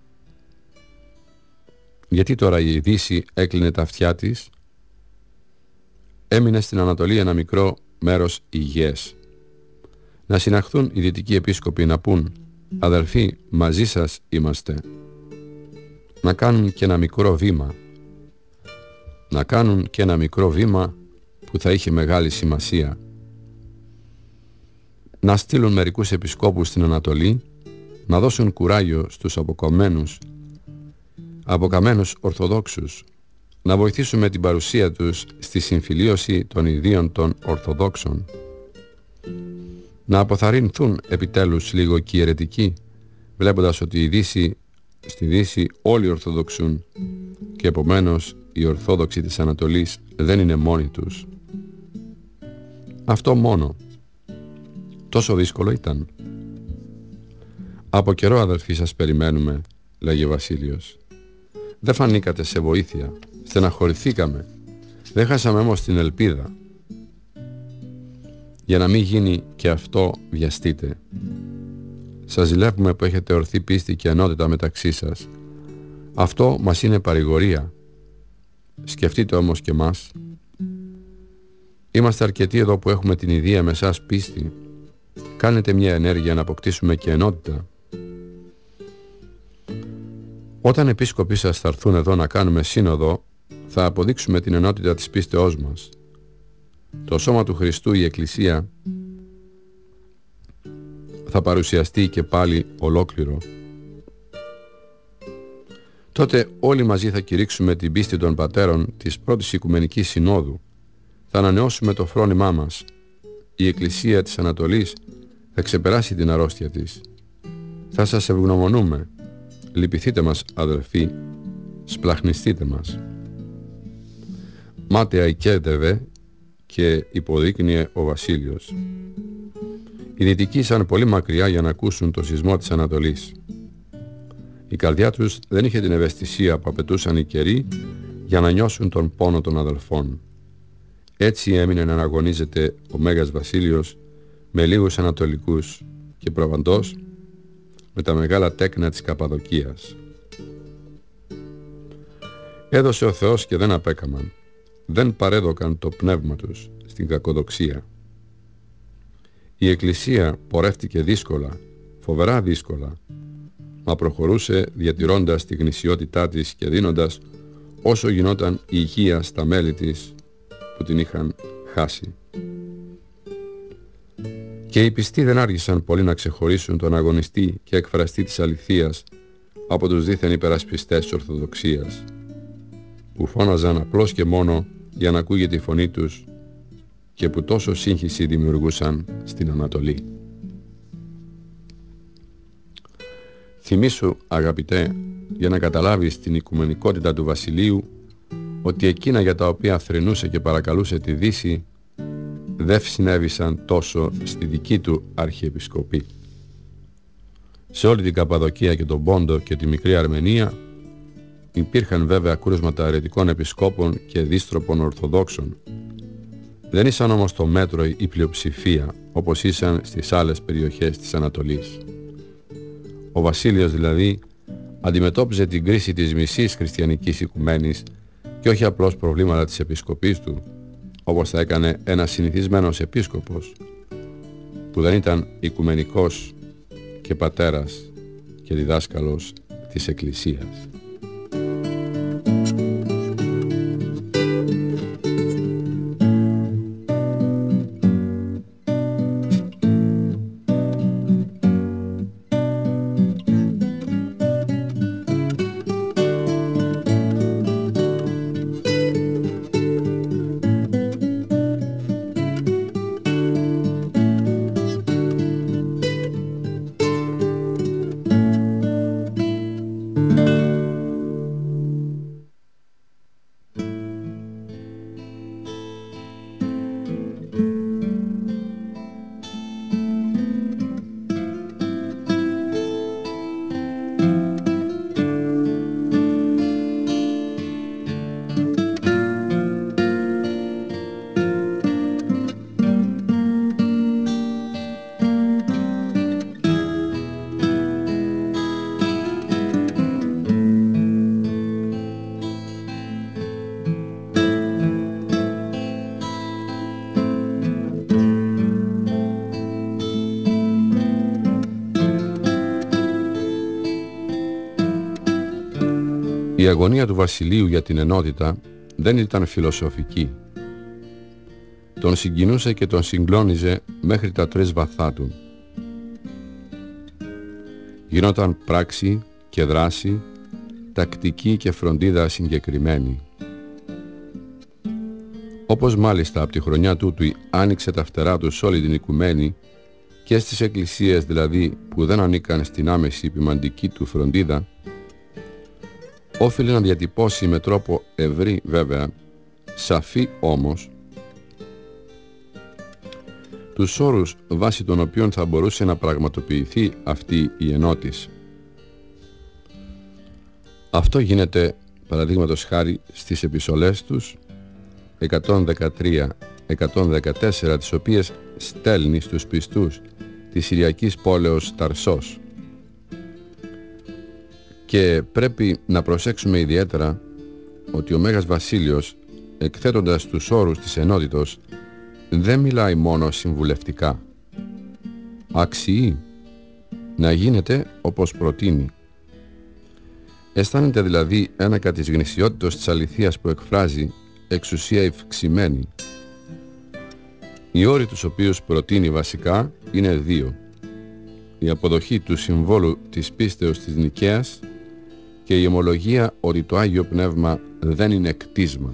Γιατί τώρα η Δύση έκλεινε τα αυτιά της? Έμεινε στην Ανατολή ένα μικρό μέρος υγιές. Να συναχθούν οι δυτικοί επίσκοποι να πούν: αδελφοί, μαζί σας είμαστε. Να κάνουν και ένα μικρό βήμα. Να κάνουν και ένα μικρό βήμα που θα είχε μεγάλη σημασία. Να στείλουν μερικούς επισκόπους στην Ανατολή, να δώσουν κουράγιο στους αποκομμένους, αποκαμένους Ορθοδόξους, να βοηθήσουν με την παρουσία τους στη συμφιλίωση των ιδίων των Ορθοδόξων, να αποθαρρυνθούν επιτέλους λίγο και οι αιρετικοί, βλέποντας ότι η Δύση, στη Δύση όλοι ορθοδοξούν και επομένως οι Ορθόδοξοι της Ανατολής δεν είναι μόνοι τους. Αυτό μόνο. Τόσο δύσκολο ήταν? Από καιρό, αδελφοί, σας περιμένουμε, λέγει ο Βασίλειος. Δεν φανήκατε σε βοήθεια, στεναχωρηθήκαμε, δεν χάσαμε όμως την ελπίδα. Για να μην γίνει και αυτό, βιαστείτε. Σας ζηλεύουμε που έχετε ορθή πίστη και ενότητα μεταξύ σας. Αυτό μας είναι παρηγορία. Σκεφτείτε όμως και μας. Είμαστε αρκετοί εδώ που έχουμε την ιδία με εσάς πίστη. Κάνετε μια ενέργεια να αποκτήσουμε και ενότητα. Όταν επίσκοποι σας θα έρθουν εδώ να κάνουμε σύνοδο, θα αποδείξουμε την ενότητα της πίστεώς μας. Το σώμα του Χριστού, η Εκκλησία, θα παρουσιαστεί και πάλι ολόκληρο. Τότε όλοι μαζί θα κηρύξουμε την πίστη των πατέρων της πρώτης Οικουμενικής Συνόδου. Θα ανανεώσουμε το φρόνημά μας. Η Εκκλησία της Ανατολής θα ξεπεράσει την αρρώστια της. Θα σας ευγνωμονούμε. Λυπηθείτε μας, αδελφοί, σπλαχνιστείτε μας. Μάταια οικέτευε και υποδείκνυε ο Βασίλειος. Οι δυτικοί ήσαν πολύ μακριά για να ακούσουν το σεισμό της Ανατολής. Η καρδιά τους δεν είχε την ευαισθησία που απαιτούσαν οι καιροί για να νιώσουν τον πόνο των αδελφών. Έτσι έμεινε να αγωνίζεται ο Μέγας Βασίλειος με λίγους Ανατολικούς και προβαντός με τα μεγάλα τέκνα της Καπαδοκίας. Έδωσε ο Θεός και δεν απέκαμαν. Δεν παρέδωκαν το πνεύμα τους στην κακοδοξία. Η Εκκλησία πορεύτηκε δύσκολα, φοβερά δύσκολα, μα προχωρούσε διατηρώντας τη γνησιότητά της και δίνοντας όσο γινόταν υγεία στα μέλη της που την είχαν χάσει. Και οι πιστοί δεν άργησαν πολύ να ξεχωρίσουν τον αγωνιστή και εκφραστή της αληθείας από τους δίθεν υπερασπιστές της Ορθοδοξίας, που φώναζαν απλώς και μόνο για να ακούγεται η φωνή τους και που τόσο σύγχυση δημιουργούσαν στην Ανατολή. Θυμήσου, αγαπητέ, για να καταλάβεις την οικουμενικότητα του Βασιλείου, ότι εκείνα για τα οποία θρηνούσε και παρακαλούσε τη Δύση δεν συνέβησαν τόσο στη δική του αρχιεπισκοπή. Σε όλη την Καπαδοκία και τον Πόντο και τη μικρή Αρμενία υπήρχαν βέβαια κρούσματα αιρετικών επισκόπων και δίστροπων Ορθοδόξων. Δεν ήσαν όμως το μέτρο η πλειοψηφία όπως ήσαν στις άλλες περιοχές της Ανατολής. Ο Βασίλειος δηλαδή αντιμετώπιζε την κρίση της μισής χριστιανικής οικουμένης και όχι απλώς προβλήματα της επισκοπής του, όπως θα έκανε ένας συνηθισμένος επίσκοπος που δεν ήταν οικουμενικός και πατέρας και διδάσκαλος της Εκκλησίας. Η αγωνία του βασιλείου για την ενότητα δεν ήταν φιλοσοφική. Τον συγκινούσε και τον συγκλώνιζε μέχρι τα τρεις βαθά του. Γινόταν πράξη και δράση, τακτική και φροντίδα συγκεκριμένη. Όπως μάλιστα από τη χρονιά τούτου άνοιξε τα φτερά του σε όλη την οικουμένη και στις εκκλησίες δηλαδή που δεν ανήκαν στην άμεση ποιμαντική του φροντίδα, όφιλε να διατυπώσει με τρόπο ευρύ βέβαια, σαφή όμως, τους όρους βάσει των οποίων θα μπορούσε να πραγματοποιηθεί αυτή η ενότηση. Αυτό γίνεται παραδείγματος χάρη στις επιστολές τους εκατόν δεκατρία εκατόν δεκατέσσερα, τις οποίες στέλνει στους πιστούς της Συριακής πόλεως Ταρσός. Και πρέπει να προσέξουμε ιδιαίτερα ότι ο Μέγας Βασίλειος, εκθέτοντας τους όρους της ενότητος, δεν μιλάει μόνο συμβουλευτικά. Αξιεί να γίνεται όπως προτείνει. Αισθάνεται δηλαδή ένακα της γνησιότητος της αληθείας που εκφράζει εξουσία ευξημένη. Οι όροι τους οποίους προτείνει βασικά είναι δύο. Η αποδοχή του συμβόλου της πίστεως της Νικαίας και η ομολογία ότι το Άγιο Πνεύμα δεν είναι κτίσμα.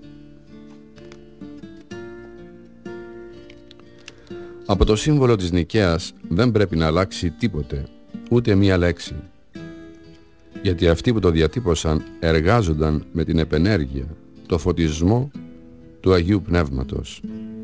Από το σύμβολο της Νικαίας δεν πρέπει να αλλάξει τίποτε, ούτε μία λέξη. Γιατί αυτοί που το διατύπωσαν εργάζονταν με την επενέργεια, το φωτισμό του Αγίου Πνεύματος.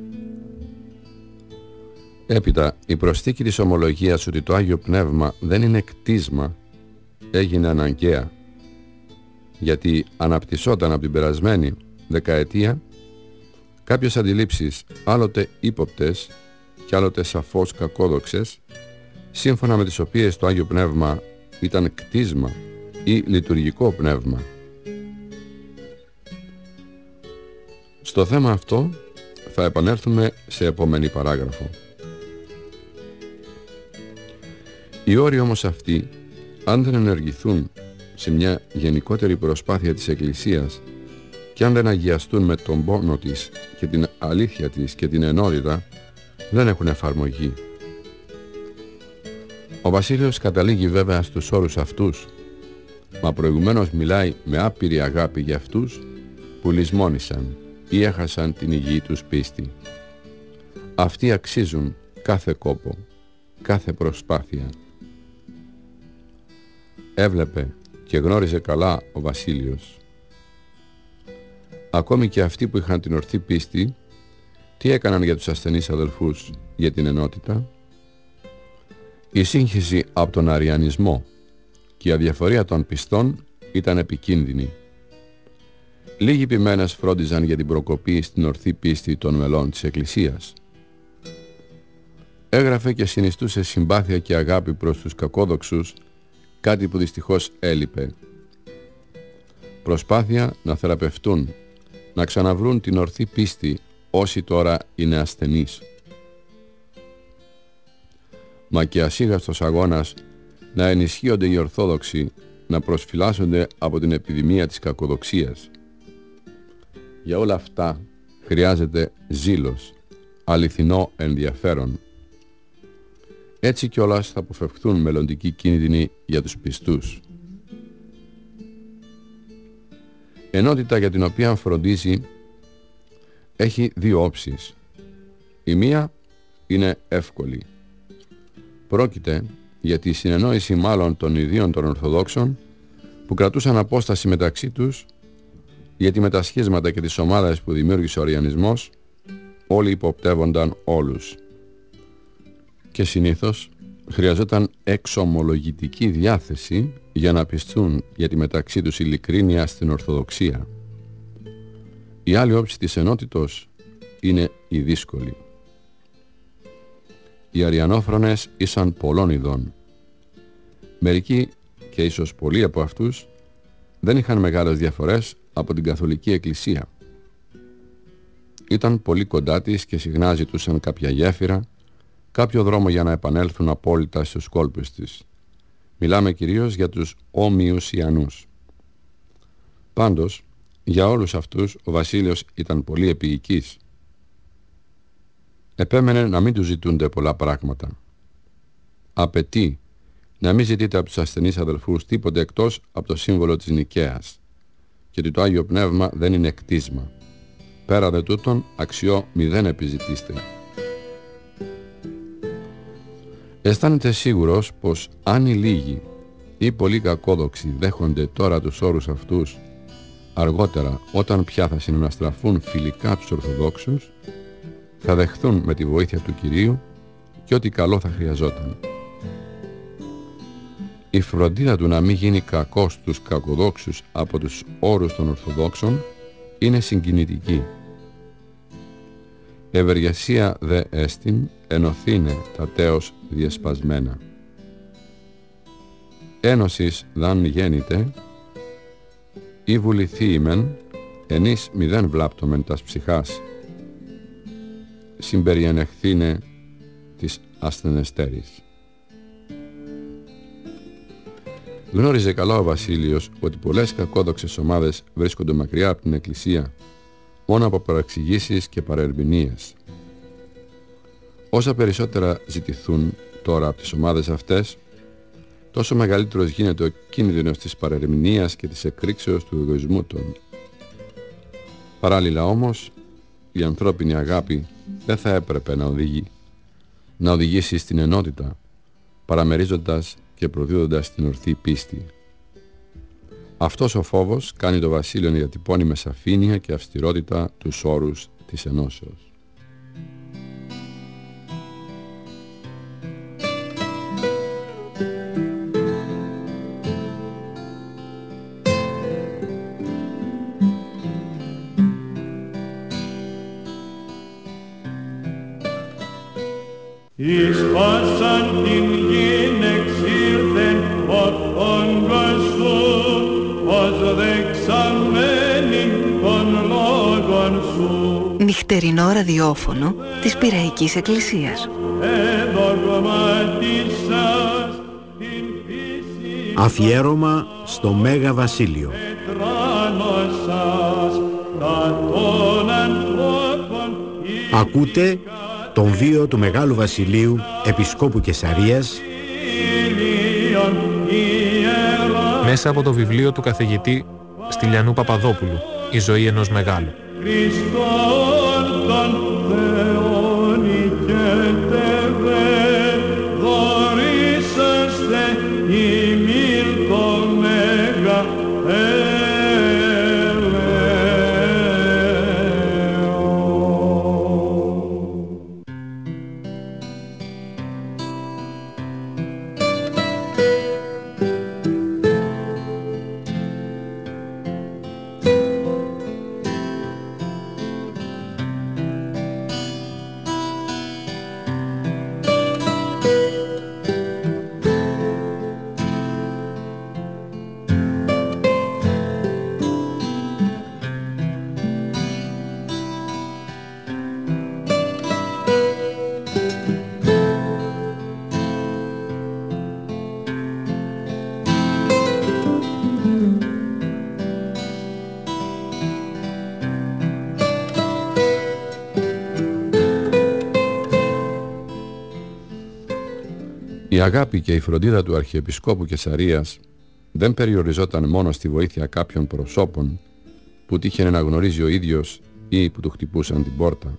Έπειτα, η προσθήκη της ομολογίας ότι το Άγιο Πνεύμα δεν είναι κτίσμα έγινε αναγκαία, γιατί αναπτυσσόταν από την περασμένη δεκαετία κάποιες αντιλήψεις άλλοτε ύποπτες και άλλοτε σαφώς κακόδοξες, σύμφωνα με τις οποίες το Άγιο Πνεύμα ήταν κτίσμα ή λειτουργικό πνεύμα. Στο θέμα αυτό θα επανέλθουμε σε επόμενη παράγραφο. Οι όροι όμως αυτοί, αν δεν ενεργηθούν σε μια γενικότερη προσπάθεια της Εκκλησίας και αν δεν αγιαστούν με τον πόνο της και την αλήθεια της και την ενότητα, δεν έχουν εφαρμογή. Ο Βασίλειος καταλήγει βέβαια στους όρους αυτούς, μα προηγουμένως μιλάει με άπειρη αγάπη για αυτούς που λησμόνησαν ή έχασαν την υγιή τους πίστη. Αυτοί αξίζουν κάθε κόπο, κάθε προσπάθεια. Έβλεπε και γνώριζε καλά ο Βασίλειος. Ακόμη και αυτοί που είχαν την ορθή πίστη, τι έκαναν για τους ασθενείς αδελφούς για την ενότητα? Η σύγχυση από τον αριανισμό και η αδιαφορία των πιστών ήταν επικίνδυνη. Λίγοι ποιμένες φρόντιζαν για την προκοπή στην ορθή πίστη των μελών της Εκκλησίας. Έγραφε και συνιστούσε συμπάθεια και αγάπη προς τους κακόδοξους, κάτι που δυστυχώς έλειπε. Προσπάθεια να θεραπευτούν, να ξαναβρούν την ορθή πίστη όσοι τώρα είναι ασθενείς. Μα και ασίγαστος αγώνας να ενισχύονται οι Ορθόδοξοι, να προσφυλάσσονται από την επιδημία της κακοδοξίας. Για όλα αυτά χρειάζεται ζήλος, αληθινό ενδιαφέρον. Έτσι κιόλας θα αποφευχθούν μελλοντικοί κίνδυνοι για τους πιστούς. Ενότητα για την οποία φροντίζει έχει δύο όψεις. Η μία είναι εύκολη. Πρόκειται για τη συνεννόηση μάλλον των ιδίων των Ορθοδόξων που κρατούσαν απόσταση μεταξύ τους, γιατί με τα σχίσματα και τις ομάδες που δημιούργησε ο Αριανισμός όλοι υποπτεύονταν όλους. Και συνήθως χρειαζόταν εξομολογητική διάθεση για να πιστούν για τη μεταξύ τους ειλικρίνεια στην Ορθοδοξία. Η άλλη όψη της ενότητος είναι η δύσκολη. Οι αριανόφρονες ήσαν πολλών ειδών. Μερικοί και ίσως πολλοί από αυτούς δεν είχαν μεγάλες διαφορές από την Καθολική Εκκλησία. Ήταν πολύ κοντά της και συχνά ζητούσαν κάποια γέφυρα, κάποιο δρόμο για να επανέλθουν απόλυτα στους κόλπους της. Μιλάμε κυρίως για τους Όμοιους Ιαννούς. Πάντως, για όλους αυτούς ο Βασίλειος ήταν πολύ επίοικης. Επέμενε να μην του ζητούνται πολλά πράγματα. Απαιτεί να μην ζητείτε από τους ασθενείς αδελφούς τίποτε εκτός από το σύμβολο της Νικαίας και ότι το Άγιο Πνεύμα δεν είναι κτίσμα. Πέρα δε τούτον αξιό μηδέν επιζητήστε. Αισθάνεται σίγουρος πως αν οι λίγοι ή πολύ κακόδοξοι δέχονται τώρα τους όρους αυτούς, αργότερα όταν πια θα συναναστραφούν φιλικά τους Ορθοδόξους, θα δεχθούν με τη βοήθεια του Κυρίου και ό,τι καλό θα χρειαζόταν. Η φροντίδα του να μην γίνει κακός στους κακοδόξους από τους όρους των Ορθοδόξων είναι συγκινητική. Ευεργεσία δε έστιν ενωθήνε τα τέος διεσπασμένα. Ένωσης δαν γέννητε, ή βουληθείμεν, ενείς μηδέν βλάπτομεν τας ψυχάς, συμπεριενεχθήνε της ασθενεστέρης. Γνώριζε καλά ο Βασίλειος ότι πολλές κακόδοξες ομάδες βρίσκονται μακριά από την Εκκλησία, μόνο από παραξηγήσεις και παρερμηνίες. Όσα περισσότερα ζητηθούν τώρα από τις ομάδες αυτές, τόσο μεγαλύτερος γίνεται ο κίνδυνος της παρερμηνίας και της εκρήξεως του εγωισμού των. Παράλληλα όμως, η ανθρώπινη αγάπη δεν θα έπρεπε να οδηγεί, να οδηγήσει στην ενότητα, παραμερίζοντας και προδίδοντας την ορθή πίστη. Αυτός ο φόβος κάνει το Βασίλειο να διατυπώνει με σαφήνεια και αυστηρότητα τους όρους της ενώσεως. Εις πάσαν την γην εξήλθεν ο φόγκος σου, ως δεξαμένην των λόγων σου. Νυχτερινό ραδιόφωνο της Πειραϊκής Εκκλησίας. Εδογματίσας την φύση Αφιέρωμα στο Μέγα Βασίλειο. ετράνωσας τα των ανθρώπων. Ακούτε τον βίο του Μεγάλου Βασιλείου, Επισκόπου Καισαρίας, μέσα από το βιβλίο του καθηγητή Στυλιανού Παπαδόπουλου, «Η ζωή ενός μεγάλου». Χριστόν τον Θεόν οικέτευε, δωρήσαστε ημίν το Μέγα Η αγάπη και η φροντίδα του Αρχιεπισκόπου Καισαρίας δεν περιοριζόταν μόνο στη βοήθεια κάποιων προσώπων που τύχαινε να γνωρίζει ο ίδιος ή που του χτυπούσαν την πόρτα.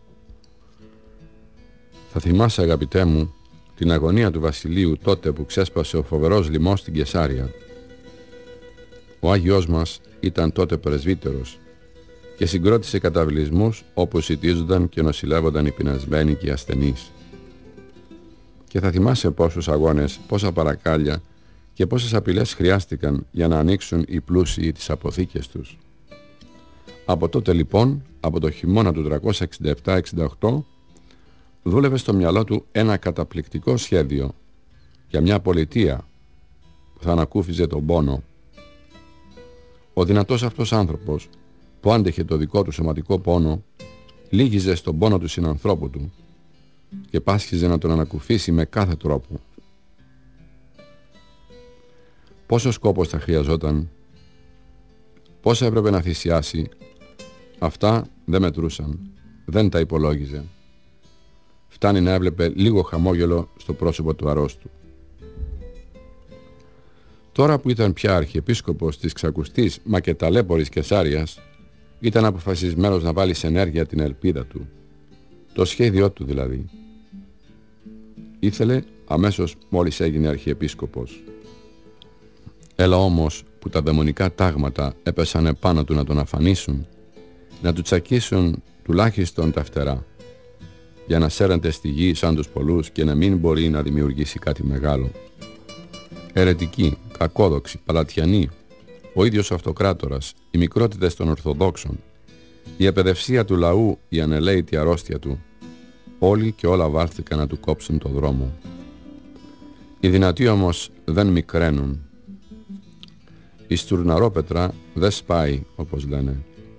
Θα θυμάσαι, αγαπητέ μου, την αγωνία του Βασιλείου τότε που ξέσπασε ο φοβερός λοιμός στην Καισάρια. Ο Άγιος μας ήταν τότε πρεσβύτερος και συγκρότησε καταβλισμούς όπου σιτίζονταν και νοσηλεύονταν οι πεινασμένοι και οι ασθενείς. Και θα θυμάσαι πόσους αγώνες, πόσα παρακάλια και πόσες απειλές χρειάστηκαν για να ανοίξουν οι πλούσιοι τις αποθήκες τους. Από τότε λοιπόν, από το χειμώνα του τριακόσια εξήντα επτά εξήντα οκτώ, δούλευε στο μυαλό του ένα καταπληκτικό σχέδιο για μια πολιτεία που θα ανακούφιζε τον πόνο. Ο δυνατός αυτός άνθρωπος που άντεχε το δικό του σωματικό πόνο, λύγιζε στον πόνο του συνανθρώπου του και πάσχιζε να τον ανακουφίσει με κάθε τρόπο. Πόσος κόπος θα χρειαζόταν πόσα έπρεπε να θυσιάσει, αυτά δεν μετρούσαν, δεν τα υπολόγιζε. Φτάνει να έβλεπε λίγο χαμόγελο στο πρόσωπο του αρρώστου. Τώρα που ήταν πια αρχιεπίσκοπος της ξακουστής μα και ταλέπορης Κεσάριας, ήταν αποφασισμένος να βάλει σε ενέργεια την ελπίδα του, το σχέδιό του δηλαδή. Ήθελε αμέσως μόλις έγινε αρχιεπίσκοπος. Έλα όμως που τα δαιμονικά τάγματα έπεσαν επάνω του να τον αφανίσουν, να του τσακίσουν τουλάχιστον τα φτερά, για να σέρνεται στη γη σαν τους πολλούς και να μην μπορεί να δημιουργήσει κάτι μεγάλο. Ερετικοί, κακόδοξοι, παλατιανοί, ο ίδιος ο αυτοκράτορας, οι μικρότητες των Ορθοδόξων, η επαιδευσία του λαού, η ανελαίητη αρρώστια του, όλοι και όλα βάρθηκαν να του κόψουν το δρόμο. Οι δυνατοί όμως δεν μικραίνουν. Η στουρναρόπετρα δεν σπάει, όπως λένε.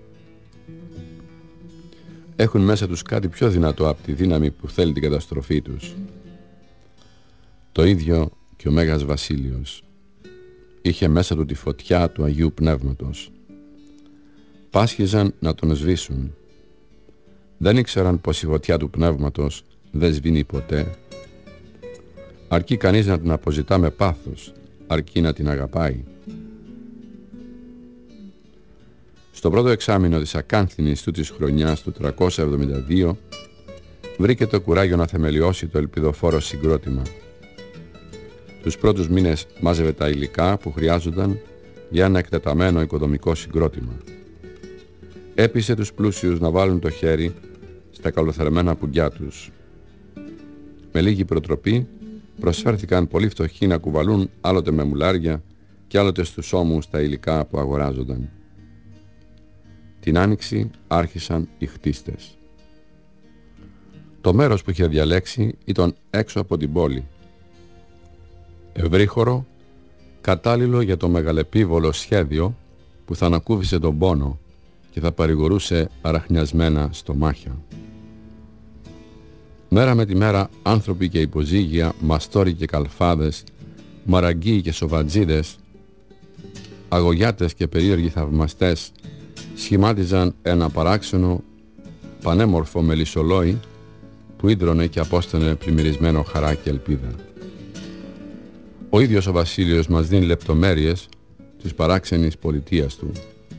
Έχουν μέσα τους κάτι πιο δυνατό από τη δύναμη που θέλει την καταστροφή τους. Το ίδιο και ο Μέγας Βασίλειος. Είχε μέσα του τη φωτιά του Αγίου Πνεύματος. Πάσχιζαν να τον σβήσουν. Δεν ήξεραν πως η φωτιά του Πνεύματος δεν σβήνει ποτέ. Αρκεί κανείς να την αποζητά με πάθος, αρκεί να την αγαπάει. Στο πρώτο εξάμηνο της ακάνθινης του της χρονιάς του τριακόσια εβδομήντα δύο βρήκε το κουράγιο να θεμελιώσει το ελπιδοφόρο συγκρότημα. Τους πρώτους μήνες μάζευε τα υλικά που χρειάζονταν για ένα εκτεταμένο οικοδομικό συγκρότημα. Έπεισε τους πλούσιους να βάλουν το χέρι στα καλοθερμένα πουγκιά τους. Με λίγη προτροπή προσφέρθηκαν πολύ φτωχοί να κουβαλούν άλλοτε με μουλάρια και άλλοτε στους ώμους τα υλικά που αγοράζονταν. Την άνοιξη άρχισαν οι χτίστες. Το μέρος που είχε διαλέξει ήταν έξω από την πόλη. Ευρύχωρο, κατάλληλο για το μεγαλεπίβολο σχέδιο που θα ανακούφισε τον πόνο και θα παρηγορούσε αραχνιασμένα στομάχια. Μέρα με τη μέρα άνθρωποι και υποζύγια, μαστόροι και καλφάδες, μαραγκοί και σοβατζίδες, αγωγιάτες και περίεργοι θαυμαστές σχημάτιζαν ένα παράξενο, πανέμορφο μελισσολόι που ίδρωνε και απόστανε πλημμυρισμένο χαρά και ελπίδα. Ο ίδιος ο Βασίλειος μας δίνει λεπτομέρειες της παράξενης πολιτείας του.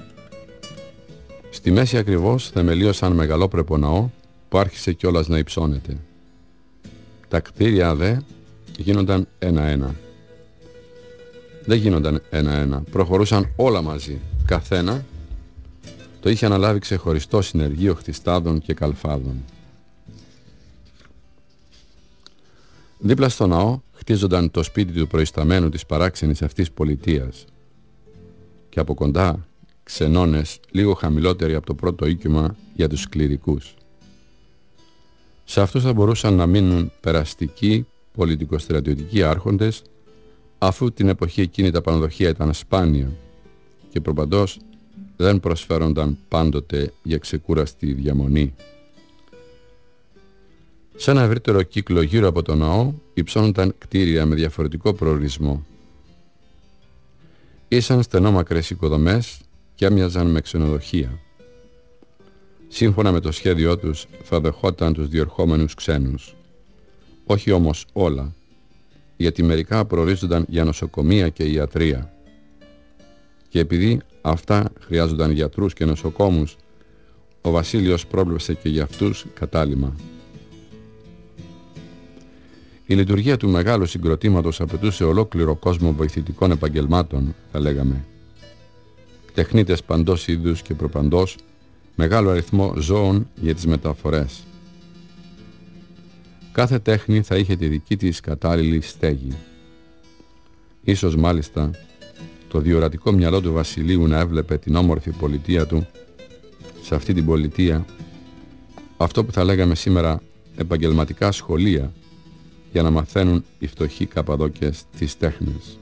Στη μέση ακριβώς θεμελίωσαν μεγαλόπρεπο ναό που άρχισε κιόλας να υψώνεται. Τα κτίρια δε γίνονταν ένα-ένα. Δεν γίνονταν ένα-ένα, προχωρούσαν όλα μαζί. Καθένα το είχε αναλάβει ξεχωριστό συνεργείο χτιστάδων και καλφάδων. Δίπλα στο ναό χτίζονταν το σπίτι του προϊσταμένου της παράξενης αυτής πολιτείας και από κοντά ξενώνες λίγο χαμηλότεροι από το πρώτο οίκημα για τους κληρικούς. Σε αυτούς θα μπορούσαν να μείνουν περαστικοί πολιτικοστρατιωτικοί άρχοντες, αφού την εποχή εκείνη τα πανδοχεία ήταν σπάνια και προπαντός δεν προσφέρονταν πάντοτε για ξεκούραστη διαμονή. Σε ένα ευρύτερο κύκλο γύρω από το ναό υψώνονταν κτίρια με διαφορετικό προορισμό. Ήσαν στενόμακρες οικοδομές και έμοιαζαν με ξενοδοχεία. Σύμφωνα με το σχέδιό τους θα δεχόταν τους διερχόμενους ξένους. Όχι όμως όλα, γιατί μερικά προορίζονταν για νοσοκομεία και ιατρεία. Και επειδή αυτά χρειάζονταν γιατρούς και νοσοκόμους, ο Βασίλειος πρόβλεψε και για αυτούς κατάλημα. Η λειτουργία του μεγάλου συγκροτήματος απαιτούσε ολόκληρο κόσμο βοηθητικών επαγγελμάτων, θα λέγαμε. Τεχνίτες παντός είδους και προπαντός, μεγάλο αριθμό ζώων για τις μεταφορές. Κάθε τέχνη θα είχε τη δική της κατάλληλη στέγη. Ίσως μάλιστα το διορατικό μυαλό του Βασιλείου να έβλεπε την όμορφη πολιτεία του, σε αυτή την πολιτεία, αυτό που θα λέγαμε σήμερα επαγγελματικά σχολεία, για να μαθαίνουν οι φτωχοί Καπαδόκες τις τέχνες.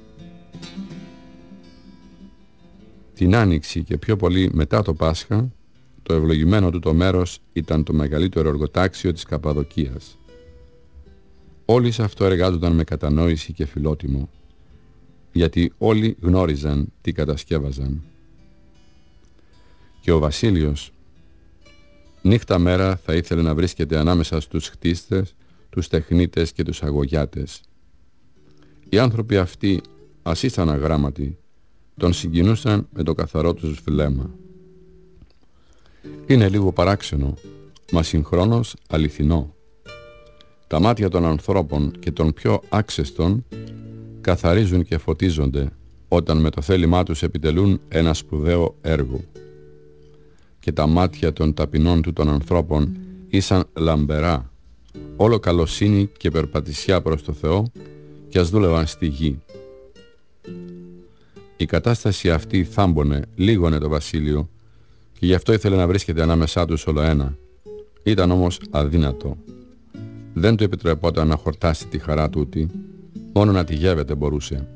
Την Άνοιξη και πιο πολύ μετά το Πάσχα, το ευλογημένο του το μέρος ήταν το μεγαλύτερο εργοτάξιο της Καπαδοκίας. Όλοι σε αυτό εργάζονταν με κατανόηση και φιλότιμο, γιατί όλοι γνώριζαν τι κατασκεύαζαν. Και ο Βασίλειος νύχτα μέρα θα ήθελε να βρίσκεται ανάμεσα στους χτίστες, τους τεχνίτες και τους αγωγιάτες. Οι άνθρωποι αυτοί, ας ήσαν αγράμματοι, τον συγκινούσαν με το καθαρό τους βλέμμα. Είναι λίγο παράξενο, μα συγχρόνως αληθινό. Τα μάτια των ανθρώπων και των πιο άξεστων καθαρίζουν και φωτίζονται όταν με το θέλημά τους επιτελούν ένα σπουδαίο έργο. Και τα μάτια των ταπεινών του των ανθρώπων ήσαν λαμπερά, όλο καλοσύνη και περπατησιά προς το Θεό, και ας δούλευαν στη γη. Η κατάσταση αυτή θάμπονε, λίγωνε το Βασίλειο, και γι' αυτό ήθελε να βρίσκεται ανάμεσά τους όλο ένα. Ήταν όμως αδύνατο. Δεν του επιτρεπόταν να χορτάσει τη χαρά τούτη, μόνο να τη γεύεται μπορούσε.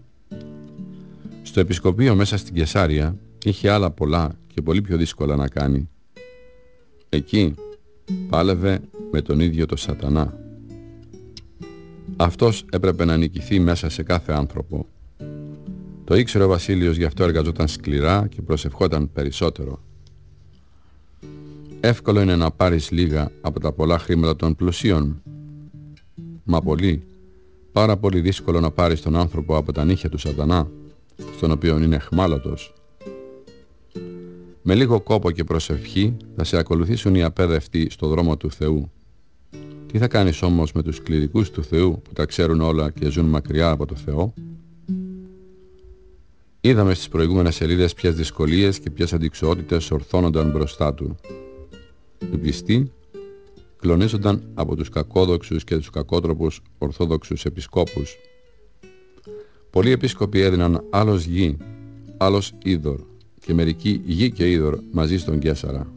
Στο επισκοπείο μέσα στην Κεσάρια είχε άλλα πολλά και πολύ πιο δύσκολα να κάνει. Εκεί πάλευε με τον ίδιο το Σατανά. Αυτός έπρεπε να νικηθεί μέσα σε κάθε άνθρωπο. Το ήξερε ο Βασίλειος, γι' αυτό εργαζόταν σκληρά και προσευχόταν περισσότερο. Εύκολο είναι να πάρεις λίγα από τα πολλά χρήματα των πλουσίων. Μα πολύ, πάρα πολύ δύσκολο να πάρεις τον άνθρωπο από τα νύχια του Σατανά, στον οποίο είναι αιχμάλωτος. Με λίγο κόπο και προσευχή θα σε ακολουθήσουν οι απέδευτοι στο δρόμο του Θεού. Τι θα κάνεις όμως με τους κληρικούς του Θεού που τα ξέρουν όλα και ζουν μακριά από το Θεό? Είδαμε στις προηγούμενες σελίδες ποιες δυσκολίες και ποιες αντιξοότητες ορθώνονταν μπροστά του. Οι πιστοί κλονίζονταν από τους κακόδοξους και τους κακότροπους ορθόδοξους επισκόπους. Πολλοί επίσκοποι έδιναν άλλος γη, άλλος είδωρ, και μερικοί γη και είδωρ μαζί στον Καίσαρα.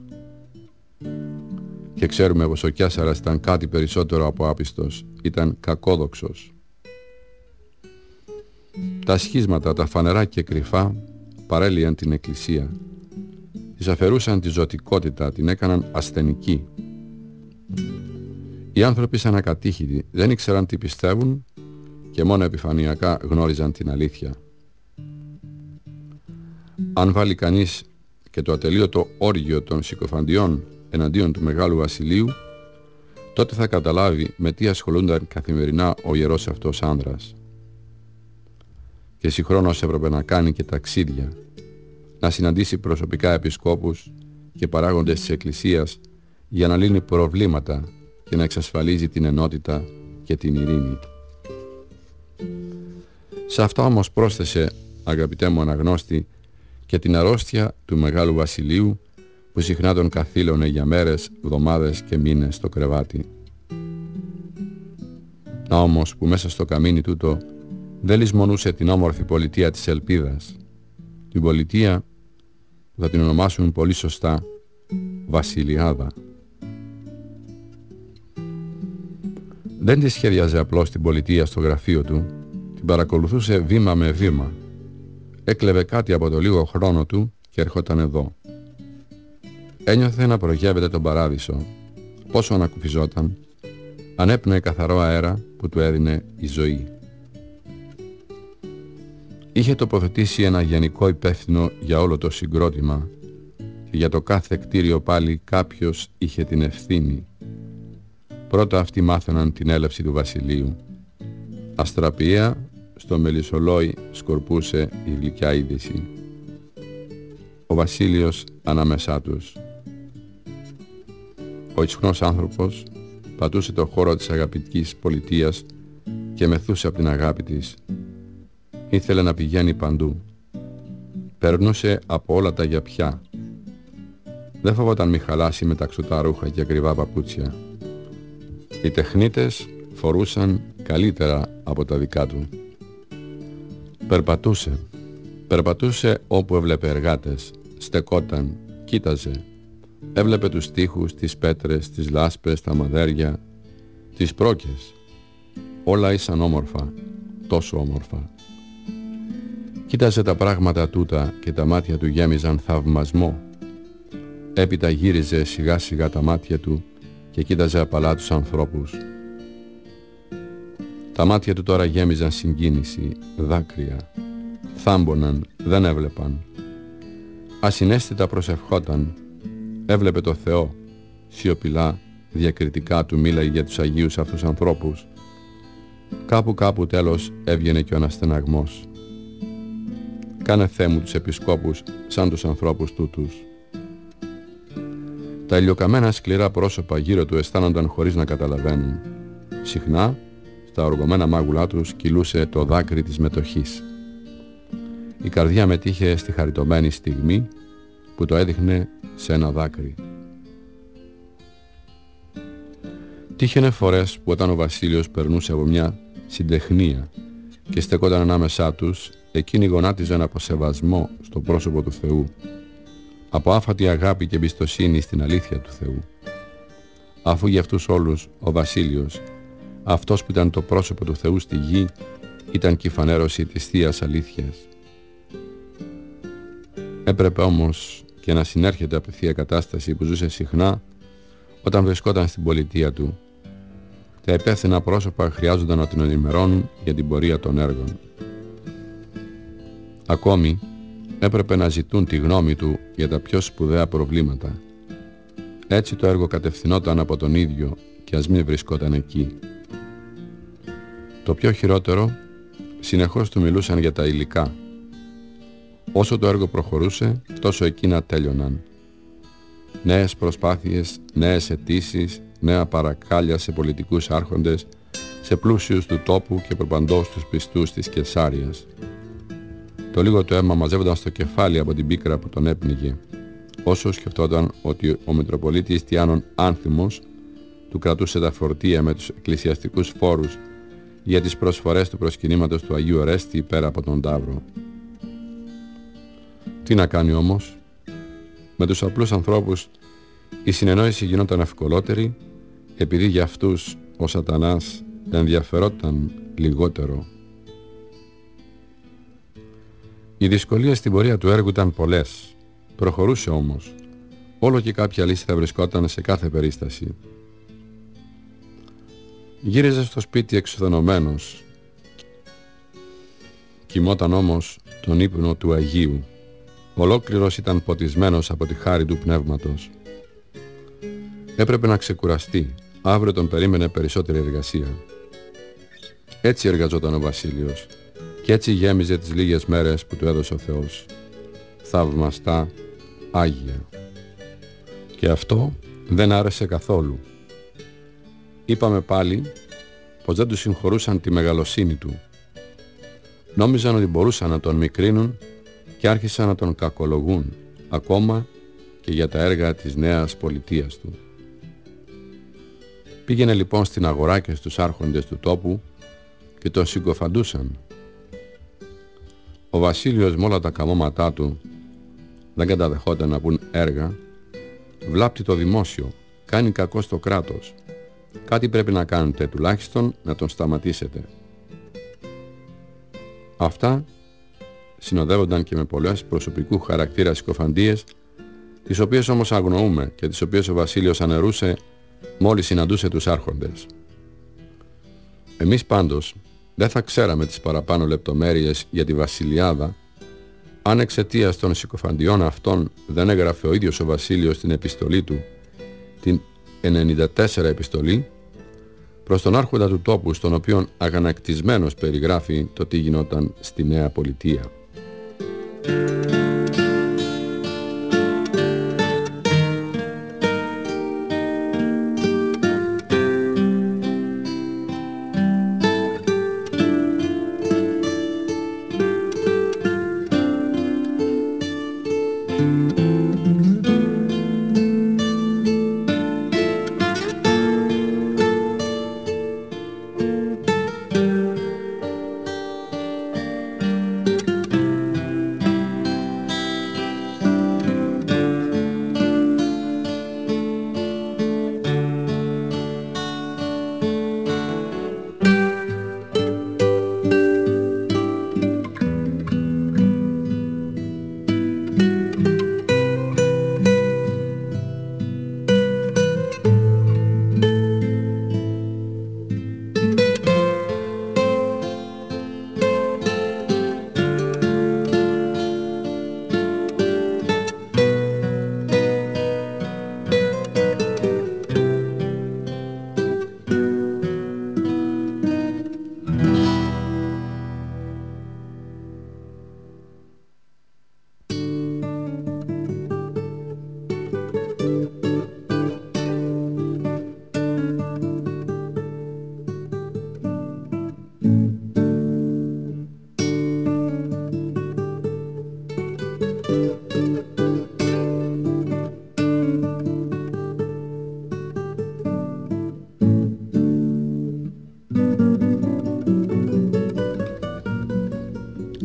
Και ξέρουμε πως ο Καίσαρας ήταν κάτι περισσότερο από άπιστος, ήταν κακόδοξος. Τα σχίσματα, τα φανερά και κρυφά, παρέλυαν την Εκκλησία. Της αφαιρούσαν τη ζωτικότητα, την έκαναν ασθενική. Οι άνθρωποι σαν ακατήχητοι δεν ήξεραν τι πιστεύουν και μόνο επιφανειακά γνώριζαν την αλήθεια. Αν βάλει κανείς και το ατελείωτο όργιο των συκοφαντιών εναντίον του Μεγάλου Βασιλείου, τότε θα καταλάβει με τι ασχολούνταν καθημερινά ο ιερός αυτός άνδρας. Και συγχρόνως έπρεπε να κάνει και ταξίδια, να συναντήσει προσωπικά επισκόπους και παράγοντες της Εκκλησίας για να λύνει προβλήματα και να εξασφαλίζει την ενότητα και την ειρήνη. Σε αυτά όμως πρόσθεσε, αγαπητέ μου αναγνώστη, και την αρρώστια του Μεγάλου Βασιλείου που συχνά τον καθήλωνε για μέρες, εβδομάδες και μήνες στο κρεβάτι. Να όμως που μέσα στο καμίνι τούτο δεν λησμονούσε την όμορφη πολιτεία της ελπίδας, την πολιτεία που θα την ονομάσουν πολύ σωστά Βασιλιάδα. Δεν τη σχεδιάζε απλώς την πολιτεία στο γραφείο του, την παρακολουθούσε βήμα με βήμα. Έκλεβε κάτι από το λίγο χρόνο του και ερχόταν εδώ. Ένιωθε να προγεύεται τον παράδεισο. Πόσο ανακουφιζόταν, ανέπνεε καθαρό αέρα που του έδινε η ζωή. Είχε τοποθετήσει ένα γενικό υπεύθυνο για όλο το συγκρότημα και για το κάθε κτίριο πάλι κάποιος είχε την ευθύνη. Πρώτα αυτοί μάθαιναν την έλευση του Βασιλείου. Αστραπία στο μελισσολόι σκορπούσε η γλυκιά είδηση. Ο Βασίλειος ανάμεσά τους. Ο ισχνός άνθρωπος πατούσε το χώρο της αγαπητικής πολιτείας και μεθούσε από την αγάπη της. Ήθελε να πηγαίνει παντού. Περνούσε από όλα τα γιαπιά. Δεν φοβόταν μη χαλάσει με ταξωτά ρούχα και ακριβά παπούτσια. Οι τεχνίτες φορούσαν καλύτερα από τα δικά του. Περπατούσε. Περπατούσε όπου έβλεπε εργάτες. Στεκόταν, κοίταζε. Έβλεπε τους τοίχους, τις πέτρες, τις λάσπες, τα μαδέρια, τις πρόκες. Όλα ήσαν όμορφα, τόσο όμορφα. Κοίταζε τα πράγματα τούτα και τα μάτια του γέμιζαν θαυμασμό. Έπειτα γύριζε σιγά σιγά τα μάτια του και κοίταζε απαλά τους ανθρώπους. Τα μάτια του τώρα γέμιζαν συγκίνηση, δάκρυα. Θάμποναν, δεν έβλεπαν. ασυναίσθητα προσευχόταν, έβλεπε το Θεό, σιωπηλά, διακριτικά του μίλαγε για τους Αγίους αυτούς ανθρώπους. Κάπου κάπου τέλος έβγαινε και ο αναστεναγμός. Κάνε Θεέ μου τους επισκόπους σαν τους ανθρώπους τούτους. Τα ηλιοκαμένα σκληρά πρόσωπα γύρω του αισθάνονταν χωρίς να καταλαβαίνουν. Συχνά, στα οργωμένα μάγουλά τους κυλούσε το δάκρυ της μετοχής. Η καρδιά μετήχε στη χαριτωμένη στιγμή που το έδειχνε σε ένα δάκρυ. Τύχαινε φορές που όταν ο Βασίλειος περνούσε από μια συντεχνία και στεκόταν ανάμεσά τους, εκείνοι γονάτιζαν από σεβασμό στο πρόσωπο του Θεού, από άφατη αγάπη και εμπιστοσύνη στην αλήθεια του Θεού. Αφού για αυτούς όλους ο Βασίλειος, αυτός που ήταν το πρόσωπο του Θεού στη γη, ήταν και η φανέρωση της Θείας Αλήθειας. Έπρεπε όμως και να συνέρχεται από τη Θεία Κατάσταση που ζούσε συχνά όταν βρισκόταν στην πολιτεία του. Τα υπεύθυνα πρόσωπα χρειάζονταν να την ενημερώνουν για την πορεία των έργων. Ακόμη έπρεπε να ζητούν τη γνώμη του για τα πιο σπουδαία προβλήματα. Έτσι το έργο κατευθυνόταν από τον ίδιο και ας μην βρισκόταν εκεί. Το πιο χειρότερο, συνεχώς του μιλούσαν για τα υλικά. Όσο το έργο προχωρούσε, τόσο εκείνα τέλειωναν. Νέες προσπάθειες, νέες αιτήσεις, νέα παρακάλια σε πολιτικούς άρχοντες, σε πλούσιους του τόπου και προπαντός τους πιστούς της Κεσάριας. Το λίγο του αίμα μαζεύονταν στο κεφάλι από την πίκρα που τον έπνιγε. Όσο σκεφτόταν ότι ο Μητροπολίτης Τιάνων Άνθιμος του κρατούσε τα φορτία με τους εκκλησιαστικούς φόρους για τις προσφορές του προσκυνήματος του Αγίου Ορέστη πέρα από τον Ταύρο. Τι να κάνει όμως? Με τους απλούς ανθρώπους η συνεννόηση γινόταν ευκολότερη, επειδή για αυτούς ο Σατανάς ενδιαφερόταν λιγότερο. Οι δυσκολίες στην πορεία του έργου ήταν πολλές. Προχωρούσε όμως. Όλο και κάποια λύση θα βρισκόταν σε κάθε περίσταση. Γύριζε στο σπίτι εξουθενωμένος. Κοιμόταν όμως τον ύπνο του Αγίου. Ολόκληρος ήταν ποτισμένος από τη χάρη του Πνεύματος. Έπρεπε να ξεκουραστεί. Αύριο τον περίμενε περισσότερη εργασία. Έτσι εργαζόταν ο Βασίλειος και έτσι γέμιζε τις λίγες μέρες που του έδωσε ο Θεός. Θαυμαστά, άγια. Και αυτό δεν άρεσε καθόλου. Είπαμε πάλι πως δεν του συγχωρούσαν τη μεγαλοσύνη του. Νόμιζαν ότι μπορούσαν να τον μικρύνουν και άρχισαν να τον κακολογούν, ακόμα και για τα έργα της νέας πολιτείας του. Πήγαινε λοιπόν στην αγορά και στους άρχοντες του τόπου και τον συκοφαντούσαν. Ο Βασίλειος με όλα τα καμώματά του δεν καταδεχόταν να πουν έργα, βλάπτει το δημόσιο, κάνει κακό στο κράτος. Κάτι πρέπει να κάνετε, τουλάχιστον να τον σταματήσετε. Αυτά συνοδεύονταν και με πολλές προσωπικού χαρακτήρα συκοφαντίες, τις οποίες όμως αγνοούμε και τις οποίες ο Βασίλειος αναιρούσε μόλις συναντούσε τους άρχοντες. Εμείς πάντως δεν θα ξέραμε τις παραπάνω λεπτομέρειες για τη Βασιλιάδα, αν εξαιτίας των συκοφαντιών αυτών δεν έγραφε ο ίδιος ο Βασίλειος την επιστολή του, την ενενήντα τέσσερα επιστολή, προς τον άρχοντα του τόπου, στον οποίον αγανακτισμένος περιγράφει το τι γινόταν στη νέα πολιτεία.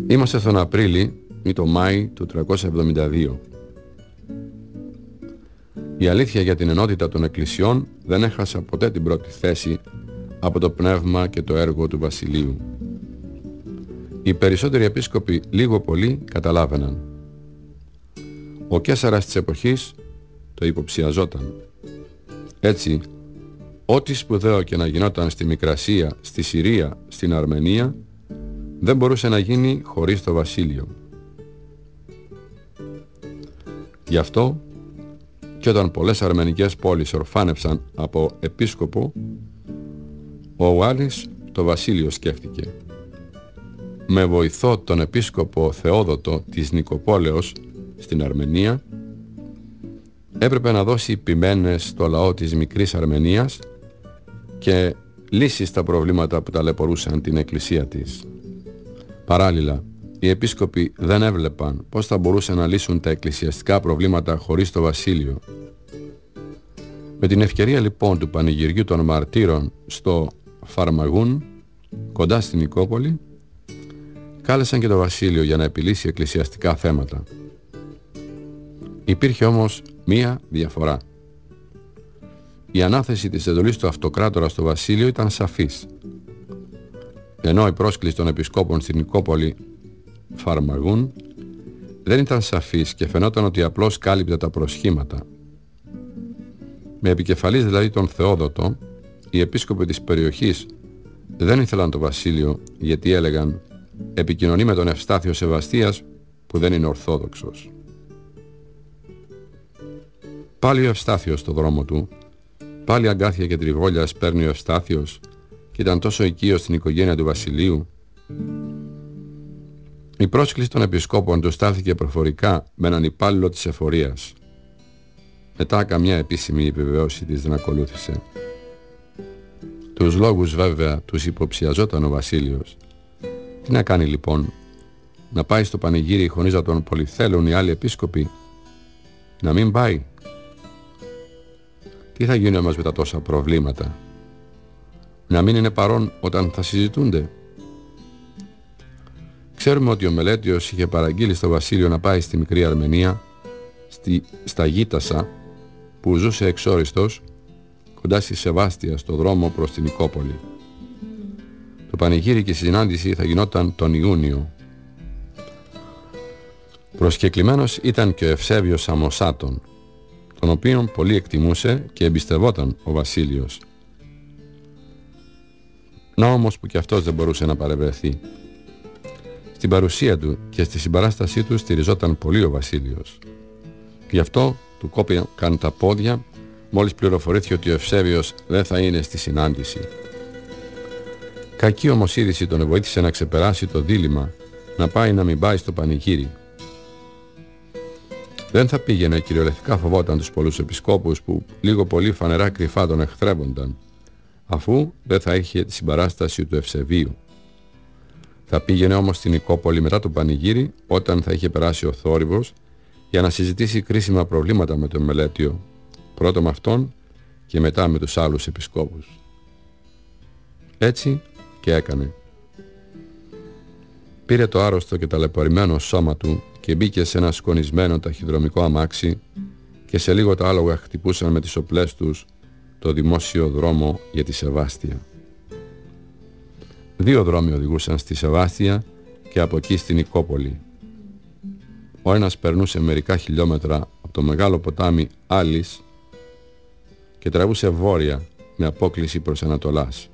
Είμαστε τον Απρίλη ή το Μάη του τριακόσια εβδομήντα δύο. Η αλήθεια για την ενότητα των εκκλησιών δεν έχασε ποτέ την πρώτη θέση από το πνεύμα και το έργο του βασιλείου. Οι περισσότεροι επίσκοποι λίγο πολύ καταλάβαιναν. Ο Καίσαρας της εποχής το υποψιαζόταν. Έτσι, ό,τι σπουδαίο και να γινόταν στη Μικρασία, στη Συρία, στην Αρμενία, δεν μπορούσε να γίνει χωρίς το βασίλειο. Γι' αυτό και όταν πολλές αρμενικές πόλεις ορφάνευσαν από επίσκοπο, ο Ουάλης το βασίλειο σκέφτηκε. Με βοηθό τον επίσκοπο Θεόδοτο της Νικοπόλεως στην Αρμενία, έπρεπε να δώσει ποιμένες στο λαό της μικρής Αρμενίας και λύσεις στα προβλήματα που ταλαιπωρούσαν την εκκλησία της. Παράλληλα, οι επίσκοποι δεν έβλεπαν πώς θα μπορούσαν να λύσουν τα εκκλησιαστικά προβλήματα χωρίς το βασίλειο. Με την ευκαιρία λοιπόν του πανηγυριού των μαρτύρων στο Φαρμαγούν, κοντά στην Νικόπολη, κάλεσαν και το βασίλειο για να επιλύσει εκκλησιαστικά θέματα. Υπήρχε όμως μία διαφορά. Η ανάθεση της εντολής του αυτοκράτορα στο βασίλειο ήταν σαφής. Ενώ η πρόσκληση των επισκόπων στην Νικόπολη Φαρμαγούν δεν ήταν σαφής και φαινόταν ότι απλώς κάλυπτε τα προσχήματα. Με επικεφαλής δηλαδή τον Θεόδοτο, οι επίσκοποι της περιοχής δεν ήθελαν το βασίλειο γιατί έλεγαν «επικοινωνεί με τον Ευστάθιο Σεβαστίας που δεν είναι ορθόδοξος». Πάλι ο Ευστάθιος στο δρόμο του, πάλι αγκάθια και τριγόλια σπέρνει ο Ευστάθιος και ήταν τόσο οικείος στην οικογένεια του βασιλείου. Η πρόσκληση των επισκόπων του στάθηκε προφορικά με έναν υπάλληλο της εφορίας. Μετά καμιά επίσημη επιβεβαίωση της δεν ακολούθησε. Τους λόγους βέβαια τους υποψιαζόταν ο βασίλειος. Τι να κάνει λοιπόν, να πάει στο πανηγύρι χωρίς να τον πολυθέλουν οι άλλοι επίσκοποι? Να μην πάει? Τι θα γίνει όμως με τα τόσα προβλήματα? Να μην είναι παρόν όταν θα συζητούνται? Ξέρουμε ότι ο Μελέτιος είχε παραγγείλει στο βασίλειο να πάει στη μικρή Αρμενία, στη, στα Γίτασα, που ζούσε εξόριστος, κοντά στη Σεβάστια, στο δρόμο προς την Νικόπολη. Το πανηγύρι και η συνάντηση θα γινόταν τον Ιούνιο. Προσκεκλημένος ήταν και ο Ευσέβιος Αμοσάτων, τον οποίον πολύ εκτιμούσε και εμπιστευόταν ο βασίλειος. Να όμως που και αυτός δεν μπορούσε να παρευρεθεί. Στην παρουσία του και στη συμπαράστασή του στηριζόταν πολύ ο βασίλειος. Γι' αυτό του κόπηκαν τα πόδια μόλις πληροφορήθηκε ότι ο Ευσέβιος δεν θα είναι στη συνάντηση. Κακή όμως είδηση τον βοήθησε να ξεπεράσει το δίλημμα να πάει να μην πάει στο πανηγύρι. Δεν θα πήγαινε, κυριολεκτικά φοβόταν τους πολλούς επισκόπους που λίγο πολύ φανερά κρυφά τον εχθρεύονταν, αφού δεν θα είχε τη συμπαράσταση του Ευσεβίου. Θα πήγαινε όμως στην Νικόπολη μετά το πανηγύρι, όταν θα είχε περάσει ο θόρυβος, για να συζητήσει κρίσιμα προβλήματα με τον Μελέτιο, πρώτα με αυτόν και μετά με τους άλλους επισκόπους. Έτσι και έκανε. Πήρε το άρρωστο και ταλαιπωρημένο σώμα του και μπήκε σε ένα σκονισμένο ταχυδρομικό αμάξι και σε λίγο τα άλογα χτυπούσαν με τις οπλές τους το δημόσιο δρόμο για τη Σεβάστια. Δύο δρόμοι οδηγούσαν στη Σεβάστια και από εκεί στην Νικόπολη. Ο ένας περνούσε μερικά χιλιόμετρα από το μεγάλο ποτάμι Άλης και τραβούσε βόρεια με απόκλιση προς Ανατολάς.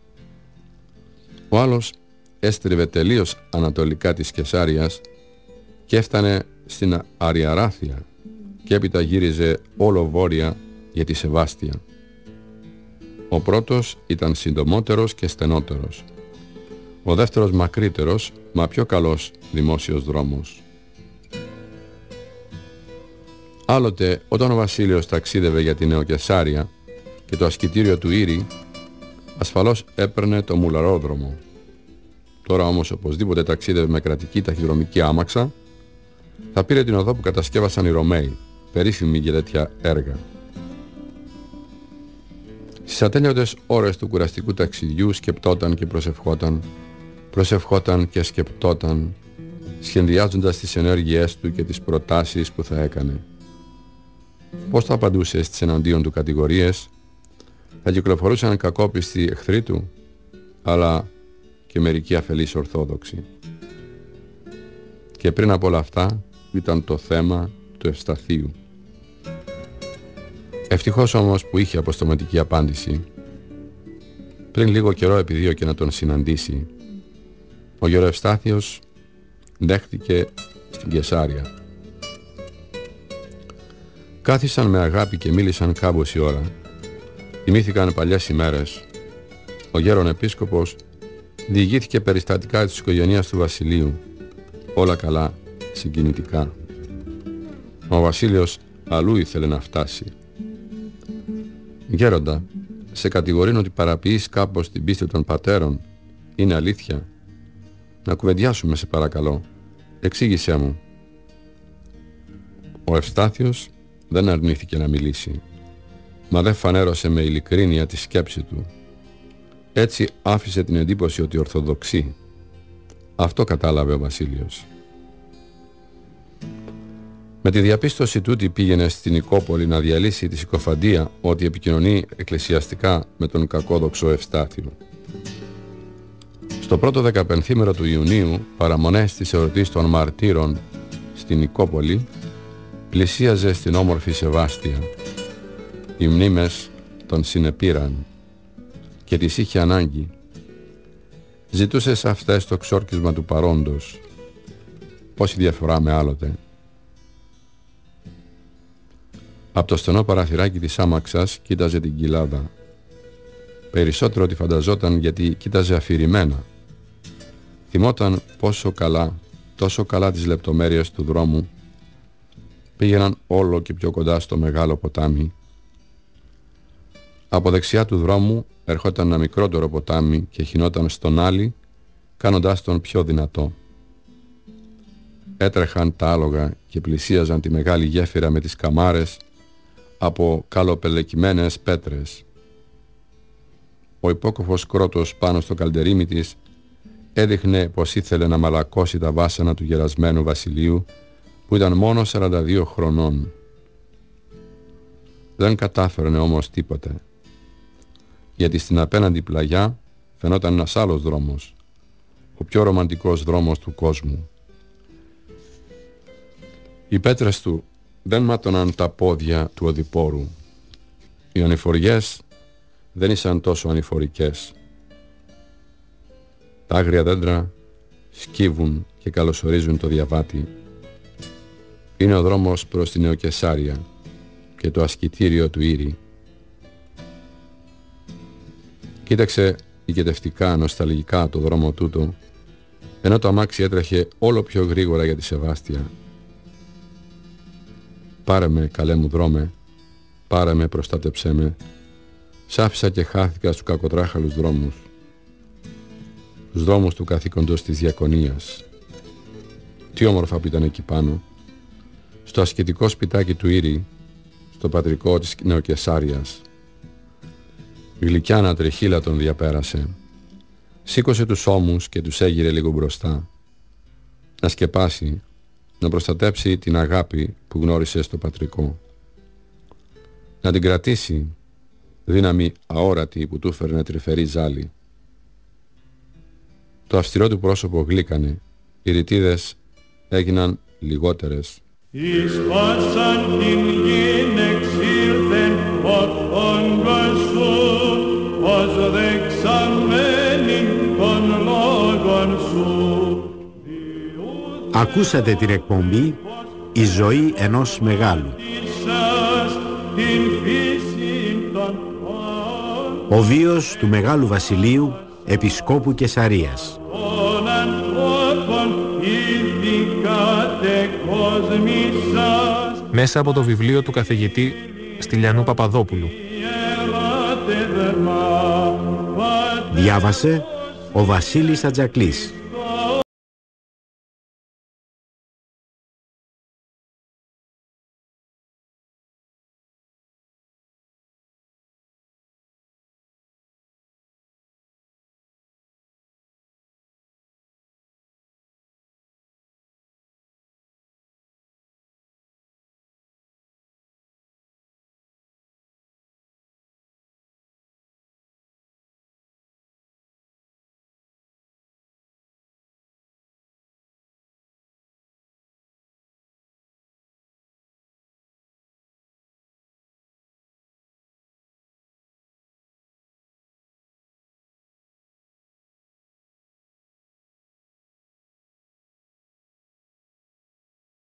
Ο άλλος έστριβε τελείως ανατολικά της Κεσάριας και έφτανε στην Αριαράθεια και έπειτα γύριζε όλο βόρεια για τη Σεβάστια. Ο πρώτος ήταν συντομότερος και στενότερος. Ο δεύτερος μακρύτερος, μα πιο καλός δημόσιος δρόμος. Άλλοτε, όταν ο βασίλειος ταξίδευε για την Νεοκεσάρια και το ασκητήριο του Ήρη, ασφαλώς έπαιρνε το μουλαρόδρομο. Τώρα όμως οπωσδήποτε ταξίδευε με κρατική ταχυδρομική άμαξα, θα πήρε την οδό που κατασκεύασαν οι Ρωμαίοι, περίφημοι για τέτοια έργα. Στις ατέλειωτες ώρες του κουραστικού ταξιδιού σκεπτόταν και προσευχόταν, προσευχόταν και σκεπτόταν, σχεδιάζοντας τις ενέργειές του και τις προτάσεις που θα έκανε. Πώς θα απαντούσε στις εναντίον του κατηγορίες? Θα κυκλοφορούσαν κακόπιστοι εχθροί του, αλλά και μερικοί αφελείς ορθόδοξοι. Και πριν από όλα αυτά ήταν το θέμα του Ευσταθίου. Ευτυχώς όμως που είχε αποστοματική απάντηση. Πριν λίγο καιρό επιδίωκε να τον συναντήσει. Ο γεροευστάθιος δέχτηκε στην Κεσάρια. Κάθισαν με αγάπη και μίλησαν κάμποση ώρα. Θυμήθηκαν παλιές ημέρες. Ο γέρον επίσκοπος διηγήθηκε περιστατικά της οικογένειας του Βασιλείου. Όλα καλά, συγκινητικά. Ο Βασίλειος αλλού ήθελε να φτάσει. Γέροντα, σε κατηγορούν ότι παραποιείς κάπως την πίστη των πατέρων. Είναι αλήθεια? Να κουβεντιάσουμε, σε παρακαλώ. Εξήγησέ μου. Ο Ευστάθιος δεν αρνήθηκε να μιλήσει, μα δεν φανέρωσε με ειλικρίνεια τη σκέψη του. Έτσι άφησε την εντύπωση ότι ορθοδοξεί. Αυτό κατάλαβε ο Βασίλειος. Με τη διαπίστωση τούτη πήγαινε στην Νικόπολη να διαλύσει τη συκοφαντία ότι επικοινωνεί εκκλησιαστικά με τον κακόδοξο Ευστάθιο. Στο πρώτο δεκαπενθήμερο του Ιουνίου, παραμονές της εορτής των Μαρτύρων στην Νικόπολη, πλησίαζε στην όμορφη Σεβάστια. Οι μνήμες τον συνεπήραν και τις είχε ανάγκη. Ζητούσε σε αυτές το ξόρκισμα του παρόντος. Πόση διαφορά με άλλοτε. Από το στενό παραθυράκι της άμαξας κοίταζε την κοιλάδα. Περισσότερο τη φανταζόταν γιατί κοίταζε αφηρημένα. Θυμόταν πόσο καλά, τόσο καλά τις λεπτομέρειες του δρόμου. Πήγαιναν όλο και πιο κοντά στο μεγάλο ποτάμι. Από δεξιά του δρόμου ερχόταν ένα μικρότερο ποτάμι και χυνόταν στον άλι, κάνοντάς τον πιο δυνατό. Έτρεχαν τα άλογα και πλησίαζαν τη μεγάλη γέφυρα με τις καμάρες από καλοπελεκυμένες πέτρες. Ο υπόκοφος κρότος πάνω στο καλντερίμι της έδειχνε πως ήθελε να μαλακώσει τα βάσανα του γερασμένου βασιλείου, που ήταν μόνο σαράντα δύο χρονών. Δεν κατάφερνε όμως τίποτε, γιατί στην απέναντι πλαγιά φαινόταν ένας άλλος δρόμος, ο πιο ρομαντικός δρόμος του κόσμου. Οι πέτρες του δεν μάτωναν τα πόδια του οδηπόρου. Οι ανηφοριές δεν ήσαν τόσο ανηφορικές. Τα άγρια δέντρα σκύβουν και καλωσορίζουν το διαβάτη. Είναι ο δρόμος προς τη Νεοκεσάρια και το ασκητήριο του Ήρη. Κοίταξε οικετευτικά, νοσταλγικά το δρόμο τούτο, ενώ το αμάξι έτρεχε όλο πιο γρήγορα για τη Σεβάστια. Πάρε με, καλέ μου δρόμε, πάρε με, προστάτεψέ με. Σ' άφησα και χάθηκα στους κακοτράχαλους δρόμους, τους δρόμους του καθήκοντος της διακονίας. Τι όμορφα που ήταν εκεί πάνω, στο ασκητικό σπιτάκι του Ήρη, στο πατρικό της Νεοκεσάριας. Γλυκιά ανατριχύλα τον διαπέρασε. Σήκωσε τους ώμους και τους έγειρε λίγο μπροστά. Να σκεπάσει, να προστατέψει την αγάπη που γνώρισε στο πατρικό. Να την κρατήσει, δύναμη αόρατη που του φέρνε τρυφερή ζάλη. Το αυστηρό του πρόσωπο γλύκανε, οι ρητίδες έγιναν λιγότερες. Εις πάσαν την γην εξήλθεν ο φόγκος σου, ως δεξαμένην των λόγων σου. Ακούσατε την εκπομπή «Η ζωή ενός μεγάλου». Ο βίος του Μεγάλου Βασιλείου, Επισκόπου Κεσαρίας. Μέσα από το βιβλίο του καθηγητή Στυλιανού Παπαδόπουλου. Διάβασε ο Βασίλης Ατζακλής.